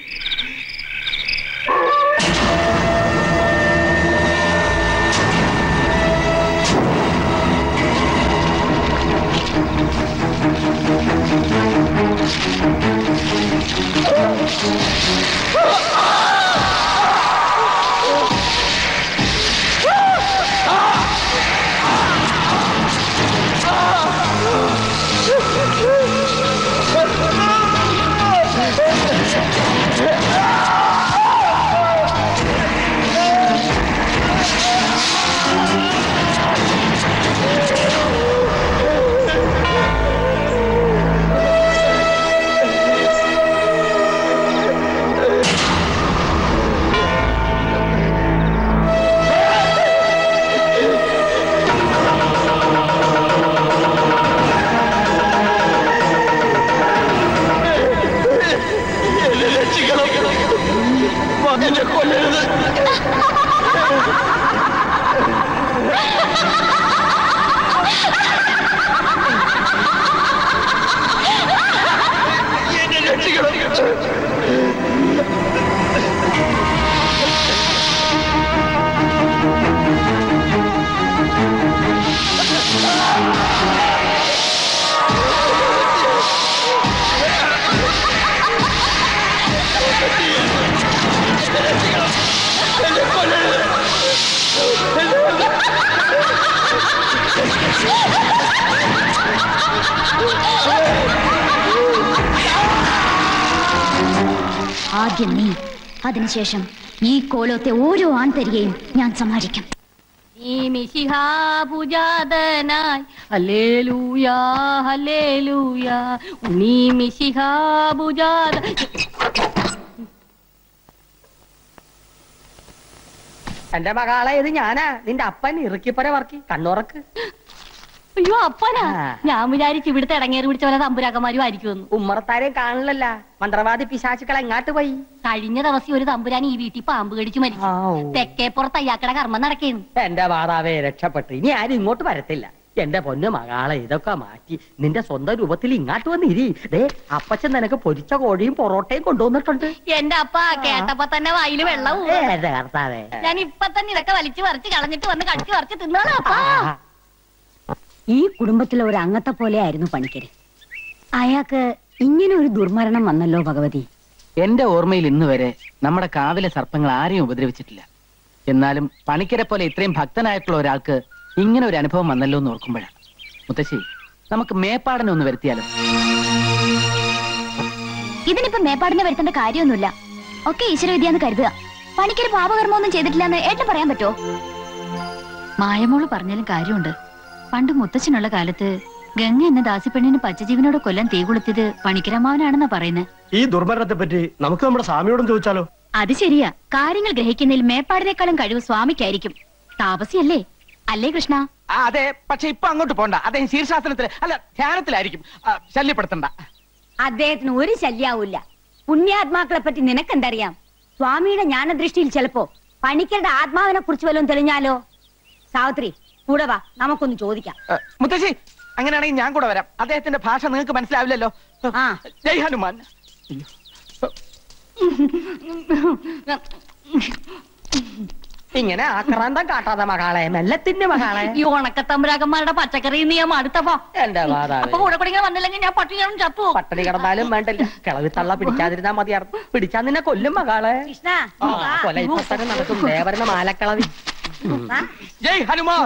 ആദ്യം നീ, അതിനുശേഷം ഈ കോലത്തെ ഓരോ ആൺതരികയും ഞാൻ സമാരിക്കും. ഈ മിശിഹാപൂജാതനായി ഹല്ലേലൂയാ ഹല്ലേലൂയാ ഉണ്ണി മിശിഹാപൂജാത. എന്റെ മകളെ ഇത് ഞാനാ, നിന്റെ അപ്പൻ ഇറുക്കിപ്പര വർക്കി കണ്ണുറക്ക്. അയ്യോ അപ്പനാ, ഞാൻ വിചാരിച്ചു ഇവിടുത്തെ ഇടങ്ങേറി പിടിച്ച പോലെ തമ്പുരാക്കന്മാരും ആയിരിക്കുമെന്ന്. ഉമ്മറത്താരെയും കാണില്ലല്ല, മന്ത്രവാദി പിശാചുക്കൾ എങ്ങാട്ട് പോയി? കഴിഞ്ഞ ദിവസം ഒരു തമ്പുരാൻ ഈ വീട്ടിൽ പാമ്പ് കടിച്ചു മരിച്ചു. തെക്കേപ്പുറത്ത് അയ്യാക്കടെ കർമ്മം നടക്കുന്നു. എന്റെ മാതാവേ രക്ഷപ്പെട്ടു, ഇനി ആരും ഇങ്ങോട്ട് വരത്തില്ല. എന്റെ പൊന്നു മകളെ ഇതൊക്കെ മാറ്റി നിന്റെ സ്വന്തം രൂപത്തിൽ ഇങ്ങാട്ട് വന്നിരി. ദേ അപ്പച്ചൻ നിനക്ക് പൊരിച്ച കോഴിയും പൊറോട്ടയും കൊണ്ടുവന്നിട്ടുണ്ട്. എന്റെ അപ്പ കേട്ടപ്പോ തന്നെ വായില് വെള്ളവും. ഞാൻ ഇപ്പൊ തന്നെ ഇതൊക്കെ വലിച്ചു പറിച്ച് കളഞ്ഞിട്ട് വന്ന് കടിച്ചു പറിച്ച് തിന്നോളാം അപ്പാ. ഈ കുടുംബത്തിലെ ഒരു അംഗത്തെ പോലെ ആയിരുന്നു പണിക്കര്. അയാൾക്ക് ഇങ്ങനെ ഒരു ദുർമരണം വന്നല്ലോ ഭഗവതി. എന്റെ ഓർമ്മയിൽ ഇന്ന് വരെ നമ്മുടെ കാവിലെ സർപ്പങ്ങൾ ആരെയും ഉപദ്രവിച്ചിട്ടില്ല. എന്നാലും പണിക്കരെ പോലെ ഇത്രയും ഭക്തനായിട്ടുള്ള ഒരാൾക്ക് ഇങ്ങനെ ഒരു അനുഭവം വന്നല്ലോ എന്ന് ഓർക്കുമ്പോഴാണ്. മുത്തശ്ശി, നമുക്ക് മേപ്പാടനെ ഒന്ന് വരുത്തിയാലോ? ഇതിനിപ്പോ മേപ്പാടിനെ വരുത്തേണ്ട കാര്യമൊന്നുമില്ല. ഒക്കെ ഈശ്വരവിദ്യാന്ന് കരുതുക. പണിക്കര് പാപകർമ്മമൊന്നും ചെയ്തിട്ടില്ലെന്ന് ഏട്ടൻ പറയാൻ പറ്റുമോ? മായമോള് പറഞ്ഞാലും കാര്യമുണ്ട്. പണ്ട് മുത്തച്ഛനുള്ള കാലത്ത് ഗംഗ എന്ന ദാസിപ്പെണ്ണിന് പച്ചജീവനോട് കൊല്ലാൻ തീ കൊളുത്തിയത് പണിക്കരമാവനാണെന്നാ പറയുന്നത്. ഈ ദുർമരണത്തെ പറ്റി നമുക്ക് നമ്മുടെ സ്വാമിയോടും ചോദിച്ചാലോ? അത് ശരിയാ. കാര്യങ്ങൾ ഗ്രഹിക്കുന്നതിൽ മേപ്പാടിനേക്കാളും കഴിവ് സ്വാമിക്കായിരിക്കും. താപസിയല്ലേ അല്ലേ കൃഷ്ണ? അതെ, പക്ഷെ ഇപ്പൊ അങ്ങോട്ട് പോണ്ട. അദ്ദേഹം ശീർഷാസനത്തിൽ അല്ല ധ്യാനത്തിലായിരിക്കും. ശല്യപ്പെടുത്തണ്ട. അദ്ദേഹത്തിന് ഒരു ശല്യാവൂല്ല. പുണ്യാത്മാക്കളെ പറ്റി നിനക്കെന്തറിയാം? സ്വാമിയുടെ ജ്ഞാനദൃഷ്ടിയിൽ ചിലപ്പോ പണിക്കരുടെ ആത്മാവിനെ കുറിച്ച് വല്ലതും തെളിഞ്ഞാലോ? സാവിത്രി കൂടെ വാ, നമുക്കൊന്ന് ചോദിക്കാം. മുത്തശ്ശി, അങ്ങനെയാണെങ്കിൽ ഞാൻ കൂടെ വരാം. അദ്ദേഹത്തിന്റെ ഭാഷ നിങ്ങൾക്ക് മനസ്സിലാവില്ലല്ലോ. ജയ് ഹനുമാൻ. ഇങ്ങനെ ആക്രാന്തം കാട്ടാതെ മകളെ മെല്ലെ തിന്നു മകളെ. ഈ ഉണക്കത്തമ്പുരാക്കന്മാരുടെ പച്ചക്കറി നീ അടുത്തപ്പോ എന്റെ മാതാവേ. അപ്പൊ കൂടെ കൂടെ ഇങ്ങനെ വന്നില്ലെങ്കിൽ ഞാൻ പട്ടികളും ചത്തു. പട്ടിണി കിടന്നാലും വേണ്ടില്ല, കിളവി തള്ള പിടിക്കാതിരുന്നാ മതിയായിരുന്നു. പിടിച്ചാ നിന്നെ കൊല്ലും മകളെ. കൊല ഇപ്പൊ തന്നെ നടക്കും. ദേവരുടെ മാലക്കളവി. ജയ് ഹനുമാൻ.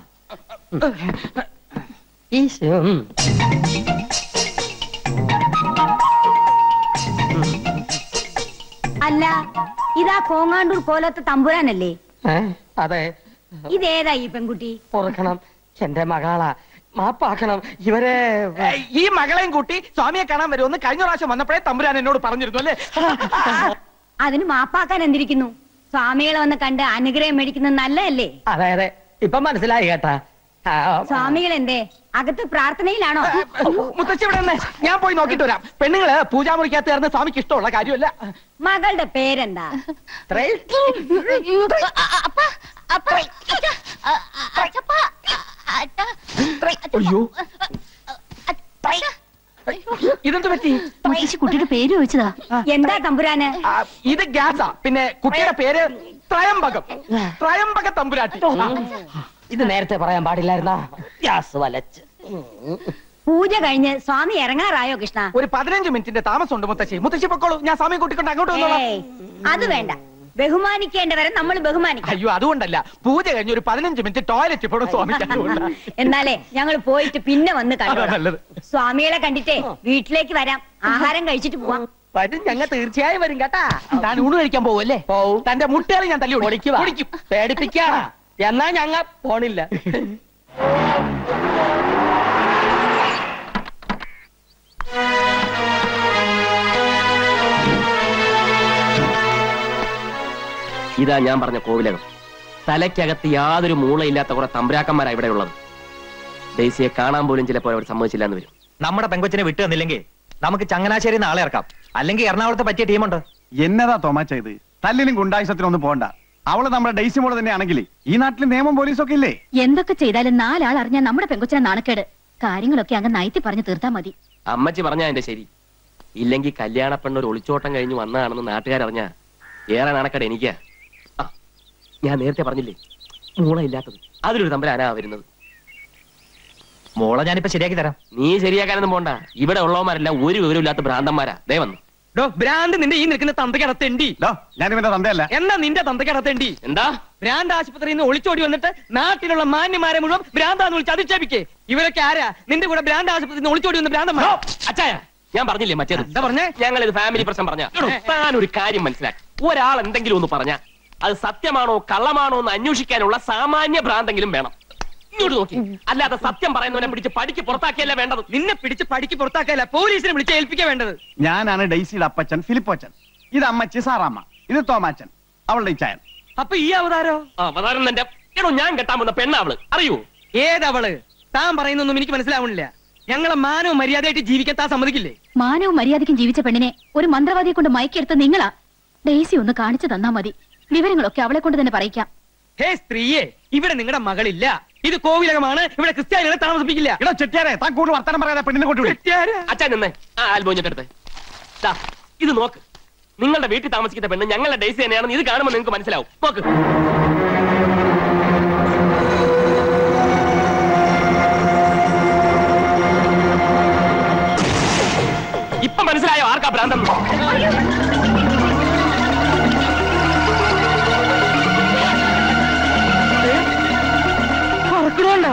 ഈശോ. അല്ല, ഇതാ കോങ്ങാണ്ടൂർ പോലത്തെ തമ്പുരാനല്ലേ? അതെ. ഇതേതാ ഈ പെൺകുട്ടി? ഓർക്കണം, എന്റെ മകളാ. മാപ്പാക്കണം ഇവരെ. ഈ മകളെയും കൂട്ടി സ്വാമിയെ കാണാൻ വരുമെന്ന് കഴിഞ്ഞ പ്രാവശ്യം വന്നപ്പോഴേ തമ്പുരാൻ എന്നോട് പറഞ്ഞിരുന്നു അല്ലേ? അതിന് മാപ്പാക്കാൻ എന്തിരിക്കുന്നു? സ്വാമികളെ വന്ന് കണ്ട് അനുഗ്രഹം മേടിക്കുന്നത് നല്ലതല്ലേ? അതെ അതെ, ഇപ്പൊ മനസ്സിലായി കേട്ടാ. സ്വാമികൾ എന്തേ അകത്ത് പ്രാർത്ഥനയിലാണോ? മുത്തശ്ശി ഇവിടെ നിന്ന് ഞാൻ പോയി നോക്കിട്ട് വരാം. പെണ്ണുങ്ങള് പൂജാമുറിക്കകത്ത് ചേർന്ന് സ്വാമിക്ക് ഇഷ്ടമുള്ള കാര്യമല്ല. മകളുടെ പേരെന്താ? അയ്യോ, ഇതെന്ത് പറ്റി? കുട്ടിയുടെ പേര് ചോദിച്ചതാ. എന്താ തമ്പുരാന്? ഇത് ഗ്യാസാ. പിന്നെ കുട്ടിയുടെ പേര് ത്രയംബകം. ത്രയംബക തമ്പുരാട്ടി. ഇത് നേരത്തെ പറയാൻ പാടില്ലായിരുന്നാ? ഗ്യാസ് വലച്ച്. പൂജ കഴിഞ്ഞ് സ്വാമി ഇറങ്ങാറായോ കൃഷ്ണ? ഒരു പതിനഞ്ച് മിനിറ്റിന്റെ താമസമുണ്ട് മുത്തശ്ശി. മുത്തശ്ശി പൊക്കോളൂ, ഞാൻ സ്വാമിയെ കൂട്ടിക്കൊണ്ട് അങ്ങോട്ട് വന്നോളാം. അത് വേണ്ട, ബഹുമാനിക്കേണ്ടവരെ നമ്മൾ ബഹുമാനിക്കും. അയ്യോ, അതുകൊണ്ടല്ല. പൂജ കഴിഞ്ഞ് ഒരു പതിനഞ്ച് മിനിറ്റ് ടോയ്ലറ്റ് പോണം സ്വാമിക്ക്. എന്നാലേ ഞങ്ങൾ പോയിട്ട് പിന്നെ വന്ന് കണ്ടു. നല്ലത്. സ്വാമികളെ കണ്ടിട്ടേ വീട്ടിലേക്ക് വരാം, ആഹാരം കഴിച്ചിട്ട് പോവാം. വരും, ഞങ്ങൾ തീർച്ചയായും വരും കേട്ടാ. താൻ ഊണ് കഴിക്കാൻ പോവല്ലേ? പോവും. തന്റെ മുട്ടകളെ ഞാൻ തല്ലി ഒടിക്കും. പേടിപ്പിക്കാ. എന്നാ ഞങ്ങ പോണില്ല. ഇതാ ഞാൻ പറഞ്ഞ കോവിലകം. തലയ്ക്കകത്ത് യാതൊരു മൂളയില്ലാത്ത കുറെ തമ്പുരാക്കന്മാരാ ഇവിടെ ഉള്ളത്. ഡെയ്സിയെ കാണാൻ പോലും ചിലപ്പോൾ അവർ സമ്മതിച്ചില്ല എന്ന് വരും. നമ്മുടെ പെങ്കൊച്ചിനെ വിട്ടു തന്നില്ലെങ്കിൽ നമുക്ക് ചങ്ങനാശ്ശേരി നാളെ ഇറക്കാം. അല്ലെങ്കിൽ എറണാകുളത്ത് പറ്റിയ ടീമുണ്ട്. എന്നതാ തോമാച്ച ഇത്? തല്ലിനും ഗുണ്ടായുസത്തിനൊന്നും പോകണ്ട. അവള് നമ്മുടെ ഡെയ്സി മോള് തന്നെയാണെങ്കിൽ ഈ നാട്ടിൽ നിയമം പോലീസൊക്കെ ഇല്ലേ? എന്തൊക്കെ ചെയ്താലും നാലാൾ അറിഞ്ഞാൽ നമ്മുടെ പെങ്കൊച്ചിനെ നാണക്കേട്. കാര്യങ്ങളൊക്കെ അങ്ങ് നയത്തി പറഞ്ഞു തീർത്താ മതി. അമ്മച്ചി പറഞ്ഞാ എന്റെ ശരി. ഇല്ലെങ്കിൽ കല്യാണ പെണ്ണൊരു ഒളിച്ചോട്ടം കഴിഞ്ഞ് വന്നതാണെന്ന് നാട്ടുകാരറിഞ്ഞാ ഏറെ നാണക്കേട് എനിക്കാ. ഞാൻ നേരത്തെ പറഞ്ഞില്ലേ, മൂളയില്ലാത്തത്. അതിലൊരു തമ്പുരാനാ വരുന്നത്. മോളെ ഞാനിപ്പോ ശരിയാക്കി തരാം. നീ ശരിയാക്കാനൊന്നും പോണ്ട. ഇവിടെ ഉള്ളവന്മാരെല്ലാം ഒരു വിവരമില്ലാത്ത ഭ്രാന്തന്മാരാ. ദേ വന്നു. ഭ്രാന്ത് നിന്റെ ഈ നിൽക്കുന്ന തന്തക്കടത്തേണ്ടി. ഞാൻ ഇവന്റെ തന്തയല്ല. എന്നാ നിന്റെ തന്തക്കടത്തേണ്ടി. എന്താ? ഭ്രാന്ത് ആശുപത്രിയിൽ നിന്ന് ഒളിച്ചോടി വന്നിട്ട് നാട്ടിലുള്ള മാന്യമാരെ മുഴുവൻ ഭ്രാന്താന്ന് വിളിച്ച് അധിക്ഷേപിക്കേ. ഇവരൊക്കെ ആരാ? നിന്റെ കൂടെ ഭ്രാന്ത് ആശുപത്രിയിൽ നിന്ന് ഒളിച്ചോടി വന്ന ഭ്രാന്തന്മാർ. അച്ചായ, ഞാൻ പറഞ്ഞില്ലേ മറ്റേത്? എന്താ പറഞ്ഞേ? ഞങ്ങൾ ഇത് ഫാമിലി പ്രശ്നം പറഞ്ഞ. താൻ ഒരു കാര്യം മനസ്സിലാക്കി. ഒരാൾ എന്തെങ്കിലും ഒന്ന് പറഞ്ഞ അത് സത്യമാണോ കള്ളമാണോ എന്ന് അന്വേഷിക്കാനുള്ള സാമാന്യ ഭ്രാന്തെങ്കിലും വേണം. ഇങ്ങോട്ട് നോക്കി. അല്ലാതെ സത്യം പറയുന്നവനെ പിടിച്ച് പടിക്ക് പുറത്താക്കിയല്ല വേണ്ടത്. നിന്നെ പിടിച്ച് പടിക്ക് പുറത്താക്കിയല്ല, പോലീസിനെ വിളിച്ച് ഏൽപ്പിക്കാൻ വേണ്ടത്. ഞാനാണ് ഡെയ്സിയുടെ അപ്പച്ചൻ ഫിലിപ്പോച്ചൻ. ഇത് അമ്മച്ചി സാറാമ്മ. ഇത് തോമാച്ചൻ, അവളുടെ ഇച്ചായൻ. അപ്പൊ ഈ അവതാരോ? അവതാരം എന്റെ എടോ, ഞാൻ കെട്ടാൻ വന്ന പെണ്ണാവള്. അറിയൂ? ഏതവള്? താൻ പറയുന്നൊന്നും എനിക്ക് മനസ്സിലാവണില്ല. ഞങ്ങളെ മാനവും മര്യാദയായിട്ട് ജീവിക്കാൻ താൻ സമ്മതിക്കില്ലേ? മാനവും മര്യാദയ്ക്കും ജീവിച്ച പെണ്ണിനെ ഒരു മന്ത്രവാദിയെ കൊണ്ട് മയക്കെടുത്ത് നിങ്ങളാ. ഡെയ്സി ഒന്ന് കാണിച്ചു തന്നാ മതി. വിവരങ്ങളൊക്കെ അവളെ കൊണ്ട് തന്നെ പറയിക്കാം. ഹേ സ്ത്രീയെ, ഇവിടെ നിങ്ങളുടെ മകളില്ല. ഇത് കോവിലകമാണ്. ഇവിടെ ക്രിസ്ത്യാനികളെ താമസിപ്പിക്കില്ല. എടോ ചെട്ടിയാരെ, താൻ കൂടുതൽ വർത്തമാനം പറയാതെ പെണ്ണിനെ കൊണ്ടുവിടും. അച്ഛാ നിന്നേ, ആ ആൽബം എടുത്ത് ഇത് നോക്ക്. നിങ്ങളുടെ വീട്ടിൽ താമസിക്കുന്ന പെണ്ണ് ഞങ്ങളുടെ ഡെയ്സി തന്നെയാണെന്ന് ഇത് കാണുമ്പോൾ നിങ്ങൾക്ക് മനസ്സിലാവും. നോക്ക്. ഇപ്പൊ മനസ്സിലായോ ആർക്കാ ഭ്രാന്തം? പറക്കണോണ്ടോ?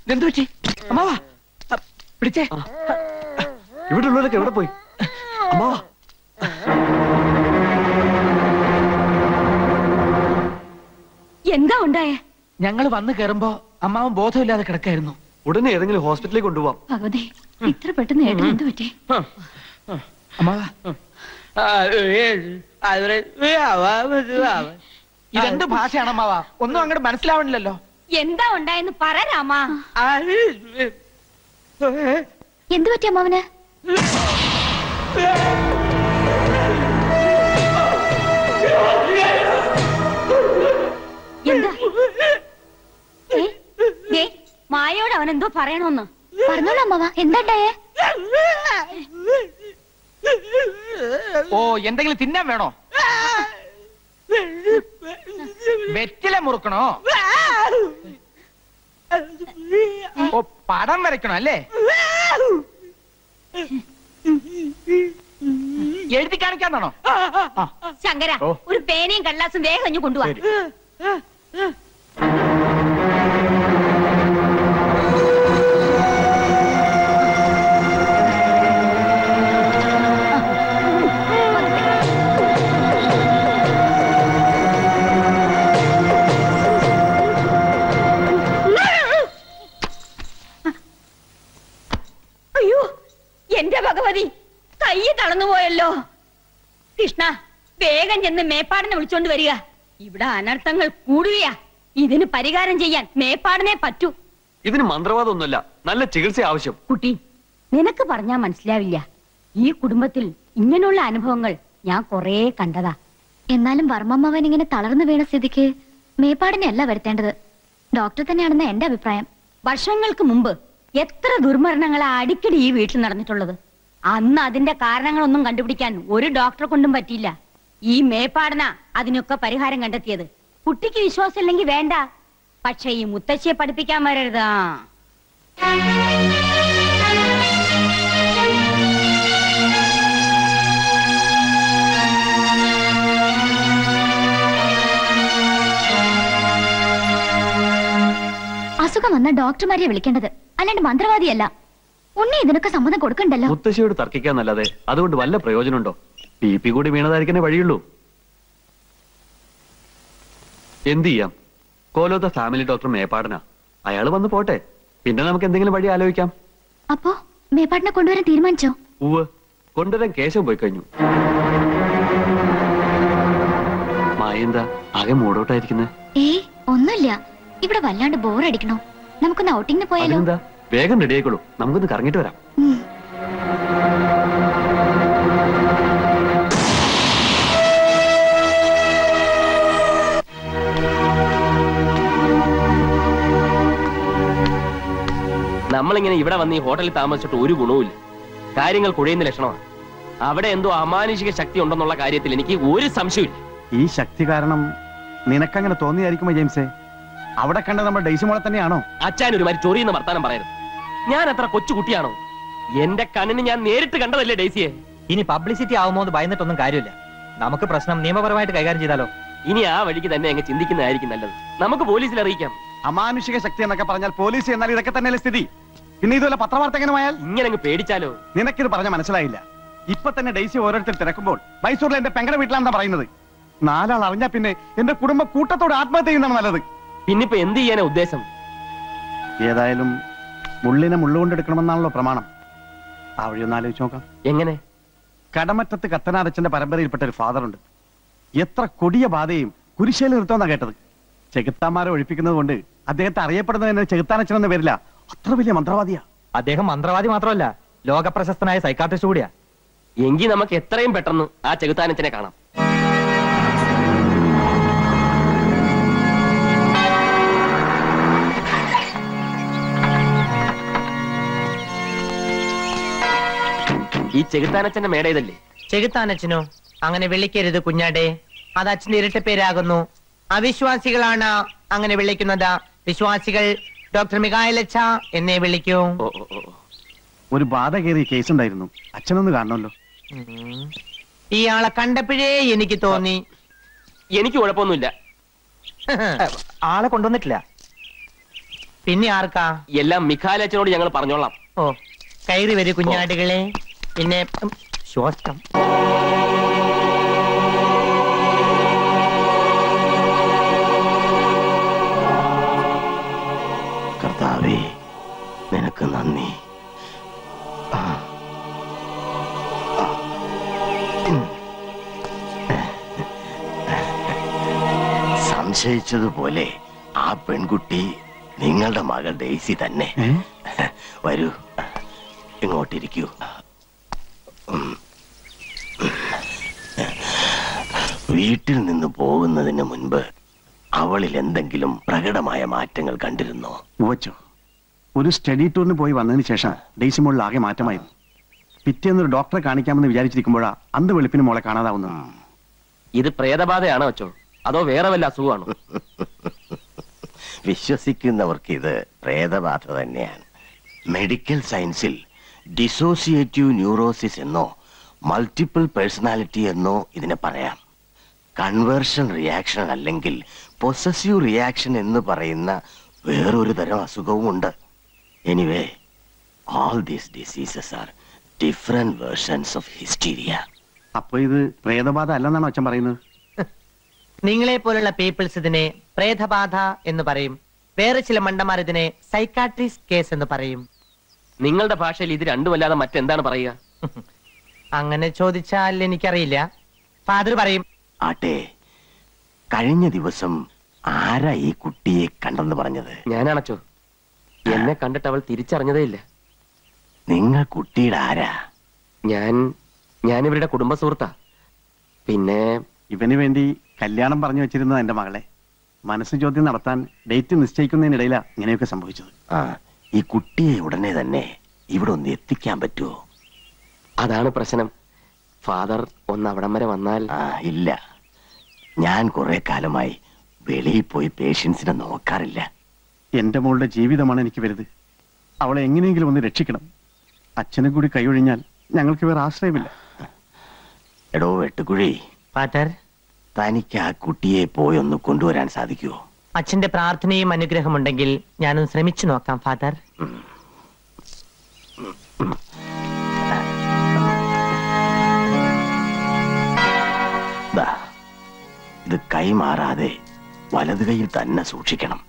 എന്തു പറ്റി അമ്മാവാ? പിടിച്ചേ. ഇവിടെ ഉള്ളവരൊക്കെ എവിടെ പോയി? അമ്മാവാ എന്താ ഉണ്ടായേ? ഞങ്ങൾ വന്നു കയറുമ്പോ അമ്മാവൻ ബോധമില്ലാതെ കിടക്കായിരുന്നു. ഉടനെ ഏതെങ്കിലും ഹോസ്പിറ്റലിൽ കൊണ്ടുപോവാം. ഭഗവതി, ഇത്ര പെട്ടെന്ന് ഏട്ടൻ എന്ത് പറ്റി? അമ്മാവാ ഇതെന്ത് ഭാഷയാണ് അമ്മാവാ? ഒന്നും അങ്ങോട്ട് മനസ്സിലാവണില്ലല്ലോ. എന്താ ഉണ്ടായെന്ന് പറ രാമാ. എന്ത് പറ്റി അമ്മാവന്? എന്താ? ഏ? ദേ, മായയോട് അവൻ എന്തോ പറയണോന്ന്. പറഞ്ഞോളൂ അമ്മാവാ, എന്താണ്ടായേ? ഓ, എന്തെങ്കിലും തിന്നാൻ വേണോ? വെറ്റില മുറുക്കണോ? ഓ, പടം വരയ്ക്കണോ അല്ലേ? എഴുതി കാണിക്കാന്നാണോ? ശങ്കര, ഒരു പേനയും കടലാസും വേഗം കഴിഞ്ഞു കൊണ്ടുപോവാ. അയ്യോ, എന്റെ ഭഗവതി, കൈ തളർന്നുപോയല്ലോ. കൃഷ്ണ, വേഗം ചെന്ന് മേപ്പാടിനെ വിളിച്ചോണ്ട് വരിക. ഇവിടെ അനർത്ഥങ്ങൾ കൂടുകയാ. ഇതിന് പരിഹാരം ചെയ്യാൻ മേപ്പാടിനെ പറ്റൂ. ഇതിന് മന്ത്രവാദമൊന്നുമല്ല, നല്ല ചികിത്സ ആവശ്യം. കുട്ടി, നിനക്ക് പറഞ്ഞാ മനസ്സിലാവില്ല. ഈ കുടുംബത്തിൽ ഇങ്ങനെയുള്ള അനുഭവങ്ങൾ ഞാൻ കൊറേ കണ്ടതാ. എന്നാലും വർമ്മമ്മവൻ ഇങ്ങനെ തളർന്നു വീണ സ്ഥിതിക്ക് മേപ്പാടിനെ അല്ല വരുത്തേണ്ടത്, ഡോക്ടർ തന്നെയാണെന്ന് എന്റെ അഭിപ്രായം. വർഷങ്ങൾക്ക് മുമ്പ് എത്ര ദുർമരണങ്ങളാ അടിക്കടി ഈ വീട്ടിൽ നടന്നിട്ടുള്ളത്. അന്ന് അതിന്റെ കാരണങ്ങളൊന്നും കണ്ടുപിടിക്കാൻ ഒരു ഡോക്ടറെ കൊണ്ടും പറ്റിയില്ല. ഈ മേപ്പാടന അതിനൊക്കെ പരിഹാരം കണ്ടെത്തിയത്. കുട്ടിക്ക് വിശ്വാസം ഇല്ലെങ്കിൽ വേണ്ട, പക്ഷെ ഈ മുത്തശ്ശിയെ പഠിപ്പിക്കാൻ വരരുതാ. അസുഖം വന്ന ഡോക്ടർമാരെ വിളിക്കേണ്ടത്, അല്ലാണ്ട് മന്ത്രവാദിയല്ല. ഉണ്ണി ഇതിനൊക്കെ സമ്മതം കൊടുക്കണ്ടല്ലോ. മുത്തശ്ശിയോട് തർക്കിക്കാന്നല്ലാതെ അതുകൊണ്ട് വല്ല പ്രയോജനമുണ്ടോ? പി പി കൂടി വീണതായിരിക്കണേ വഴിയുള്ളൂ. എന്ത് ചെയ്യാം? കോലോത്ത ഫാമിലി ഡോക്ടർ മേപ്പാടനാ. അയാള് വന്ന് പോട്ടെ, പിന്നെ നമുക്ക് എന്തെങ്കിലും വഴി ആലോചിക്കാം. അപ്പോ മേപ്പാടിനെ കൊണ്ടുവരാൻ തീരുമാനിച്ചോ? ഉവ്, കൊണ്ടുവരാൻ കേശം പോയി കഴിഞ്ഞു. മായെന്താ ആകെ മൂടോട്ടായിരിക്കുന്നത്? ഏയ് ഒന്നുമില്ല, ഇവിടെ വല്ലാണ്ട് ബോറടിക്കണോ. നമുക്കൊന്ന് ഔട്ടിങ്ങിന് പോയാലോ? അതെന്താ, വേഗം റെഡി ആയിക്കോളൂ, നമുക്കൊന്ന് കറങ്ങിട്ട് വരാം. നമ്മളിങ്ങനെ ഇവിടെ വന്ന് ഈ ഹോട്ടലിൽ താമസിച്ചിട്ട് ഒരു ഗുണവുമില്ല. കാര്യങ്ങൾ കുഴയുന്ന ലക്ഷണമാണ്. അവിടെ എന്തോ അമാനുഷിക ശക്തി ഉണ്ടെന്നുള്ള കാര്യത്തിൽ എനിക്ക് ഒരു സംശയമില്ല. ഈ ശക്തി കാരണം നിനക്കങ്ങനെ തോന്നിയായിരിക്കുമോ ജെയിംസേ? അവിടെ കണ്ട നമ്മുടെ ഡെയ്സിമോളെ തന്നെയാണോ? അച്ഛൻ ഒരുമാതിരി ചൊറിയുന്ന വർത്താനം പറയരുത്. ഞാൻ അത്ര കൊച്ചുകുട്ടിയാണോ? എന്റെ കണ്ണിന് ഞാൻ നേരിട്ട് കണ്ടതല്ലേ ഡെയ്സിയെ. ഇനി പബ്ലിസിറ്റി ആവുമോ എന്ന് ഭയന്നിട്ടൊന്നും കാര്യമില്ല. നമുക്ക് പ്രശ്നം നിയമപരമായിട്ട് കൈകാര്യം ചെയ്താലോ? ഇനി ആ വഴിക്ക് തന്നെ അങ്ങ് ചിന്തിക്കുന്നതായിരിക്കും നല്ലത്. നമുക്ക് പോലീസിൽ അറിയിക്കാം. അമാനുഷിക ശക്തി എന്നൊക്കെ പറഞ്ഞാൽ പോലീസ് എന്നാൽ ഇതൊക്കെ തന്നെയല്ലേ സ്ഥിതി. പിന്നെ ഇതുപോലെ പത്രവാർത്തകനുമായാൽ ഇങ്ങനെ അങ്ങ് പേടിച്ചാലോ? നിനക്കിത് പറഞ്ഞ മനസ്സിലായില്ല. ഇപ്പൊ തന്നെ ഡെയ്സി ഓരോരുത്തർ തിരക്കുമ്പോൾ മൈസൂരിലെ എന്റെ പെങ്ങളുടെ വീട്ടിലാണെന്നാ പറയുന്നത്. നാലാൾ അറിഞ്ഞാ പിന്നെ എന്റെ കുടുംബം കൂട്ടത്തോട് ആത്മഹത്യ ചെയ്യുന്നതാണ് നല്ലത്. പിന്നിപ്പോ എന്ത് ചെയ്യാനാ ഉദ്ദേശം? ഏതായാലും മുള്ളിനെ മുള്ളുകൊണ്ടെടുക്കണമെന്നാണല്ലോ പ്രമാണം. ആ വഴി ഒന്ന് ആലോചിച്ച് നോക്കാം. എങ്ങനെ? കടമറ്റത്ത് കത്തനാരച്ചന്റെ പരമ്പരയിൽപ്പെട്ട ഒരു ഫാദറുണ്ട്. എത്ര കൊടിയ ബാധയും കുരിശേൽ നിർത്തുമെന്നാ കേട്ടത്. ചെകുത്താന്മാരെ ഒഴിപ്പിക്കുന്നത് കൊണ്ട് അദ്ദേഹത്തെ അറിയപ്പെടുന്നത് ചെകുത്താനച്ചൻ എന്ന പേരില്ല. അത്ര വലിയ മന്ത്രവാദിയാ അദ്ദേഹം. മന്ത്രവാദി മാത്രമല്ല, ലോക പ്രശസ്തനായ സൈക്കാട്രിസ്റ്റ് കൂടിയാ. എങ്കിൽ നമുക്ക് എത്രയും പെട്ടെന്ന് ആ ചെകുത്താനച്ചനെ കാണാം. ഈ ചെകുത്താനച്ചന്റെ മേട ഇതല്ലേ? ചെകുത്താനച്ചനോ? അങ്ങനെ വിളിക്കരുത് കുഞ്ഞാടെ, അത് അച്ഛന്റെ ഇരട്ട പേരാകുന്നു. അവിശ്വാസികളാണ് അങ്ങനെ വിളിക്കുന്നത്. വിശ്വാസികൾ ഡോക്ടർ മികായലച്ച എന്നെ വിളിക്കൂ. ഒരു ബാധ കയറിയ കേസ് ഉണ്ടായിരുന്നു. അച്ഛനൊന്ന് കാണണമല്ലോ. ഇയാളെ കണ്ടപ്പോഴേ എനിക്ക് തോന്നി. എനിക്ക് കുഴപ്പമൊന്നുമില്ല. ആളെ കൊണ്ടുവന്നിട്ടില്ല. പിന്നെ ആർക്കാ? എല്ലാം മിഖാലച്ചനോട് ഞങ്ങൾ പറഞ്ഞോളാം. ഓ കയറി വരൂ കുഞ്ഞാടുകളെ. പിന്നെ ഉം, ശ്വാസം. കർത്താവേ, നിനക്ക് നന്ദി. ആ. സംശയിച്ചതുപോലെ ആ പെൺകുട്ടി നിങ്ങളുടെ മകൾ ഡെയ്സി തന്നെ. വരൂ, ഇങ്ങോട്ടിരിക്കൂ. വീട്ടിൽ നിന്ന് പോകുന്നതിന് മുൻപ് അവളിൽ എന്തെങ്കിലും പ്രകടമായ മാറ്റങ്ങൾ കണ്ടിരുന്നോ? ഉവച്ചോ, ഒരു സ്റ്റഡി ടൂറിന് പോയി വന്നതിന് ശേഷം ഡെയ്സി മോളിൽ ആകെ മാറ്റമായിരുന്നു. പിറ്റേന്നൊരു ഡോക്ടറെ കാണിക്കാമെന്ന് വിചാരിച്ചിരിക്കുമ്പോഴാ അന്ത് വെളുപ്പിന് മോളെ കാണാതാവുന്നു. ഇത് പ്രേതബാധയാണോ അച്ചോ, അതോ വേറെ വല്ല അസുഖമാണോ? വിശ്വസിക്കുന്നവർക്ക് ഇത് പ്രേതബാധ തന്നെയാണ്. മെഡിക്കൽ സയൻസിൽ ഡിസോസിയേറ്റീവ് ന്യൂറോസിസ് എന്നോ മൾട്ടിപ്പിൾ പേഴ്സണാലിറ്റി എന്നോ ഇതിനെ പറയാം. കൺവേർഷൻ റിയാക്ഷൻ അല്ലെങ്കിൽ പൊസസീവ് റിയാക്ഷൻ എന്ന് പറയുന്ന വേറൊരു തരം അസുഖവുമുണ്ട്. Anyway, all these diseases are different versions of hysteria. അപ്പൊ ഇത് പ്രേതബാധ അല്ലെന്നാണോ അച്ഛൻ പറയുന്നത്? നിങ്ങളെ പോലുള്ള പീപ്പിൾസ് ഇതിനെ പ്രേതബാധ എന്ന് പറയും. വേറെ ചില മണ്ടന്മാർ ഇതിനെ സൈക്കാട്രിസ്റ്റ് കേസ് എന്ന് പറയും. നിങ്ങളുടെ ഭാഷയിൽ ഇത് രണ്ടുമല്ലാതെ മറ്റെന്താണ് പറയുക? അങ്ങനെ ചോദിച്ചാൽ എനിക്കറിയില്ല. ഫാദർ പറയും. ആട്ടെ, കഴിഞ്ഞ ദിവസം ആരാ ഈ കുട്ടിയെ കണ്ടെന്ന് പറഞ്ഞത്? ഞാനാണച്ചോ. എന്നെ കണ്ടിട്ട് അവൾ തിരിച്ചറിഞ്ഞതേ ഇല്ല. നിങ്ങൾ കുട്ടിയുടെ ആരാ? ഞാൻ ഞാൻ ഇവരുടെ കുടുംബ സുഹൃത്താ. പിന്നെ ഇവന് വേണ്ടി കല്യാണം പറഞ്ഞു വെച്ചിരുന്നത് എന്റെ മകളെ. മനസ്സ് ചോദ്യം നടത്താൻ ഡേറ്റ് നിശ്ചയിക്കുന്നതിനിടയിലാ ഇങ്ങനെയൊക്കെ സംഭവിച്ചത്. ആ, ഈ കുട്ടിയെ ഉടനെ തന്നെ ഇവിടെ ഒന്ന് എത്തിക്കാൻ പറ്റുമോ? അതാണ് പ്രശ്നം. ഫാദർ ഒന്ന് അവിടം വരെ വന്നാൽ. ആ, ഇല്ല, ഞാൻ കുറെ കാലമായി വെളിയിൽ പോയി പേഷ്യൻസിനെ നോക്കാറില്ല. എന്റെ മോളുടെ ജീവിതമാണ് എനിക്ക് വലുത്. അവളെ എങ്ങനെയെങ്കിലും ഒന്ന് രക്ഷിക്കണം. അച്ഛനും കൂടി കൈയൊഴിഞ്ഞാൽ ഞങ്ങൾക്ക് വേറെ ആശ്രയമില്ല. എടോ വെട്ടുകുഴി, ഫാദർ, തനിക്ക് ആ കുട്ടിയെ പോയി ഒന്ന് കൊണ്ടുവരാൻ സാധിക്കുമോ? അച്ഛന്റെ പ്രാർത്ഥനയും അനുഗ്രഹമുണ്ടെങ്കിൽ ഞാനൊന്ന് ശ്രമിച്ചു നോക്കാം ഫാദർ. ഇത് കൈമാറാതെ വലതു കൈയിൽ തന്നെ സൂക്ഷിക്കണം.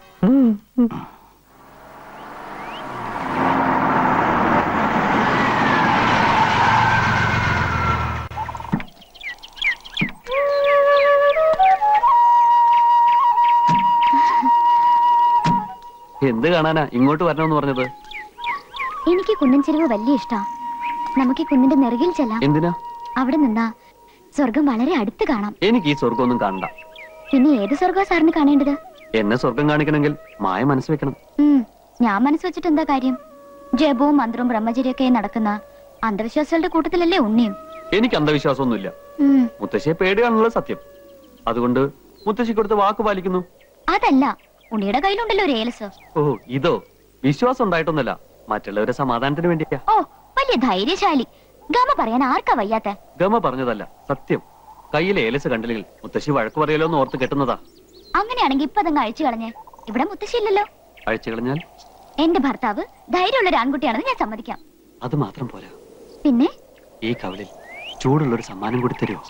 എന്ത് കാണാനാ ഇങ്ങോട്ട് വരണമെന്ന് പറഞ്ഞത്? എനിക്ക് കുന്നിൻ ചെരുവ് വലിയ ഇഷ്ടാ. നമുക്ക് ഈ കുന്നിന്റെ നെറുകിൽ ചെല്ലാം. എന്തിനാ? അവിടെ നിന്നാ സ്വർഗം വളരെ അടുത്ത് കാണാം. എനിക്ക് ഈ സ്വർഗം ഒന്നും കാണണ്ട. പിന്നെ ഏത് സ്വർഗം സാറിന് കാണേണ്ടത്? എന്നെ സ്വർഗം കാണിക്കണമെങ്കിൽ മായ മനസ്സ് വെക്കണം. ഉം, ഞാൻ മനസ്സ് വെച്ചിട്ട് എന്താ കാര്യം? ജപവും മന്ത്രവും ബ്രഹ്മചര്യൊക്കെ നടക്കുന്ന അന്ധവിശ്വാസികളുടെ കൂട്ടത്തിലല്ലേ ഉണ്ണിയും? എനിക്ക് അന്ധവിശ്വാസമൊന്നുമില്ല. ഉം, മുത്തശ്ശിയെ പേടിയാണുള്ള സത്യം. അതുകൊണ്ട് മുത്തശ്ശി കൊടുത്ത് വാക്ക് പാലിക്കുന്നു. അതല്ല, ഉണ്ണിയുടെ കയ്യിലുണ്ടല്ലോ ഒരു ഏലസ്. ഓ, ഇതോ? വിശ്വാസം ഉണ്ടായിട്ടൊന്നല്ല, മറ്റുള്ളവരെ സമാധാനത്തിന് വേണ്ടിയാ. ഓ, വലിയ ധൈര്യശാലി. ഗമ പറയാൻ ആർക്കാ വയ്യാത്ത? ഗമ പറഞ്ഞതല്ല, സത്യം. കയ്യിലെ ഏലസ് കണ്ടില്ലെങ്കിൽ മുത്തശ്ശി വഴക്ക് പറയലോ എന്ന് ഓർത്ത് കെട്ടുന്നതാ. അങ്ങനെയാണെങ്കിൽ ഇപ്പൊ അതങ്ങ് അഴിച്ചു കളഞ്ഞേ. ഇവിടെ മുത്തശ്ശി ഇല്ലല്ലോ. അഴിച്ചു കളഞ്ഞാൽ എന്റെ ഭർത്താവ് ധൈര്യമുള്ള ഒരു ആൺകുട്ടിയാണെന്ന് ഞാൻ സമ്മതിക്കാം. അത് മാത്രം പോരാ, പിന്നെ ഈ കവലിൽ ചൂടുള്ളൊരു സമ്മാനം കൂടി തരുമോ?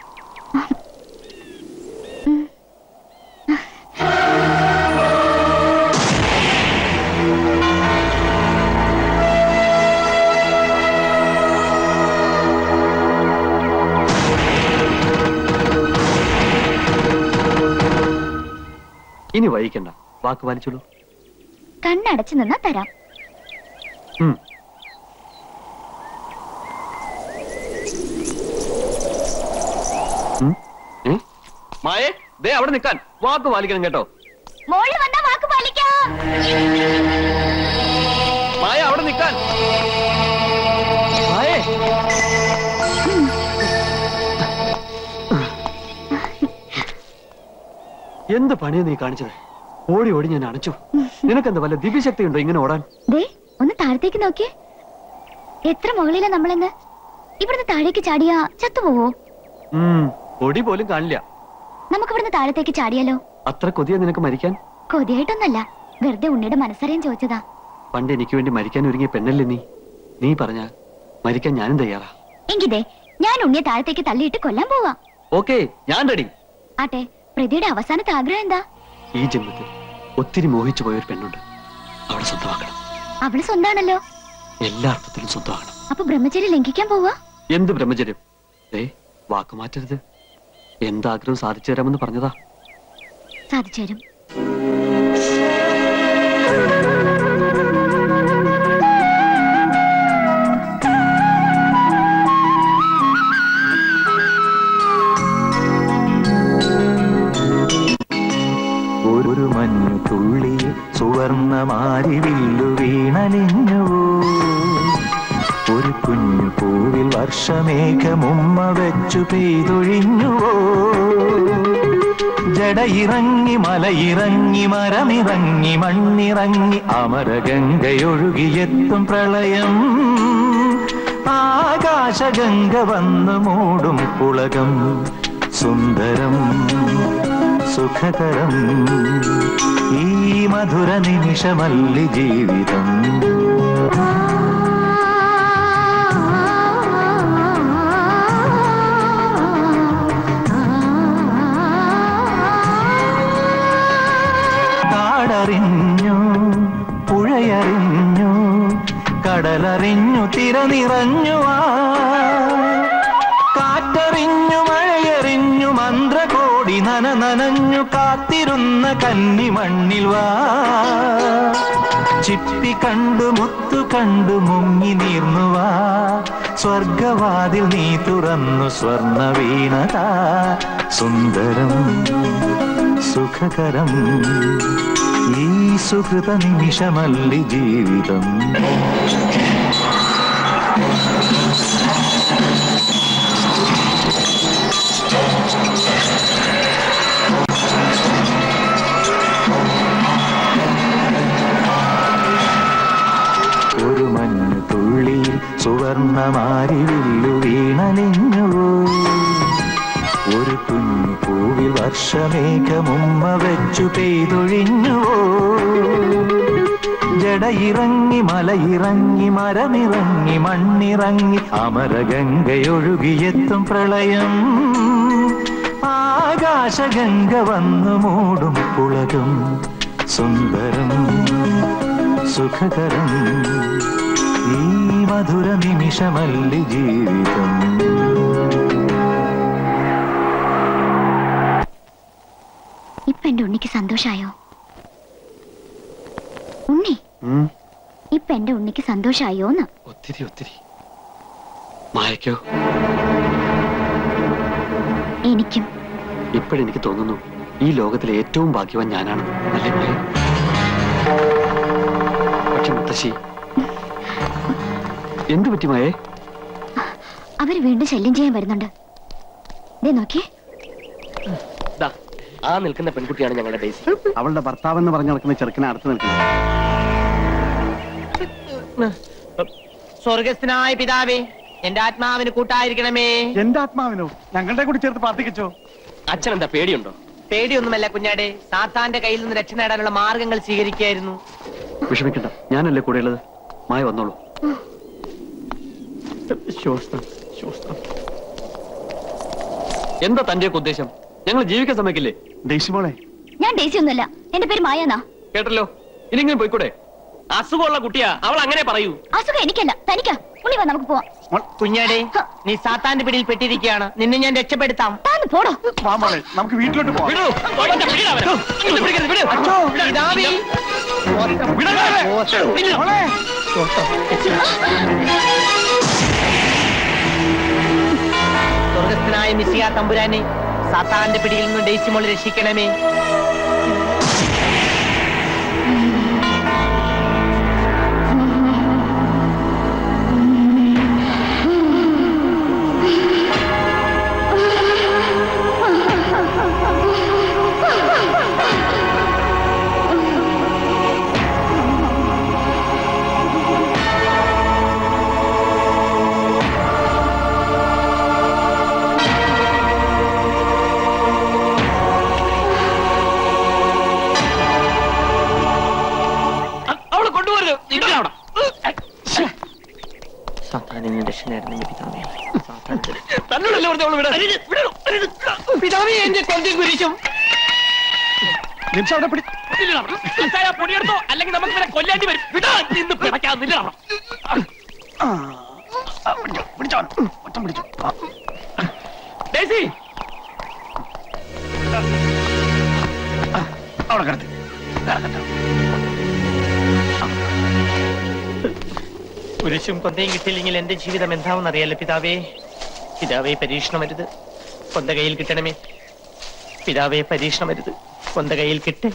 ഇനി വൈകിക്കണ്ട, വാക്ക് പാലിച്ചോളൂ. കണ്ണടച്ചു നിന്നാ തരാം. ഉം. ഉം? ഏ? മായേ, ദേ അവിടെ നിൽക്കാൻ. വാക്ക് പാലിക്കണം കേട്ടോ. മോളിൽ വന്നാ വാക്ക് പാലിക്കാം. മായ, അവിടെ നിൽക്കാൻ. മായേ, എന്ത് പണിയാ നീ കാണിച്ചത്? ഓടി ഓടി ഞാൻ അണച്ചു. നിനക്കെന്താ വല്ല ദിവ്യശക്തി ഉണ്ടോ ഇങ്ങനെ ഓടാൻ? ദേ ഒന്ന് താഴത്തേക്ക് നോക്കിയേ. എത്ര മുകളിലാ നമ്മളെന്ന്. ഇവിടുന്ന് താഴേക്ക് ചാടിയാ ചത്തുപോവോ? പൊടി പോലും കാണില്ല. നമുക്ക് ഇവിടുന്ന് താഴത്തേക്ക് ചാടിയാലോ? അത്ര കൊതിയാ നിനക്ക് മരിക്കാൻ? കൊതിയായിട്ടൊന്നല്ല, വെറുതെ ഉണ്ണിയുടെ മനസ്സറിയാൻ ചോദിച്ചതാ. പണ്ട് എനിക്ക് വേണ്ടി മരിക്കാൻ ഒരുങ്ങിയ പെണ്ണല്ലേ നീ? നീ പറഞ്ഞ മരിക്കാൻ ഞാനും തയ്യാറാ. എങ്കിതേ ഞാൻ ഉണ്ണിയെ താഴത്തേക്ക് തള്ളിയിട്ട് കൊല്ലാൻ പോവാ. ഓക്കേ, ഞാൻ റെഡി. ആട്ടെ, പ്രതിയുടെ അവസാനത്തെ ആഗ്രഹം എന്താ? ഈ ജന്മത്തിൽ ഒത്തിരി മോഹിച്ചു പോയ ഒരു പെണ്ണുണ്ട്, അവളെ സ്വന്തമാക്കണം. അവള് സ്വന്താണല്ലോ. എല്ലാ അർത്ഥത്തിലും സ്വന്തമാക്കണം. അപ്പൊ ബ്രഹ്മചര്യം ലംഘിക്കാൻ പോവാ? എന്ത് ബ്രഹ്മചര്യം? ഏ വാക്ക് മാറ്റരുത്. എന്താഗ്രഹം സാധിച്ചു തരാമെന്ന് പറഞ്ഞതാ. സാധിച്ചു തരും. ഒരു മഞ്ഞു തുള്ളി സുവർണമാരിവില്ലു വീണലിഞ്ഞുവോ, ഒരു കുഞ്ഞു പൂവിൽ വർഷമേഘമുമ്മ വെച്ചു പെയ്തൊഴിഞ്ഞുവോ, ജടയിറങ്ങി മലയിറങ്ങി മരമിറങ്ങി മണ്ണിറങ്ങി അമരഗംഗയൊഴുകിയെത്തും പ്രളയം, ആകാശഗംഗ വന്നു മൂടും പുളകം, സുന്ദരം സുഖകരം ഈ മധുര നിമിഷമല്ലി ജീവിതം. കാടറിഞ്ഞു പുഴയറിഞ്ഞു കടലറിഞ്ഞു തിര നിറഞ്ഞു, കാറ്ററിഞ്ഞു മഴയറിഞ്ഞു മന്ത്രകോടി നന നനഞ്ഞു കാത്തിരുന്ന കന്നിമണ്ണിൽ വാ, ചിപ്പി കണ്ടു മുത്തു കണ്ടു മുങ്ങി നീർന്നുവാ, സ്വർഗവാതിൽ നീ തുറന്നു സ്വർണ വീണതാ, സുന്ദരം സുഖകരം ഈ സുഹൃത നിമിഷമല്ലി ജീവിതം. ഒരു മഞ്ഞു തുള്ളി സുവർണമാരിവില്ലു വീണലിഞ്ഞുവോ, ഒരു കുഞ്ഞു പൂവിൽ വർഷമേഘമുമ്മ വെച്ചു പെയ്തൊഴിഞ്ഞുവോ, ജടയിറങ്ങി മലയിറങ്ങി മരമിറങ്ങി മണ്ണിറങ്ങി അമരഗംഗയൊഴുകിയെത്തും പ്രളയം, ആകാശഗംഗ വന്നു മൂടും പുളകം, സുന്ദരം സുഖകരം ഈ മധുര നിമിഷമല്ലി ജീവിതം. ഇപ്പൊ എന്റെ ഉണ്ണിക്ക് സന്തോഷായോ? ഉണ്ണി, ഇപ്പൊ എന്റെ ഉണ്ണിക്ക് സന്തോഷായോന്ന്? ഒത്തിരി ഒത്തിരി. മായക്കോ? എനിക്കും. ഇപ്പോഴെനിക്ക് തോന്നുന്നു ഈ ലോകത്തിലെ ഏറ്റവും ഭാഗ്യവാൻ ഞാനാണ്, അല്ലേ മായ? പക്ഷെ മുത്തശ്ശി, എന്തു പറ്റി മായേ? അവര് വീണ്ടും ശല്യം ചെയ്യാൻ വരുന്നുണ്ട്. ദേ നോക്കിയേ, ആ നിൽക്കുന്ന പെൺകുട്ടിയാണ് ഞങ്ങളുടെ ഡേസി. അവളുടെ ഭർത്താവ് എന്ന് പറഞ്ഞു നടക്കുന്ന ചെറുക്കനെ അടുത്ത് നിൽക്കുന്നത്. സ്വർഗസ്ഥനായ പിതാവേ, എന്റെ ആത്മാവിന് കൂട്ടായിരിക്കണമേ. എന്റെ ആത്മാവിനോ? ഞങ്ങളുടെ കൂടി ചേർത്ത് പ്രാർത്ഥിക്കച്ചോ. അച്ഛൻ എന്താ പേടിയുണ്ടോ? പേടിയൊന്നുമല്ല കുഞ്ഞാടെ, സാത്താന്റെ കയ്യിൽ നിന്ന് രക്ഷ നേടാനുള്ള മാർഗങ്ങൾ സ്വീകരിക്കായിരുന്നു. വിഷമിക്കണ്ട, ഞാനല്ലേ കൂടെ ഉള്ളത്. മായ വന്നോളൂ. ശ്വാസം ശ്വാസം. എന്താ തന്റെ ഉദ്ദേശം? ഞങ്ങൾ ജീവിക്കാൻ സമ്മതിക്കില്ലേ? ഡേസി മോളെ, ഞാൻ ഡേസി ഒന്നുമല്ല, എന്റെ പേര് മായാന്നാ. കേട്ടല്ലോ, ഇനിങ്ങനെ പോയിക്കൂടെ? അസുഖമുള്ള കുട്ടിയാ, അവൾ അങ്ങനെ പറയൂ. അസുഖം എനിക്കല്ല, തനിക്കാ. ഉണ്ണി വാ, നമുക്ക് പോവാം. കുഞ്ഞാടെ, നീ സാത്താന്റെ പിടിയിൽ പെട്ടിരിക്കുകയാണ്, നിന്നെ ഞാൻ രക്ഷപ്പെടുത്താം. പോടോ. നമുക്ക് വീട്ടിലോട്ട് പോവാം. സ്വർഗസ്ഥനായ മിശിഹ തമ്പുരാനെ, സാത്താന്റെ പിടിയിൽ നിന്ന് ഡേസി മോളെ രക്ഷിക്കണമേ. സാധാരണ രക്ഷനായിരുന്നു പിതാവേ. പിതാവേ എന്റെ കൊഞ്ചും കുരിശും പൊടിയെടുത്തോ അല്ലെങ്കിൽ നമുക്ക് ഇവരെ കൊല്ലേണ്ടി വരും. വിടാ, ഇന്ന് പിടയ്ക്കാന്നില്ല. ഡേസി അവിടെ കിടത്തി കുരിശും കൊന്തയും കിട്ടിയില്ലെങ്കിൽ എന്റെ ജീവിതം എന്താണെന്ന് അറിയാലോ പിതാവേ. പിതാവേ പരീക്ഷണം വരുത്, കൊന്ത കയ്യിൽ കിട്ടണമേ. പിതാവേ പരീക്ഷണം വരുത്, കൊന്ത കയ്യിൽ കിട്ടേ.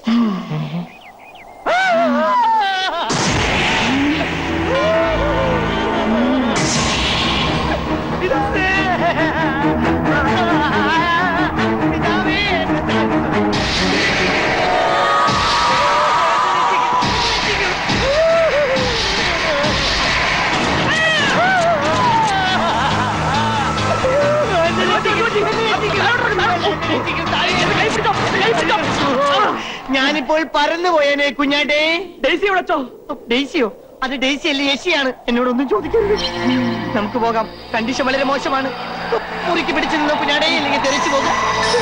ഞാനിപ്പോൾ പറന്നു പോയേനെ കുഞ്ഞാട്ടെ. ഡേസി വിളിച്ചോ? ഡേസിയോ? അത് ഡേസി അല്ലേ, യേശിയാണ്. എന്നോടൊന്നും ചോദിക്കരുത്, നമുക്ക് പോകാം. കണ്ടീഷൻ വളരെ മോശമാണ്. മുറിക്ക് പിടിച്ചു നിന്നോ കുഞ്ഞാടേ, ഇല്ലെങ്കിൽ തെറിച്ചു പോകാം.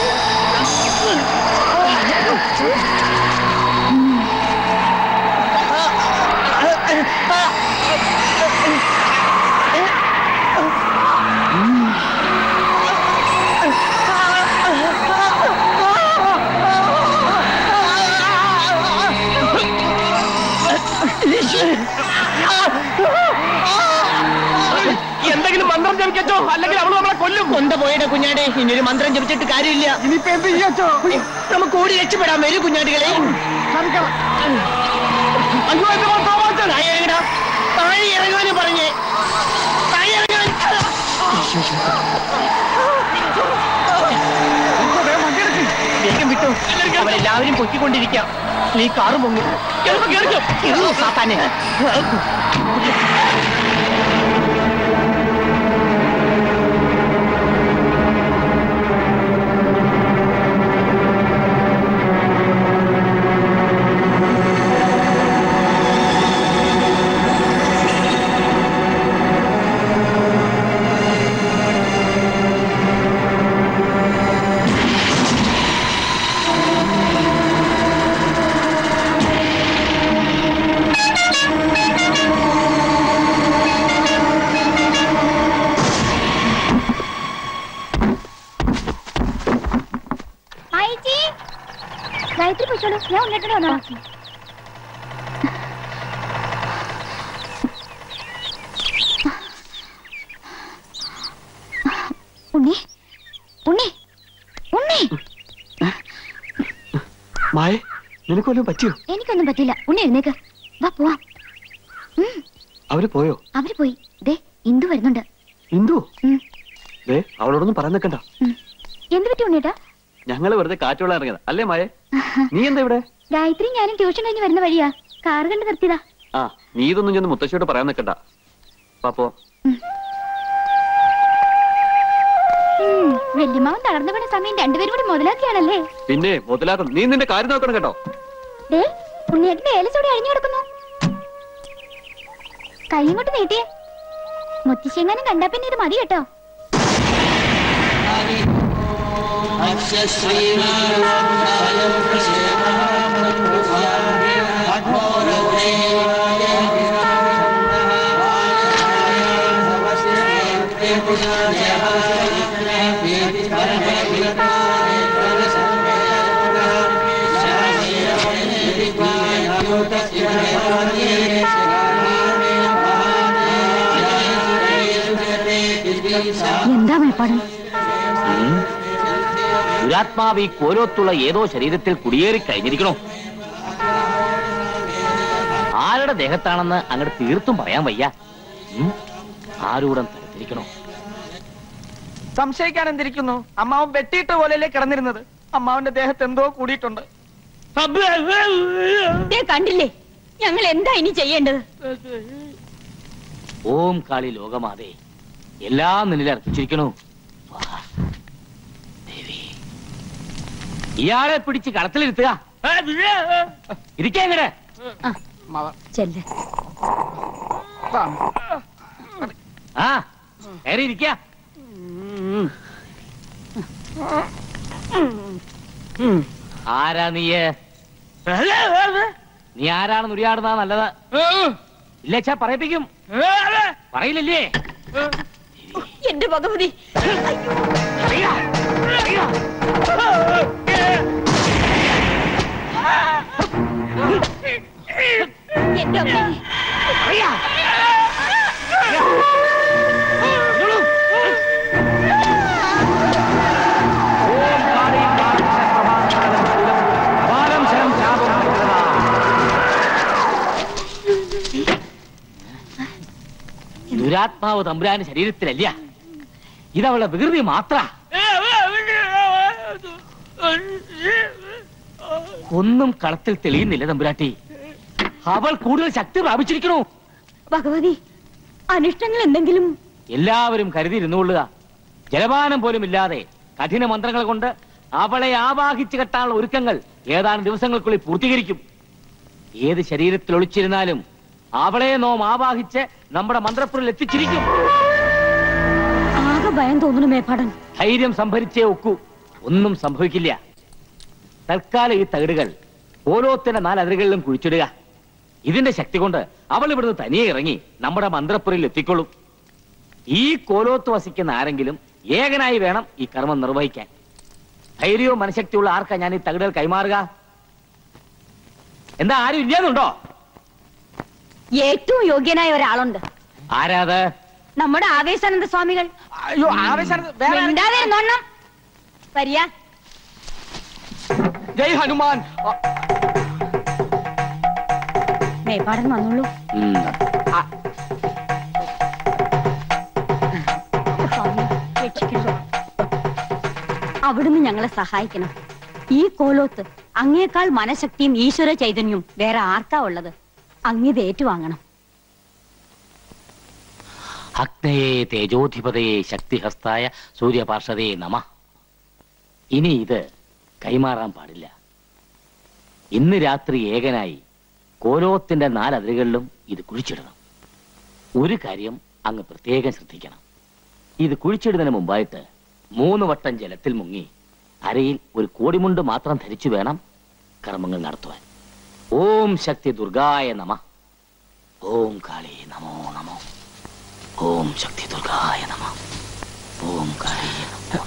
എന്തെങ്കിലും മന്ത്രം ജപിക്കോ, അല്ലെങ്കിൽ അവള് നമ്മളെ കൊല്ലും. കൊന്ത പോയുടെ കുഞ്ഞാടെ, ഇനിയൊരു മന്ത്രം ജപിച്ചിട്ട് കാര്യമില്ല. ഇനിയിപ്പോ എന്ത് ചെയ്യാച്ചോ? നമുക്ക് ഓടി രക്ഷപ്പെടാൻ വരൂ കുഞ്ഞാടികളെ. താഴെ ഇറങ്ങടാ, താഴെ ഇറങ്ങാനും പറഞ്ഞേ. താഴെ ഇറങ്ങാൻ. വേഗം വിട്ടു, അവരെല്ലാവരും പൊക്കിക്കൊണ്ടിരിക്കാം. നീ കാറ് പൊങ്ങി സാത്താനെ. ഗായത്രി പോയിക്കോളൂ, ഞാൻ ഉണ്ണിട്ട് വന്നോ. ഉണ്ണി ഉണ്ണി ഉണ്ണി മായ, നിനക്കൊല്ലും പറ്റിയോ? എനിക്കൊന്നും പറ്റില്ല. ഉണ്ണി എഴുന്നേക്ക്, വാ പോവാം. അവര് പോയോ? അവര് പോയി. ദേ ഇന്ദു വരുന്നുണ്ട്. ഇന്ദു? ദേ അവളോടൊന്നും പറയാൻ നിൽക്കണ്ട. എന്ത് പറ്റി ഉണ്ണിട്ടാ? ഞങ്ങള് വെറുതെ കാറ്റുള്ള ഇറങ്ങിയതാ അല്ലേ മായ? നീ എന്താ ഇവിടെ? ഗായത്രി ഞാനും ട്യൂഷൻ കഴിഞ്ഞ് വരുന്ന വഴിയാ, കാറ് കണ്ട് നിർത്തിയതാ. ആ, നീ ഇതൊന്നും ചെന്ന് മുത്തശ്ശിയോട് പറയാൻ നിൽക്കണ്ട. പാപ്പോ വല്യമാവൻ തളർന്നു വീണ സമയം രണ്ടുപേരും കൂടി മുതലാക്കിയാണല്ലേ? പിന്നെ മുതലാക്കണം. നീ നിന്റെ കാര്യം നോക്കണം കേട്ടോ. ദേ ഉണ്ണിയേട്ടന്റെ ഏലച്ചോടി അഴിഞ്ഞു കിടക്കുന്നു. കൈ ഇങ്ങോട്ട് നീട്ടിയേ. മുത്തശ്ശിയെങ്ങാനും കണ്ടാ പിന്നെ ഇത് മതി കേട്ടോ. എന്താ മേപ്പാട്? ദുരാത്മാവ് ഈ കോലോത്തുള്ള ഏതോ ശരീരത്തിൽ കുടിയേറി കഴിഞ്ഞിരിക്കണോ? ആരുടെ ദേഹത്താണെന്ന് അങ്ങോട്ട് തീർത്തും പറയാൻ വയ്യ. ആരൂടം തരത്തിരിക്കണോ? സംശയിക്കാൻ എന്തിരിക്കുന്നു? അമ്മാവൻ വെട്ടിയിട്ട് പോലെയല്ലേ കിടന്നിരുന്നത്. അമ്മാവന്റെ ദേഹത്ത് എന്തോ കൂടിയിട്ടുണ്ട്. കണ്ടില്ലേ, ഞങ്ങൾ എന്താ ഇനി ചെയ്യേണ്ടത്? ഓം കാളി ലോകമാതേ, എല്ലാം നിന്നിൽ അർപ്പിച്ചിരിക്കണു. ദേവി, ഇയാളെ പിടിച്ച് കളത്തിലിരുത്തുക. ഇരിക്കേ. ആ കയറി ഇരിക്ക. ആരാ നീയ്? നീ ആരാണെന്ന് ഉരിയാടുന്ന നല്ലത്. ഇല്ലേച്ചാ പറയിപ്പിക്കും. പറയില്ലല്ലേ? എന്റെ ഭഗവതി, എന്റെ അമ്മേ. ദുരാത്മാവ് തമ്പുരാന് ശരീരത്തിലല്ല, ഇതവളുടെ വികൃതി മാത്ര. ഒന്നും കളത്തിൽ തെളിയുന്നില്ല തമ്പുരാട്ടി. അവൾ കൂടുതൽ ശക്തി പ്രാപിച്ചിരിക്കണു. ഭഗവതി, അനിഷ്ടങ്ങൾ എന്തെങ്കിലും? എല്ലാവരും കരുതിയിരുന്നുകൊള്ളുക. ജലപാനം പോലും ഇല്ലാതെ കഠിന മന്ത്രങ്ങൾ കൊണ്ട് അവളെ ആവാഹിച്ചു കെട്ടാനുള്ള ഒരുക്കങ്ങൾ ഏതാനും ദിവസങ്ങൾക്കുള്ളിൽ പൂർത്തീകരിക്കും. ഏത് ശരീരത്തിൽ ഒളിച്ചിരുന്നാലും അവളെ നോം ആവാഹിച്ച് നമ്മുടെ മന്ത്രപ്പുറിൽ എത്തിച്ചിരിക്കും. ആകെ ഭയം തോന്നുന്നു മേപ്പാടൻ. ധൈര്യം സംഭരിച്ചേ ഒക്കൂ, ഒന്നും സംഭവിക്കില്ല. തൽക്കാലം ഈ തകിടുകൾ ഓരോത്തിന്റെ നാലതിരുകളിലും കുഴിച്ചിടുക. ഇതിന്റെ ശക്തി കൊണ്ട് അവൾ ഇവിടുന്ന് തനിയെ ഇറങ്ങി നമ്മുടെ മന്ത്രപ്പുരയിൽ എത്തിക്കൊള്ളും. ഈ കോലോത്ത് വസിക്കുന്ന ആരെങ്കിലും ഏകനായി വേണം ഈ കർമ്മം നിർവഹിക്കാൻ. ധൈര്യവും മനഃശക്തിയുള്ള ആർക്കാ ഞാൻ ഈ തകിടുകൾ കൈമാറുക? എന്താ, ആരും ഇല്ലാന്നുണ്ടോ? ഏറ്റവും യോഗ്യനായ ഒരാളുണ്ട്. ആരാത്? നമ്മുടെ ആവേശാനന്ദ സ്വാമികൾ. അയ്യോ, ആവേശാനന്ദ വരിയ. ജയ് ഹനുമാൻ. മേപ്പാടൻ വന്നോളൂ. അവിടുന്ന് ഞങ്ങളെ സഹായിക്കണം. ഈ കോലോത്ത് അങ്ങേക്കാൾ മനഃശക്തിയും ഈശ്വര ചൈതന്യവും വേറെ ആർക്കാ ഉള്ളത്? അങ്ങേത് ഏറ്റുവാങ്ങണം. അഗ്നയേ തേജോധിപതയെ ശക്തിഹസ്തായ സൂര്യപാർഷദേ നമ. ഇനി ഇത് കൈമാറാൻ പാടില്ല. ഇന്ന് രാത്രി ഏകനായി കോലോത്തിന്റെ നാലതിരുകളിലും ഇത് കുഴിച്ചിടണം. ഒരു കാര്യം അങ്ങ് പ്രത്യേകം ശ്രദ്ധിക്കണം. ഇത് കുഴിച്ചിടുന്നതിന് മുമ്പായിട്ട് മൂന്ന് വട്ടം ജലത്തിൽ മുങ്ങി അരയിൽ ഒരു കോടിമുണ്ട് മാത്രം ധരിച്ചു വേണം കർമ്മങ്ങൾ നടത്തുവാൻ. ഓം ശക്തി ദുർഗായ നമ. ഓം കാളി നമോ നമോ. ഓം ശക്തി ദുർഗായ നമ. ഓം കാളി നമോ.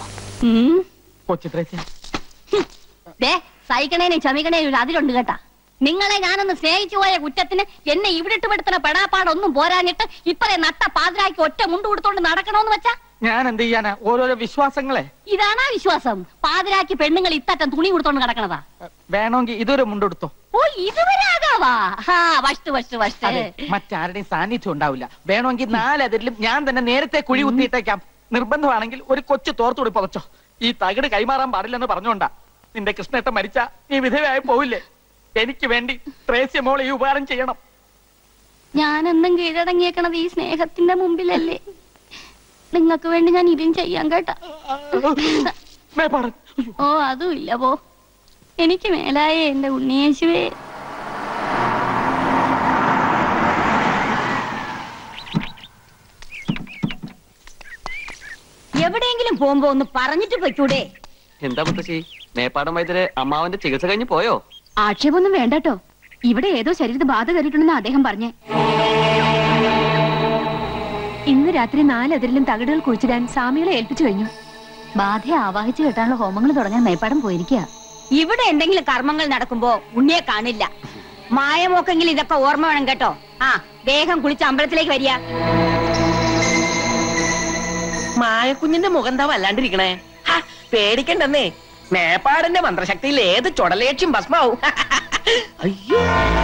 സഹിക്കണേനും ക്ഷമിക്കണേനും അതിലുണ്ട് കേട്ടാ. നിങ്ങളെ ഞാനൊന്ന് സ്നേഹിച്ചു പോയ കുറ്റത്തിന് എന്നെ ഇവിടിട്ട് പെടുത്തുന്ന പെടാപ്പാടൊന്നും പോരാഞ്ഞിട്ട് ഇപ്പഴേ നട്ട പാതിരാക്കി ഒറ്റ മുണ്ട് കൊടുത്തോണ്ട് നടക്കണോന്ന് വെച്ചാ ഞാൻ എന്ത് ചെയ്യാനാ? ഓരോരോ വിശ്വാസങ്ങളെ. ഇതാണാ വിശ്വാസം? പാതിരാക്കി പെണ്ണുങ്ങൾ ഇത്തറ്റം തുണി കൊടുത്തോണ്ട് കിടക്കണതാ. വേണമെങ്കിൽ ഇതൊരു മുണ്ടെടുത്തോ. ഓ, ഇതുവരെ ആകാവാ. വഷ്ട് വഷ്ട് വഷ്ട്. മറ്റാരുടെയും സാന്നിധ്യം ഉണ്ടാവില്ല. വേണമെങ്കിൽ നാലതിരിലും ഞാൻ തന്നെ നേരത്തെ കുഴി കുത്തിയിട്ടേക്കാം. നിർബന്ധമാണെങ്കിൽ ഒരു കൊച്ചു തോർത്തുകൂടി പുതച്ചോ. ഈ തകിട് കൈമാറാൻ പാടില്ലെന്ന് പറഞ്ഞോണ്ടാ. നിന്റെ കൃഷ്ണേട്ട മരിച്ച നീ വിധവയായി പോവില്ലേ? എനിക്ക് വേണ്ടി ത്രേസ്യ മോളെ ഈ ഉപകാരം ചെയ്യണം. ഞാനെന്നും കീഴടങ്ങിയേക്കണത് ഈ സ്നേഹത്തിന്റെ മുമ്പിലല്ലേ? നിങ്ങൾക്ക് വേണ്ടി ഞാൻ ഇതും ചെയ്യാൻ കേട്ടാ. ഓ, അതും ഇല്ല പോ. എനിക്ക് മേലായേ എന്റെ ഉണ്ണിയേശുവേ. എവിടെയെങ്കിലും പോകുമ്പോ ഒന്ന് പറഞ്ഞിട്ട് പൊയ്ക്കൂടെ? എന്താ മുത്തശ്ശി, മേപ്പാടം വൈദ്യരെ അമ്മാവന്റെ ചികിത്സ കഴിഞ്ഞ് പോയോ? ആക്ഷേപമൊന്നും വേണ്ടട്ടോ. ഇവിടെ ഏതോ ശരീരത്ത് ബാധ കയറിയിട്ടുണ്ടെന്ന് അദ്ദേഹം പറഞ്ഞേ. ഇന്ന് രാത്രി നാലതിരിലും തകിടുകൾ കുഴിച്ചിടാൻ സ്വാമികളെ ഏൽപ്പിച്ചു കഴിഞ്ഞു. ബാധയെ ആവാഹിച്ചു കെട്ടാനുള്ള ഹോമങ്ങൾ തുടങ്ങാൻ മേപ്പാടം പോയിരിക്കുക. ഇവിടെ എന്തെങ്കിലും കർമ്മങ്ങൾ നടക്കുമ്പോ ഉണ്ണിയെ കാണില്ല. മായമോക്കെങ്കിലും ഇതൊക്കെ ഓർമ്മ വേണം കേട്ടോ. ആ, വേഗം കുളിച്ച് അമ്പലത്തിലേക്ക് വരിക. മായക്കുഞ്ഞിന്റെ മുഖം എന്താ വല്ലാണ്ടിരിക്കണേ? പേടിക്കണ്ടെന്നേ, മേപ്പാടന്റെ മന്ത്രശക്തിയിൽ ഏത് ചുടലേക്ഷ്യം ഭസ്മാവും. അയ്യോ,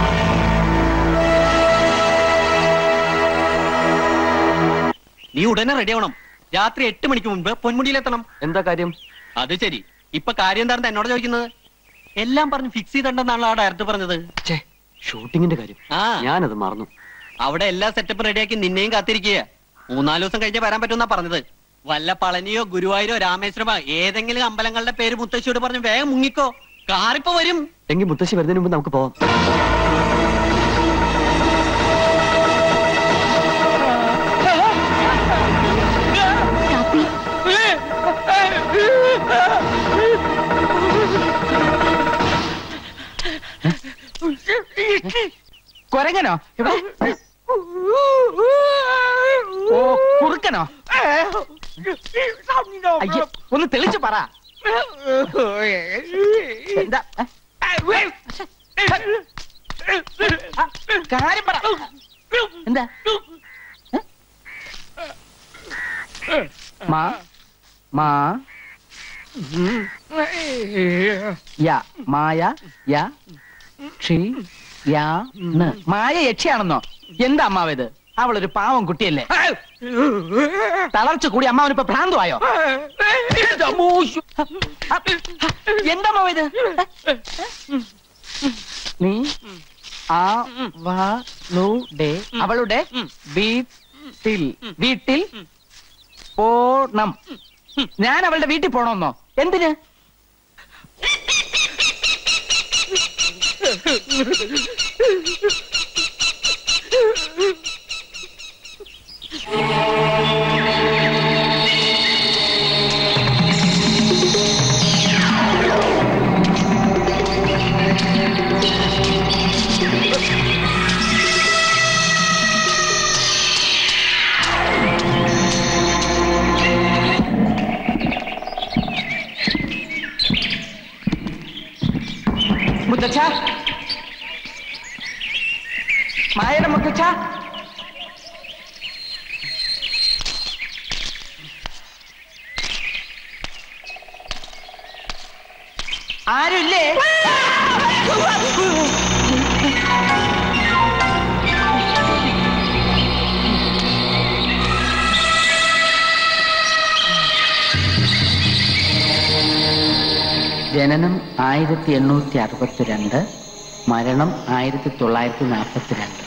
നീ ഉടനെ റെഡി ആവണം. രാത്രി എട്ട് മണിക്ക് മുൻപ് പൊന്മുടിയിലെത്തണം. എന്താ കാര്യം? അത് ശരി, ഇപ്പൊ കാര്യം എന്താണെന്ന് എന്നോട് ചോദിക്കുന്നത്? എല്ലാം പറഞ്ഞ് ഫിക്സ് ചെയ്തിട്ടുണ്ടെന്നാണല്ലോ ആ ഡയറക്ടർ പറഞ്ഞത്. ഷൂട്ടിങ്ങിന്റെ കാര്യം ആ, ഞാനത് മറന്നു. അവിടെ എല്ലാ സെറ്റപ്പ് റെഡിയാക്കി നിന്നെയും കാത്തിരിക്കുക. മൂന്നാല് ദിവസം കഴിഞ്ഞ് വരാൻ പറ്റുമെന്നാ പറഞ്ഞത്. വല്ല പളനിയോ ഗുരുവായൂരോ രാമേശ്വരമോ ഏതെങ്കിലും അമ്പലങ്ങളുടെ പേര് മുത്തശ്ശിയോട് പറഞ്ഞ് വേഗം മുങ്ങിക്കോ. കാറിപ്പോ വരും. എങ്കിൽ മുത്തശ്ശി വരുന്നതിന് മുമ്പ് നമുക്ക് പോവാം. കൊരങ്ങനോ? ഇവിടെ ഓ കുറുക്കനോ? അയ്യോ, ഒന്ന് തെളിച്ചു പറ. എന്താ കാര്യം പറ. എന്താ മാ മാ യാ മായ യാ ക്ഷി യാ ന്. മായ യക്ഷിയാണെന്നോ? എന്താ അമ്മാവേത്? അവളൊരു പാവം കുട്ടിയല്ലേ? തളർച്ച കൂടി അമ്മാവന് ഇപ്പൊ ഭ്രാന്തമായോ? എന്താ അമ്മാവേത്? നീ ആ വാളുടെ അവളുടെ വീട്ടിൽ വീട്ടിൽ പോണം. ഞാൻ അവളുടെ വീട്ടിൽ പോണമെന്നോ? എന്തിന്? മുത്തച്ഛ, മായയുടെ മുത്തച്ഛ, ആരുമില്ലേ? ജനനം ആയിരത്തി എണ്ണൂറ്റി അറുപത്തിരണ്ട്, മരണം ആയിരത്തി തൊള്ളായിരത്തി നാൽപ്പത്തിരണ്ട്.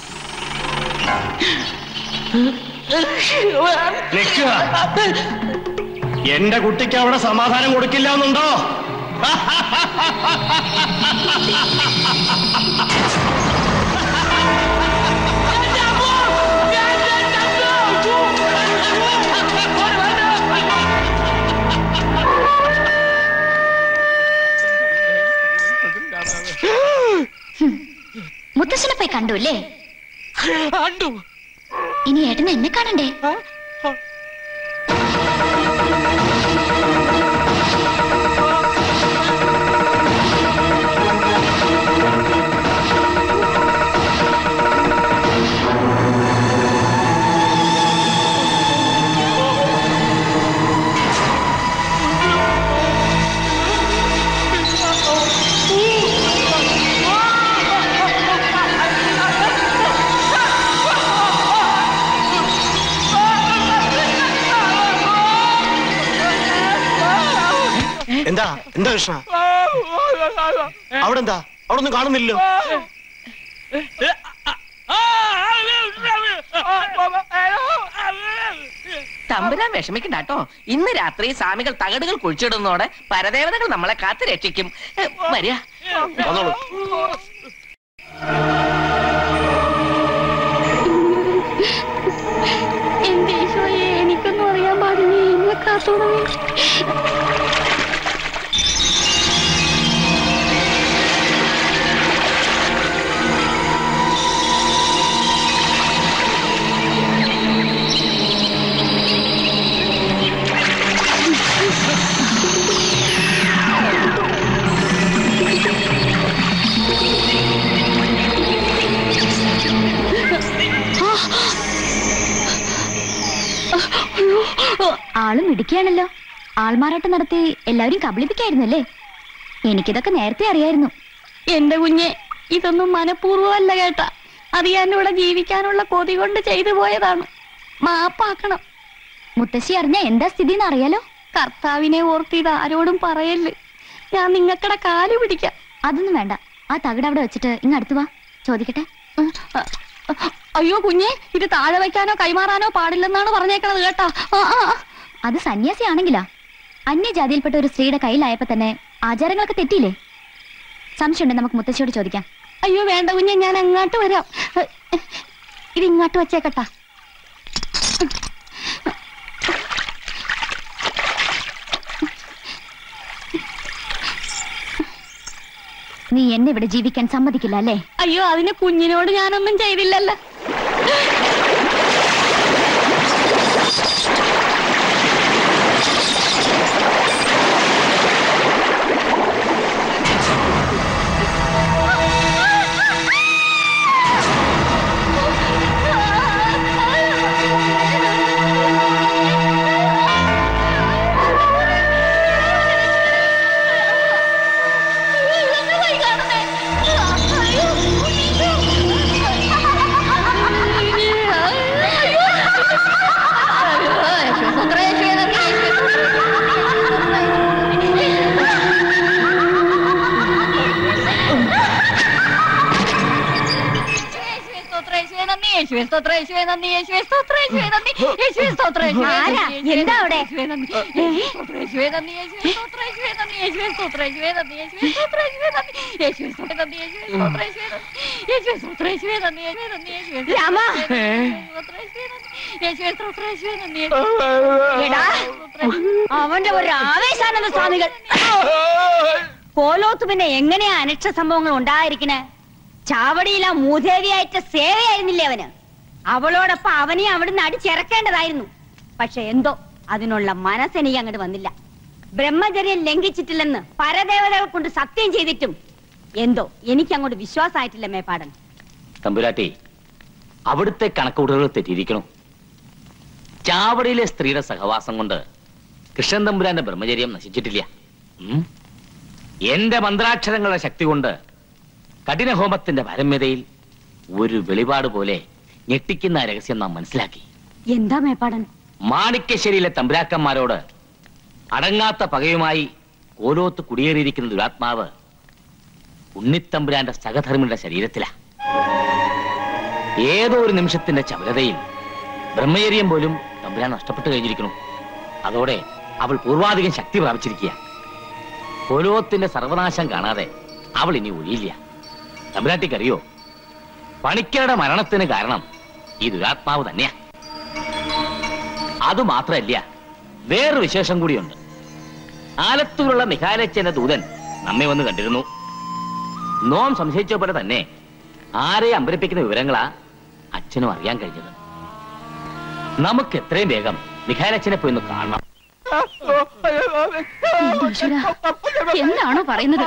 എന്റെ കുട്ടിക്ക് അവിടെ സമാധാനം കൊടുക്കില്ല എന്നുണ്ടോ? മുത്തശ്ശനെ പോയി കണ്ടു അല്ലേ? ഇനി ഏട്ടന് എന്നെ കാണണ്ടേ? എന്താ എന്താ കൃഷ്ണ? അവിടെ എന്താ? അവിടെ ഒന്നും കാണുന്നില്ലല്ലോ. തമ്പുരാൻ വിഷമിക്കണ്ടാട്ടോ. ഇന്ന് രാത്രി സ്വാമികൾ തകടുകൾ കുഴിച്ചിടുന്നതോടെ പരദേവതകൾ നമ്മളെ കാത്തു രക്ഷിക്കും. വരിക. എന്റെ ഈശോയെ, എനിക്കൊന്നും അറിയാൻ പാടില്ലേ? എന്നെ കാത്തോളമേ. ആളും ഇടിക്കുകയാണല്ലോ. ആൾമാറാട്ടം നടത്തി എല്ലാവരും കബളിപ്പിക്കായിരുന്നല്ലേ? എനിക്കിതൊക്കെ നേരത്തെ അറിയായിരുന്നു. എന്റെ കുഞ്ഞെ, ഇതൊന്നും മനഃപൂർവ്വമല്ല കേട്ട. അത് ഞാൻ ഇവിടെ ജീവിക്കാനുള്ള കൊതി കൊണ്ട് ചെയ്തു പോയതാണ്. മാപ്പാക്കണം. മുത്തശ്ശി അറിഞ്ഞ എന്താ സ്ഥിതി എന്ന് അറിയാലോ. കർത്താവിനെ ഓർത്ത് ഇത് ആരോടും പറയല്ലേ. ഞാൻ നിങ്ങക്കടെ കാല് പിടിക്കാം. അതൊന്നും വേണ്ട. ആ തകിട് അവിടെ വെച്ചിട്ട് ഇങ്ങ് അടുത്ത് വാ, ചോദിക്കട്ടെ. അയ്യോ കുഞ്ഞെ, ഇത് താഴെ വയ്ക്കാനോ കൈമാറാനോ പാടില്ലെന്നാണ് പറഞ്ഞേക്കണത് കേട്ടാ. അത് സന്യാസി ആണെങ്കിലാ. അന്യജാതിയിൽപ്പെട്ട ഒരു സ്ത്രീയുടെ കയ്യിലായപ്പോ തന്നെ ആചാരങ്ങളൊക്കെ തെറ്റിയില്ലേ? സംശയമുണ്ട്, നമുക്ക് മുത്തശ്ശിയോട് ചോദിക്കാം. അയ്യോ വേണ്ട കുഞ്ഞെ, ഞാൻ അങ്ങോട്ട് വരാം. ഇത് ഇങ്ങോട്ട് വെച്ചേക്കട്ടാ. നീ എന്നെ ഇവിടെ ജീവിക്കാൻ സമ്മതിക്കില്ല അല്ലേ? അയ്യോ, അതിന് കുഞ്ഞിനോട് ഞാനൊന്നും ചെയ്തില്ലല്ലോ. എന്താ അവിടെ? അവന്റെ ഒരു ആവേശാനന്ദ സ്വാമികൾ. കോലോത്ത് പിന്നെ എങ്ങനെയാ അനിഷ്ട സംഭവങ്ങൾ ഉണ്ടായിരിക്കണേ? ചാവടിയില മൂദേവിയായിട്ട് സേവയായിരുന്നില്ലേ അവന്? അവളോടൊപ്പം അവനെ അവിടുന്ന് അടിച്ചിറക്കേണ്ടതായിരുന്നു. പക്ഷെ എന്തോ അതിനുള്ള മനസ്സെനിക്ക് അങ്ങോട്ട് വന്നില്ല. ബ്രഹ്മചര്യം ലംഘിച്ചിട്ടില്ലെന്ന് പരദേവതകൾ കൊണ്ട് സത്യം ചെയ്തിട്ടും എന്തോ എനിക്ക് അങ്ങോട്ട് വിശ്വാസമായിട്ടില്ല മേപ്പാടൻ. തമ്പുരാട്ടി, അവിടുത്തെ കണക്കുകൂട്ടലുകൾ തെറ്റിയിരിക്കണം. ചാവടിയിലെ സ്ത്രീയുടെ സഹവാസം കൊണ്ട് കൃഷ്ണൻ തമ്പുരാന്റെ ബ്രഹ്മചര്യം നശിച്ചിട്ടില്ല. എന്റെ മന്ത്രാക്ഷരങ്ങളുടെ ശക്തി കൊണ്ട് കഠിനഹോമത്തിന്റെ പരമ്യതയിൽ ഒരു വെളിപാട് പോലെ ഞെട്ടിക്കുന്ന രഹസ്യം നാം മനസ്സിലാക്കി. എന്താ മേപ്പാടൻ? മാണിക്യശ്ശേരിയിലെ തമ്പുരാക്കന്മാരോട് അടങ്ങാത്ത പകയുമായി കോലോത്ത് കുടിയേറിയിരിക്കുന്ന ദുരാത്മാവ് ഉണ്ണിത്തമ്പുരാന്റെ സഹധർമ്മിയുടെ ശരീരത്തിലാ. ഏതോ ഒരു നിമിഷത്തിന്റെ ചപലതയിൽ ബ്രഹ്മചര്യം പോലും തമ്പുരാൻ നഷ്ടപ്പെട്ടു കഴിഞ്ഞിരിക്കുന്നു. അതോടെ അവൾ പൂർവാധികം ശക്തി പ്രാപിച്ചിരിക്കുക. കോലോത്തിന്റെ സർവനാശം കാണാതെ അവൾ ഇനി ഒഴിയില്ല. തമ്പുരാട്ടിക്കറിയോ, പണിക്കരുടെ മരണത്തിന് കാരണം ഈ ദുരാത്മാവ് തന്നെയാ. അതുമാത്രല്ല, വേറൊരു വിശേഷം കൂടിയുണ്ട്. ആലത്തൂരുള്ള മിഖായിലച്ചന്റെ ദൂതൻ നമ്മെ വന്ന് കണ്ടിരുന്നു. നോം സംശയിച്ച പോലെ തന്നെ ആരെ അമ്പരിപ്പിക്കുന്ന വിവരങ്ങളാ അച്ഛനും അറിയാൻ കഴിഞ്ഞത്. നമുക്ക് എത്രയും വേഗം മിഖായിലച്ചനെ പോയി ഒന്ന് കാണണം. എന്താണോ പറയുന്നത്?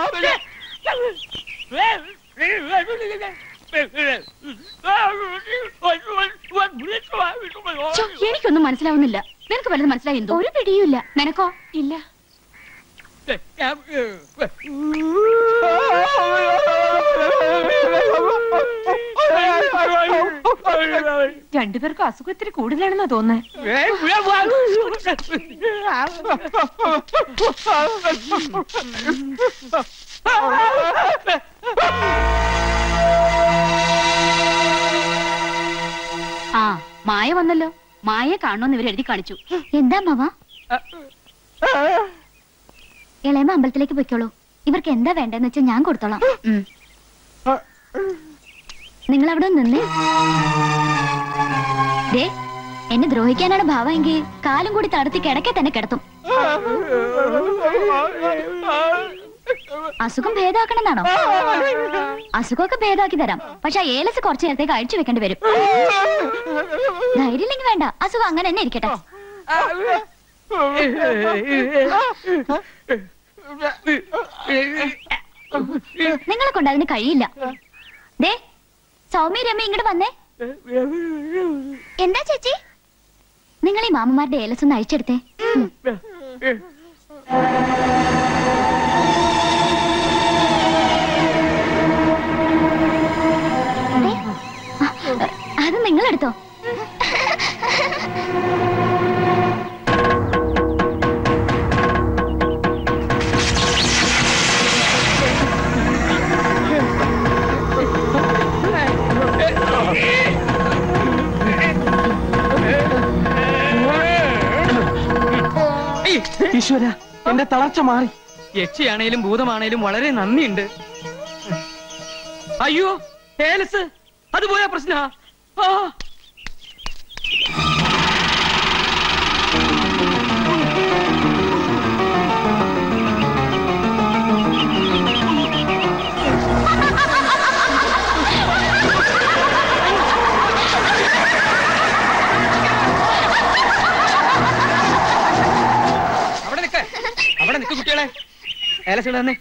എനിക്കൊന്നും മനസ്സിലാവുന്നില്ല. നിനക്ക് വല്ലതും മനസ്സിലായി? എന്തോ ഒരു പിടിയുമില്ല. നിനക്കോ? ഇല്ല. രണ്ടുപേർക്കും അസുഖം ഇത്തിരി കൂടുതലാണെന്നാ തോന്നുന്നത്. ആ, മായ വന്നല്ലോ. മായ കാണുമെന്ന് ഇവർ എഴുതി കാണിച്ചു. എന്താ മാവ? ഇളയമ്മ അമ്പലത്തിലേക്ക് പൊയ്ക്കോളൂ. ഇവർക്ക് എന്താ വേണ്ടെന്ന് വെച്ചാൽ ഞാൻ കൊടുത്തോളാം. നിങ്ങൾ അവിടെ നിന്നേ. ദേ, എന്നെ ദ്രോഹിക്കാനാണ് ഭാവമെങ്കിൽ കാലും കൂടി തടത്തി കിടക്കെ തന്നെ കിടത്തും. അസുഖം ഭേദമാക്കണമെന്നാണോ? അസുഖമൊക്കെ ഭേദമാക്കി തരാം. പക്ഷെ ഏലസ് കുറച്ചു നേരത്തേക്ക് അഴിച്ചു വെക്കേണ്ടി വരും. ധൈര്യമില്ലെങ്കിൽ വേണ്ട, അസുഖം അങ്ങനെ തന്നെ ഇരിക്കട്ടെ. നിങ്ങളെ കൊണ്ട് അതിന് കഴിയില്ല. ദേ, സൗമ്യ രമ്യ ഇങ്ങോട്ട് വന്നേ. എന്താ ചേച്ചി? നിങ്ങൾ ഈ മാമന്മാരുടെ ഏലസ് ഒന്ന് അഴിച്ചെടുത്തേ. അത് നിങ്ങളെടുത്തോ. ഈശ്വര, എന്റെ തളർച്ച മാറി. യക്ഷിയാണേലും ഭൂതമാണേലും വളരെ നന്ദിയുണ്ട്. അയ്യോ, ഏലസ് അത് പോയാ പ്രശ്ന. ഏലസുകൾ തന്നെ.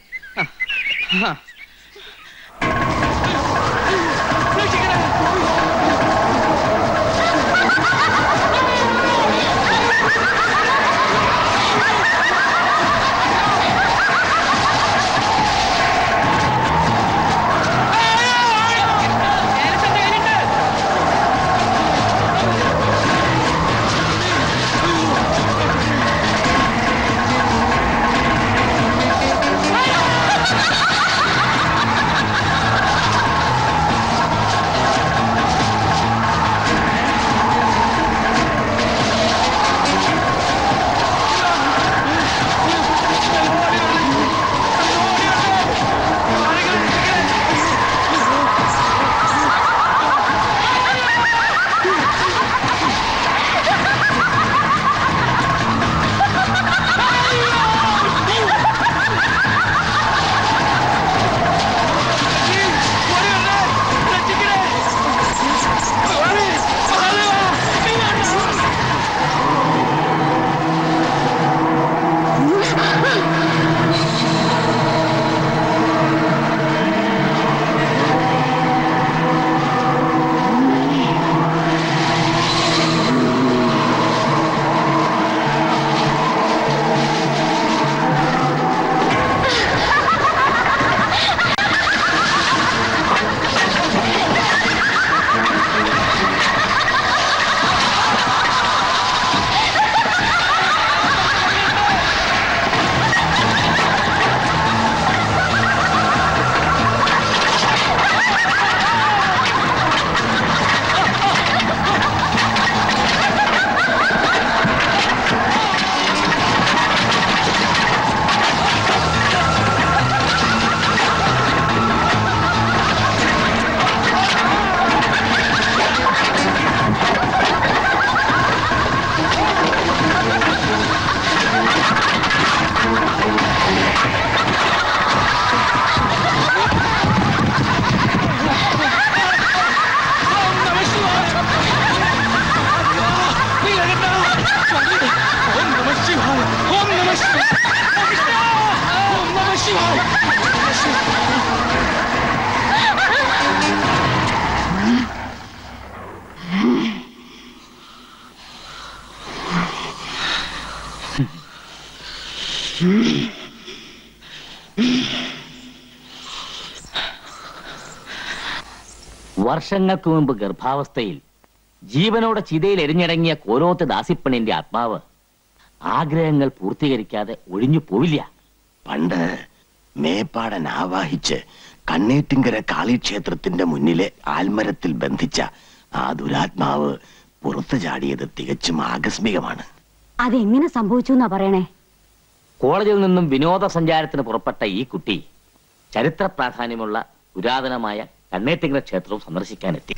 വർഷങ്ങൾക്ക് മുമ്പ് ഗർഭാവസ്ഥയിൽ ജീവനോടെ ചിതയിൽ എരിഞ്ഞടങ്ങിയ കോരോത്ത് ദാസിപ്പണിന്റെ ആത്മാവ് ആഗ്രഹങ്ങൾ പൂർത്തീകരിക്കാതെ ഒഴിഞ്ഞു പോവില്ല. പണ്ട് മേപ്പാടൻ ആവാഹിച്ച് കണ്ണേറ്റിങ്കര കാളിക്ഷേത്രത്തിന്റെ മുന്നിലെ ആൽമരത്തിൽ ബന്ധിച്ച ആ ദുരാത്മാവ് പുറത്തു ചാടിയത് തികച്ചും ആകസ്മികമാണ്. അതെങ്ങനെ സംഭവിച്ചു എന്നാ പറയണേ? കോളേജിൽ നിന്നും വിനോദസഞ്ചാരത്തിന് പുറപ്പെട്ട ഈ കുട്ടി ചരിത്ര പ്രാധാന്യമുള്ള പുരാതനമായ കണ്ണേറ്റിങ്കര ക്ഷേത്രവും സന്ദർശിക്കാനെത്തി.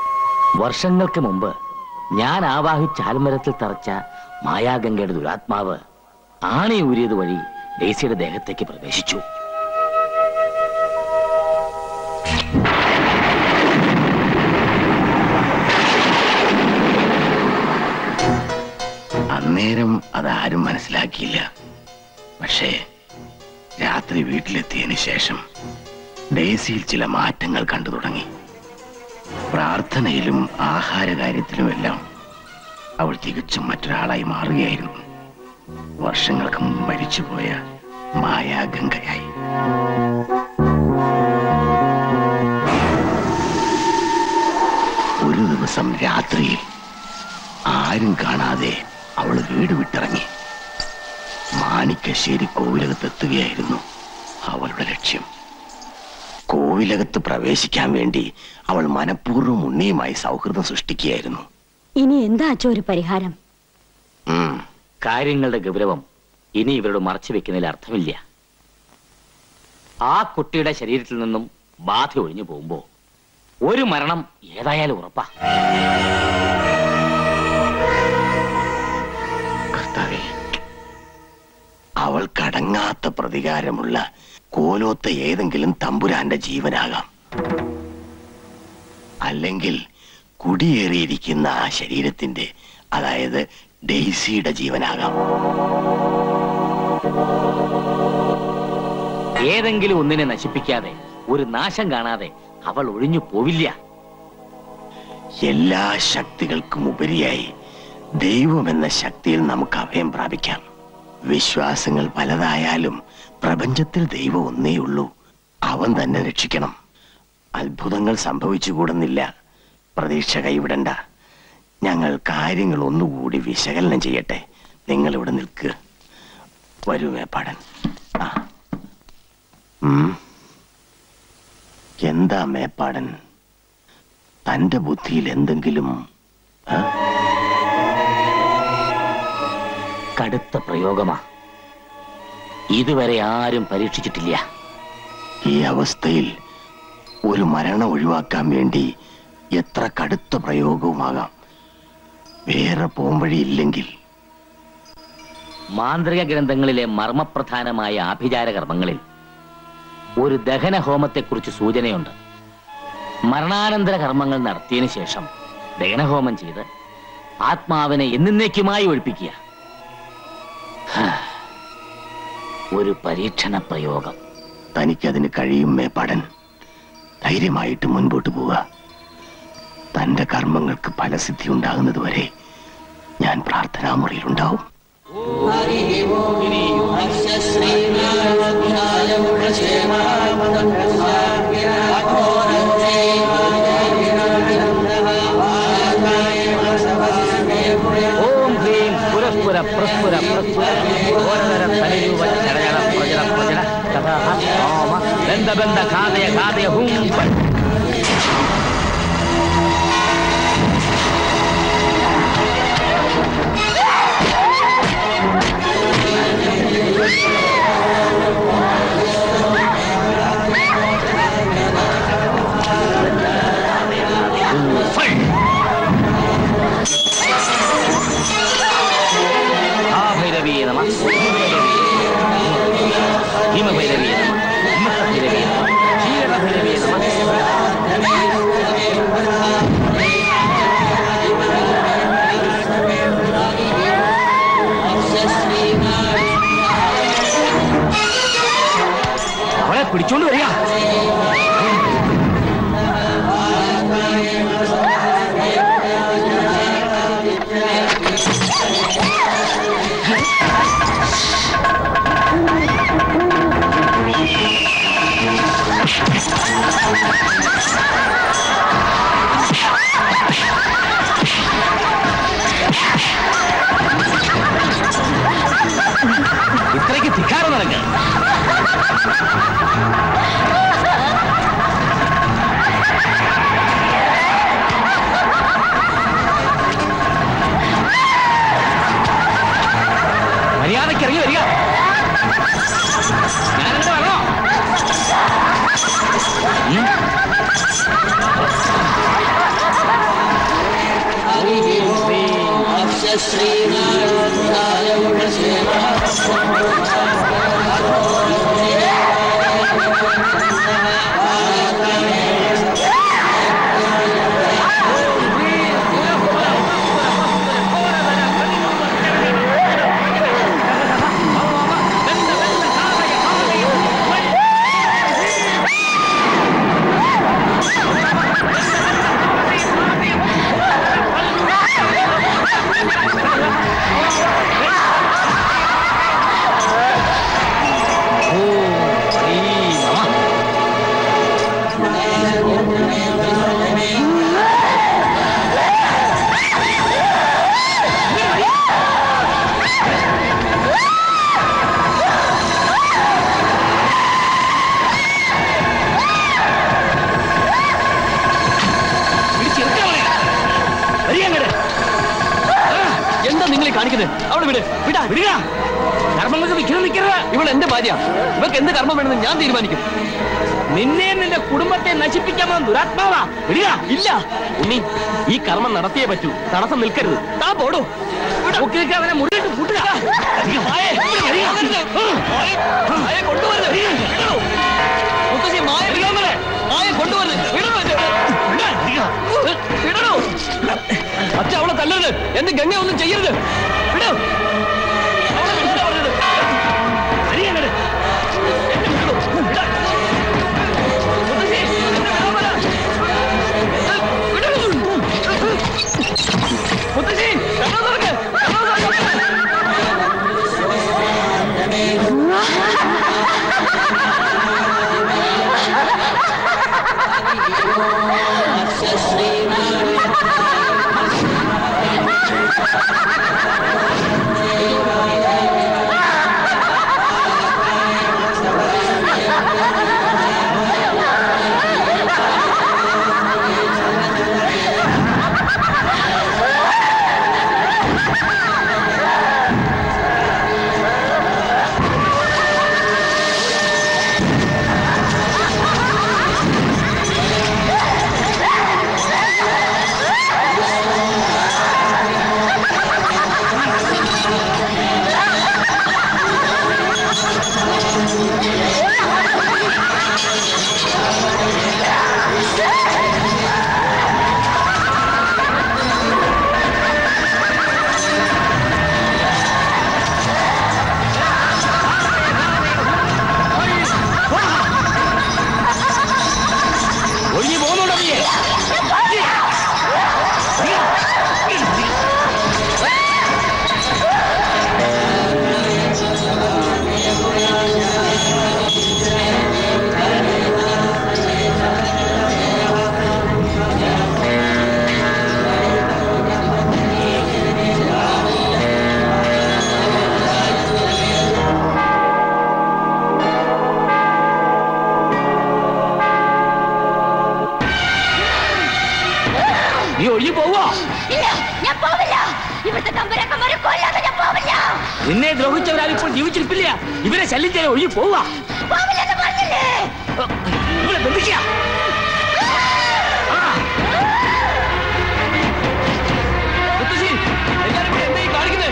വർഷങ്ങൾക്ക് മുമ്പ് ഞാൻ ആവാഹിച്ച ആൽമരത്തിൽ തറച്ച മായാഗംഗയുടെ ദുരാത്മാവ് ആണി ഊരിയത് വഴി ഡേസിയുടെ ദേഹത്തേക്ക് പ്രവേശിച്ചു. അന്നേരം അതാരും മനസ്സിലാക്കിയില്ല. പക്ഷേ രാത്രി വീട്ടിലെത്തിയതിനു ശേഷം ഡേസിയിൽ ചില മാറ്റങ്ങൾ കണ്ടു തുടങ്ങി. പ്രാർത്ഥനയിലും ആഹാര കാര്യത്തിലുമെല്ലാം അവൾ തികച്ചും മറ്റൊരാളായി മാറുകയായിരുന്നു. വർഷങ്ങൾക്ക് മുമ്പ് മരിച്ചുപോയ മായാഗംഗയായി. ഒരു ദിവസം രാത്രിയിൽ ആരും കാണാതെ അവൾ വീട് വിട്ടിറങ്ങി. മാണിക്കശ്ശേരി കോവിലകത്തെത്തുകയായിരുന്നു അവളുടെ ലക്ഷ്യം. കോവിലകത്ത് പ്രവേശിക്കാൻ വേണ്ടി അവൾ മനഃപൂർവ്വം ഉണ്ണിയുമായി സൗഹൃദം സൃഷ്ടിക്കുകയായിരുന്നു. ഇനി എന്താ അച്ഛോ ഒരു പരിഹാരം? കാര്യങ്ങളുടെ ഗൗരവം ഇനി ഇവരോട് മറച്ചു വെക്കുന്നതിൽ അർത്ഥമില്ല. ആ കുട്ടിയുടെ ശരീരത്തിൽ നിന്നും ബാധ ഒഴിഞ്ഞു പോകുമ്പോ ഒരു മരണം ഏതായാലും ഉറപ്പാ. കർത്താവേ, അവൾ കടങ്ങാത്ത പ്രതികാരമുള്ള കോലോത്ത ഏതെങ്കിലും തമ്പുരാന്റെ ജീവനാകാം. അല്ലെങ്കിൽ കുടിയേറിയിരിക്കുന്ന ആ ശരീരത്തിന്റെ, അതായത് ഡെയ്സിയുടെ ജീവനാകാം. ഏതെങ്കിലും ഒന്നിനെ നശിപ്പിക്കാതെ, ഒരു നാശം കാണാതെ അവൾ ഒഴിഞ്ഞു പോവില്ല. എല്ലാ ശക്തികൾക്കും ഉപരിയായി ദൈവമെന്ന ശക്തിയിൽ നമുക്ക് അഭയം പ്രാപിക്കാം. വിശ്വാസങ്ങൾ പലതായാലും പ്രപഞ്ചത്തിൽ ദൈവം ഒന്നേ ഉള്ളൂ. അവൻ തന്നെ രക്ഷിക്കണം. അത്ഭുതങ്ങൾ സംഭവിച്ചുകൂടുന്നില്ല. പ്രതീക്ഷ കൈവിടണ്ട. ഞങ്ങൾ കാര്യങ്ങൾ ഒന്നുകൂടി വിശകലനം ചെയ്യട്ടെ. നിങ്ങൾ ഇവിടെ നിൽക്കുക. വരൂ മേപ്പാടൻ. ആ എന്താ മേപ്പാടൻ, തന്റെ ബുദ്ധിയിൽ എന്തെങ്കിലും? കടുത്ത പ്രയോഗമാ. ഇതുവരെ ആരും പരീക്ഷിച്ചിട്ടില്ല. ഈ അവസ്ഥയിൽ ഒരു മരണം ഒഴിവാക്കാൻ വേണ്ടി എത്ര കടുത്ത പ്രയോഗവുമാകാം. വേറെ പോംവഴിയില്ലെങ്കിൽ മാന്ത്രിക ഗ്രന്ഥങ്ങളിലെ മർമ്മപ്രധാനമായ ആഭിചാര കർമ്മങ്ങളിൽ ഒരു ദഹന ഹോമത്തെക്കുറിച്ച് സൂചനയുണ്ട്. മരണാനന്തര കർമ്മങ്ങൾ നടത്തിയതിനു ശേഷം ദഹനഹോമം ചെയ്ത് ആത്മാവിനെ എന്നേക്കുമായി ഒഴിപ്പിക്കുക. ഒരു പരീക്ഷണ പ്രയോഗം. തനിക്കതിന് കഴിയും മേപ്പാടൻ. ധൈര്യമായിട്ട് മുൻപോട്ട് പോവുക. തന്റെ കർമ്മങ്ങൾക്ക് ഫലസിദ്ധി ഉണ്ടാകുന്നത് വരെ ഞാൻ പ്രാർത്ഥനാമുറിയിലുണ്ടാവും. ഓം ഹ്രീം പുരസ്പുര പ്രസ്പുര പ്രസ്പുര ഓരതര തലരൂപ ചടചട പ്രജട പ്രജട കഥാ ഹോമ ബന്ധ ബന്ധ ഖാദയ ഖാദയ ഹൂം. ഭൈരവീയ നമ, ഹിമഭൈരവീയ നമ, ഹിമഭൈരവീയ നമ, ക്ഷീരഭൈരവീയ നമ. അവളെ പിടിച്ചോണ്ട് വരിക. ഇത്രയ്ക്ക് ധിക്കാരം നടക്കുക. മര്യാദയ്ക്ക് ഇറങ്ങി വരിക. ഞാനെന്താ വരണോ? എന്താ നിങ്ങൾ കാണിക്കുന്നത്? അവളെ വിട്, വിടാ വിടുക. കർമ്മങ്ങൾക്ക് വിൽക്കണം നിൽക്കരുത്. ഇവൾ എന്റെ ഭാര്യ. ഇവർക്ക് എന്ത് കർമ്മം വേണമെന്ന് ഞാൻ തീരുമാനിക്കും. നിന്നെ നിന്റെ കുടുംബത്തെ നശിപ്പിക്കാമെന്ന് ദുരാത്മാവാ. വിടുക. ഇല്ല ഉണ്ണി, ഈ കർമ്മം നടത്തിയേ പറ്റൂ. തടസ്സം നിൽക്കരുത്. താ പോടോ. അവനെ മുറിയിട്ട് കൂട്ടുക. മുത്തശ്ശി മായ വിടാമല്ലേ? മായ കൊണ്ടുവരുന്നത് വിടണോ? അച്ഛ അവളെ തല്ലരുത്. എന്റെ ഗംഗ ഒന്നും ചെയ്യരുത്. വിടോ. അവളെ വിളിച്ചാ പറഞ്ഞത്. നിന്നെ ദ്രോഹിച്ചവരാൽ ഇപ്പോൾ ജീവിച്ചിരിപ്പില്ല. ഇവരെ ശല്യം ചെയ്യാൻ ഒഴിഞ്ഞു പോവാ. ഇവരെ ബന്ധിക്കുക. മുത്തശ്ശി, എല്ലാരും കൂടെ എന്തായി കാണിക്കുന്നത്?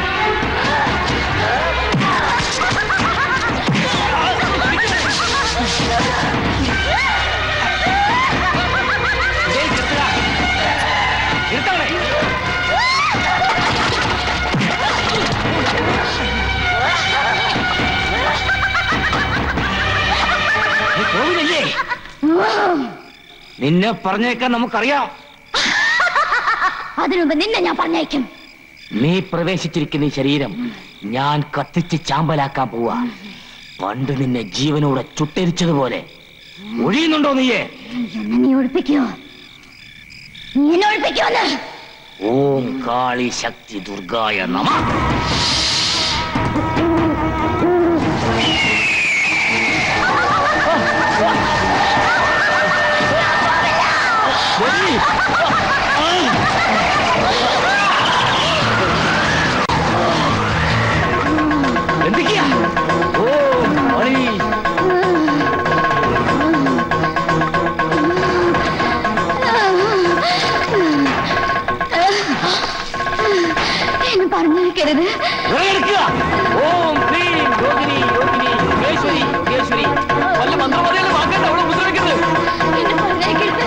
നിന്നെ പറഞ്ഞേക്കാൻ നമുക്കറിയാം. അതിനുമുമ്പ് നിന്നെ ഞാൻ പറഞ്ഞേക്കും. നീ പ്രവേശിച്ചിരിക്കുന്ന ഈ ശരീരം ഞാൻ കത്തിച്ച് ചാമ്പലാക്കാൻ പോവാ. പണ്ട് നിന്നെ ജീവനോടെ ചുട്ടരിച്ചതുപോലെ. ഒഴിയുന്നുണ്ടോ നീയെ? നീ ഒഴിപ്പിക്കോ? നീ എന്നെ ഒഴിപ്പിക്കോന്ന്? ഓം കാളി ശക്തി ദുർഗായ നമ. എന്നെ പറഞ്ഞേക്കരുത്. ഓം ക്ലീം യോഗിനി യോഗിനി യോഗേശ്വരി യോഗേശ്വരി. വല്ല മന്ത്രവാദികളെ വാക്കണ്ട അവളെ ഉപദ്രവിക്കരുത്. എന്നെ പറഞ്ഞേക്കരുത്.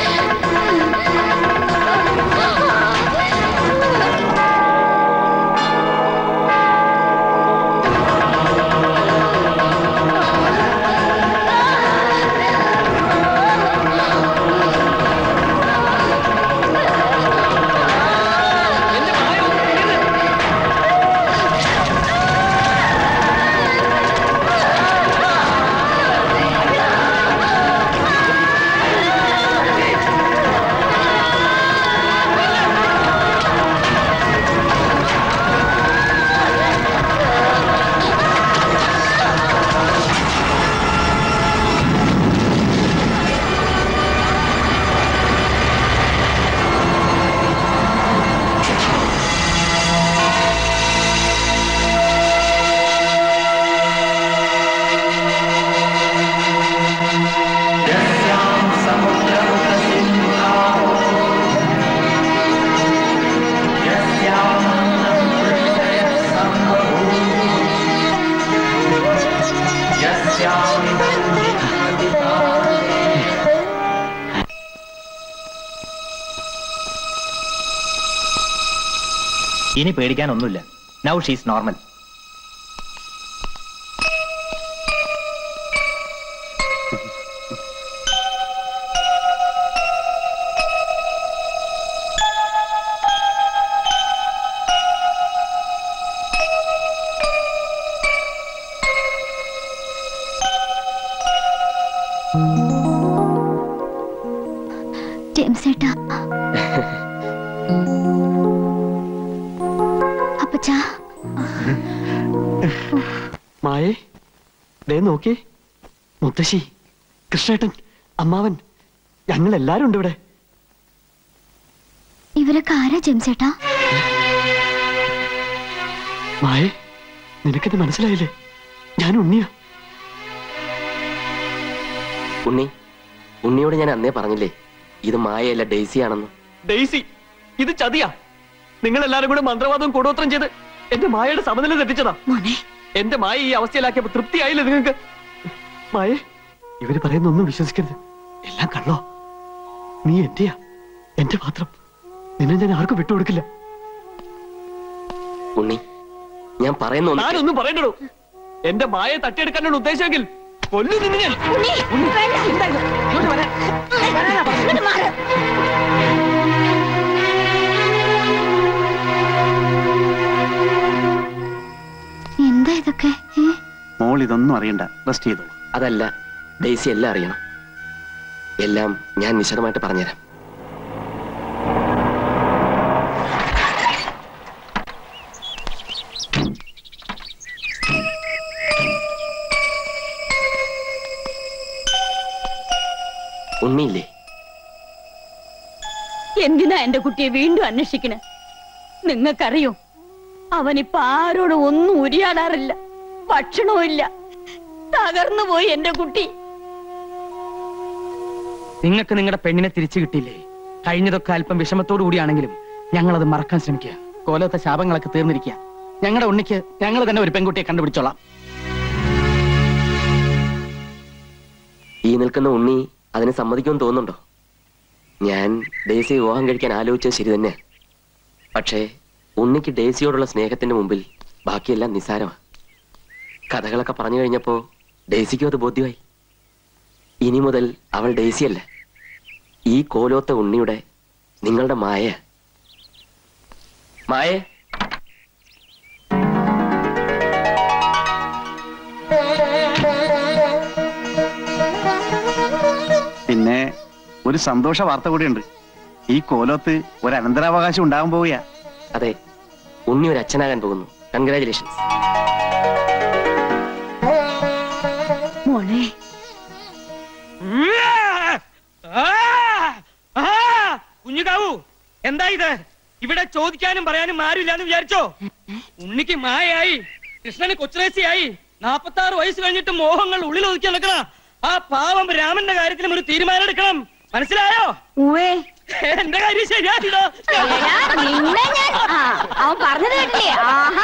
ഇനി പേടിക്കാനൊന്നുമില്ല. Now she's normal. ജെയിംസേട്ടാ, അപ്പച്ചാ. മായേ, ദേ നോക്കി. മുത്തശ്ശി, കൃഷ്ണേട്ടൻ, അമ്മാവൻ, ഞങ്ങൾ എല്ലാരും ഉണ്ട് ഇവിടെ. ഇവരൊക്കെ ആരാ ജെയിംസേട്ടാ? മായേ, നിനക്കെന്നെ മനസ്സിലായില്ലേ? ഞാൻ ഉണ്ണിയാ. ഉണ്ണി, ഉണ്ണിയോട് ഞാൻ അന്നേ പറഞ്ഞില്ലേ ഇത് മായയല്ല ഡെയ്സി ആണെന്ന്. ഡെയ്സി, ഇത് ചതിയാ. നിങ്ങൾ എല്ലാരും കൂടെ മന്ത്രവാദവും കൂടോത്രം ചെയ്ത് എന്റെ മായയുടെ സമനില തെറ്റിച്ചതാ. എന്റെ മായ ഈ അവസ്ഥയിലാക്കിയപ്പോ തൃപ്തിയായില്ലേ നിങ്ങൾക്ക്? മായേ, ഇവര് പറയുന്ന ഒന്നും വിശ്വസിക്കരുത്. എല്ലാം കള്ളോ. നീ എന്റെയാ, എന്റെ പാത്രം. നിന്നെ ഞാൻ ആർക്കും വിട്ടുകൊടുക്കില്ല. ഉണ്ണി, ഞാൻ പറയുന്നു. ഞാനൊന്നും പറയണ്ടോ. എന്റെ മായയെ തട്ടിയെടുക്കാനാണ് ഉദ്ദേശമെങ്കിൽ കൊല്ലു നിന്നെ ഞാൻ. എന്താ ഇതൊക്കെ? മോൾ ഇതൊന്നും അറിയണ്ട, റെസ്റ്റ് ചെയ്തോ. അതല്ല, ഡെയ്സി എല്ലാം അറിയണം. എല്ലാം ഞാൻ വിശദമായിട്ട് പറഞ്ഞുതരാം. ഉണ്ണിയില്ലേ? എന്തിനാ എന്റെ കുട്ടിയെ വീണ്ടും അന്വേഷിക്കണേ? നിങ്ങൾക്കറിയോ അവനിപ്പോ ആരോടും ഒന്നും ഉരിയാടാറില്ല, ഭക്ഷണവും ഇല്ല. തകർന്നു പോയി എന്റെ കുട്ടി. നിങ്ങൾക്ക് നിങ്ങളുടെ പെണ്ണിനെ തിരിച്ചു കിട്ടിയില്ലേ? കഴിഞ്ഞതൊക്കെ അല്പം വിഷമത്തോടു കൂടിയാണെങ്കിലും ഞങ്ങളത് മറക്കാൻ ശ്രമിക്കുക. കോലത്തെ ശാപങ്ങളൊക്കെ തീർന്നിരിക്കുക. ഞങ്ങളുടെ ഉണ്ണിക്ക് ഞങ്ങൾ തന്നെ ഒരു പെൺകുട്ടിയെ കണ്ടുപിടിച്ചോളാം. ഈ നിൽക്കുന്ന ഉണ്ണി അതിന് സമ്മതിക്കുമെന്ന് തോന്നുന്നുണ്ടോ? ഞാൻ ഡേസി വിവാഹം കഴിക്കാൻ ആലോചിച്ചത് ശരി തന്നെ. പക്ഷേ ഉണ്ണിക്ക് ഡേസിയോടുള്ള സ്നേഹത്തിന്റെ മുമ്പിൽ ബാക്കിയെല്ലാം നിസ്സാരമാണ്. കഥകളൊക്കെ പറഞ്ഞു കഴിഞ്ഞപ്പോ ഡേസിക്കും അത് ബോധ്യമായി. ഇനി മുതൽ അവൾ ഡേസിയല്ല, ഈ കോലോത്ത ഉണ്ണിയുടെ നിങ്ങളുടെ മായ. മായേ, പിന്നെ ഒരു സന്തോഷ വാർത്ത കൂടിയുണ്ട്. ഈ കോലോത്ത് ഒരു അനന്തരാവകാശം ഉണ്ടാകാൻ പോവുക. അതെ, ഉണ്ണി ഒരു അച്ഛനാകാൻ പോകുന്നു. കൺഗ്രാചുലേഷൻസ് മോളെ. കുഞ്ഞുകാവു, എന്താ ഇത്? ഇവിടെ ചോദിക്കാനും പറയാനും ആരുമില്ലാന്ന് വിചാരിച്ചോ? ഉണ്ണിക്ക് മായയായി, കൃഷ്ണന് കൊച്ചുറേസിയായി, നാപ്പത്തി ആറ് വയസ്സ് കഴിഞ്ഞിട്ട് മോഹങ്ങൾ ഉള്ളിൽ ഒതുക്കി നടക്കണ ആ പാവം രാമന്റെ കാര്യത്തിലും ഒരു തീരുമാനം എടുക്കണം. മനസ്സിലായോ? എന്റെ കാര്യം ശരിയാണോ? അവൻ പറഞ്ഞത് കേട്ടില്ലേ? ആഹാ.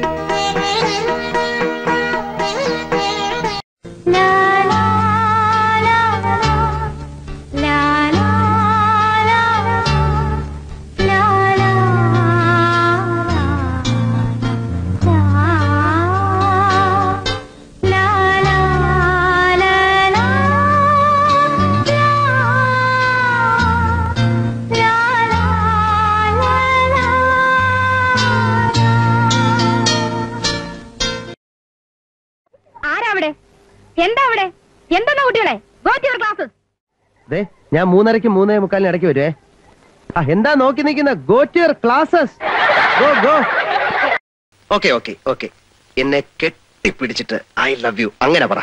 എന്താ അവിടെ? എന്താ കുട്ടികളെ? Go to your classes. ഞാൻ മൂന്നരയ്ക്ക് മൂന്നേ മുക്കാലിന് ഇടയ്ക്ക് വരുവേ. ആ എന്താ നോക്കി നിൽക്കുന്ന? Go to your classes. Go go. Okay okay okay. എന്നെ കെട്ടിപ്പിടിച്ചിട്ട് ഐ ലവ് യു അങ്ങനെ പറ.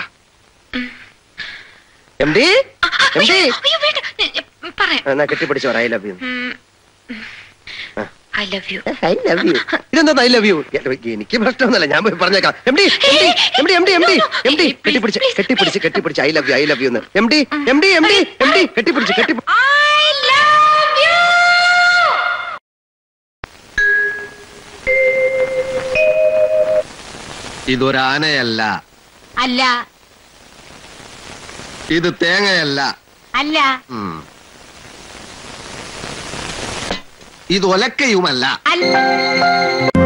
എം ഡി എം ഡി എന്നാ കെട്ടിപ്പിടിച്ചു പറ I love you. I love you. I love you. ഇതെന്താ ഐ ലവ് യു? എനിക്ക് പ്രശ്നമൊന്നുമില്ല, ഞാൻ പോയി പറഞ്ഞേക്കാം. M D M D M D M D M D കെട്ടിപ്പിടിച്ച് കെട്ടിപ്പിടിച്ച് കെട്ടിപ്പിടിച്ച് I love you I love you എന്ന്. M D M D M D M D കെട്ടിപ്പിടിച്ച് കെട്ടി. ഇതൊരാനയല്ല. അല്ല. ഇത് തേങ്ങയല്ല. അല്ല. ഇത് ഒലക്കയുമല്ല. അല്ല.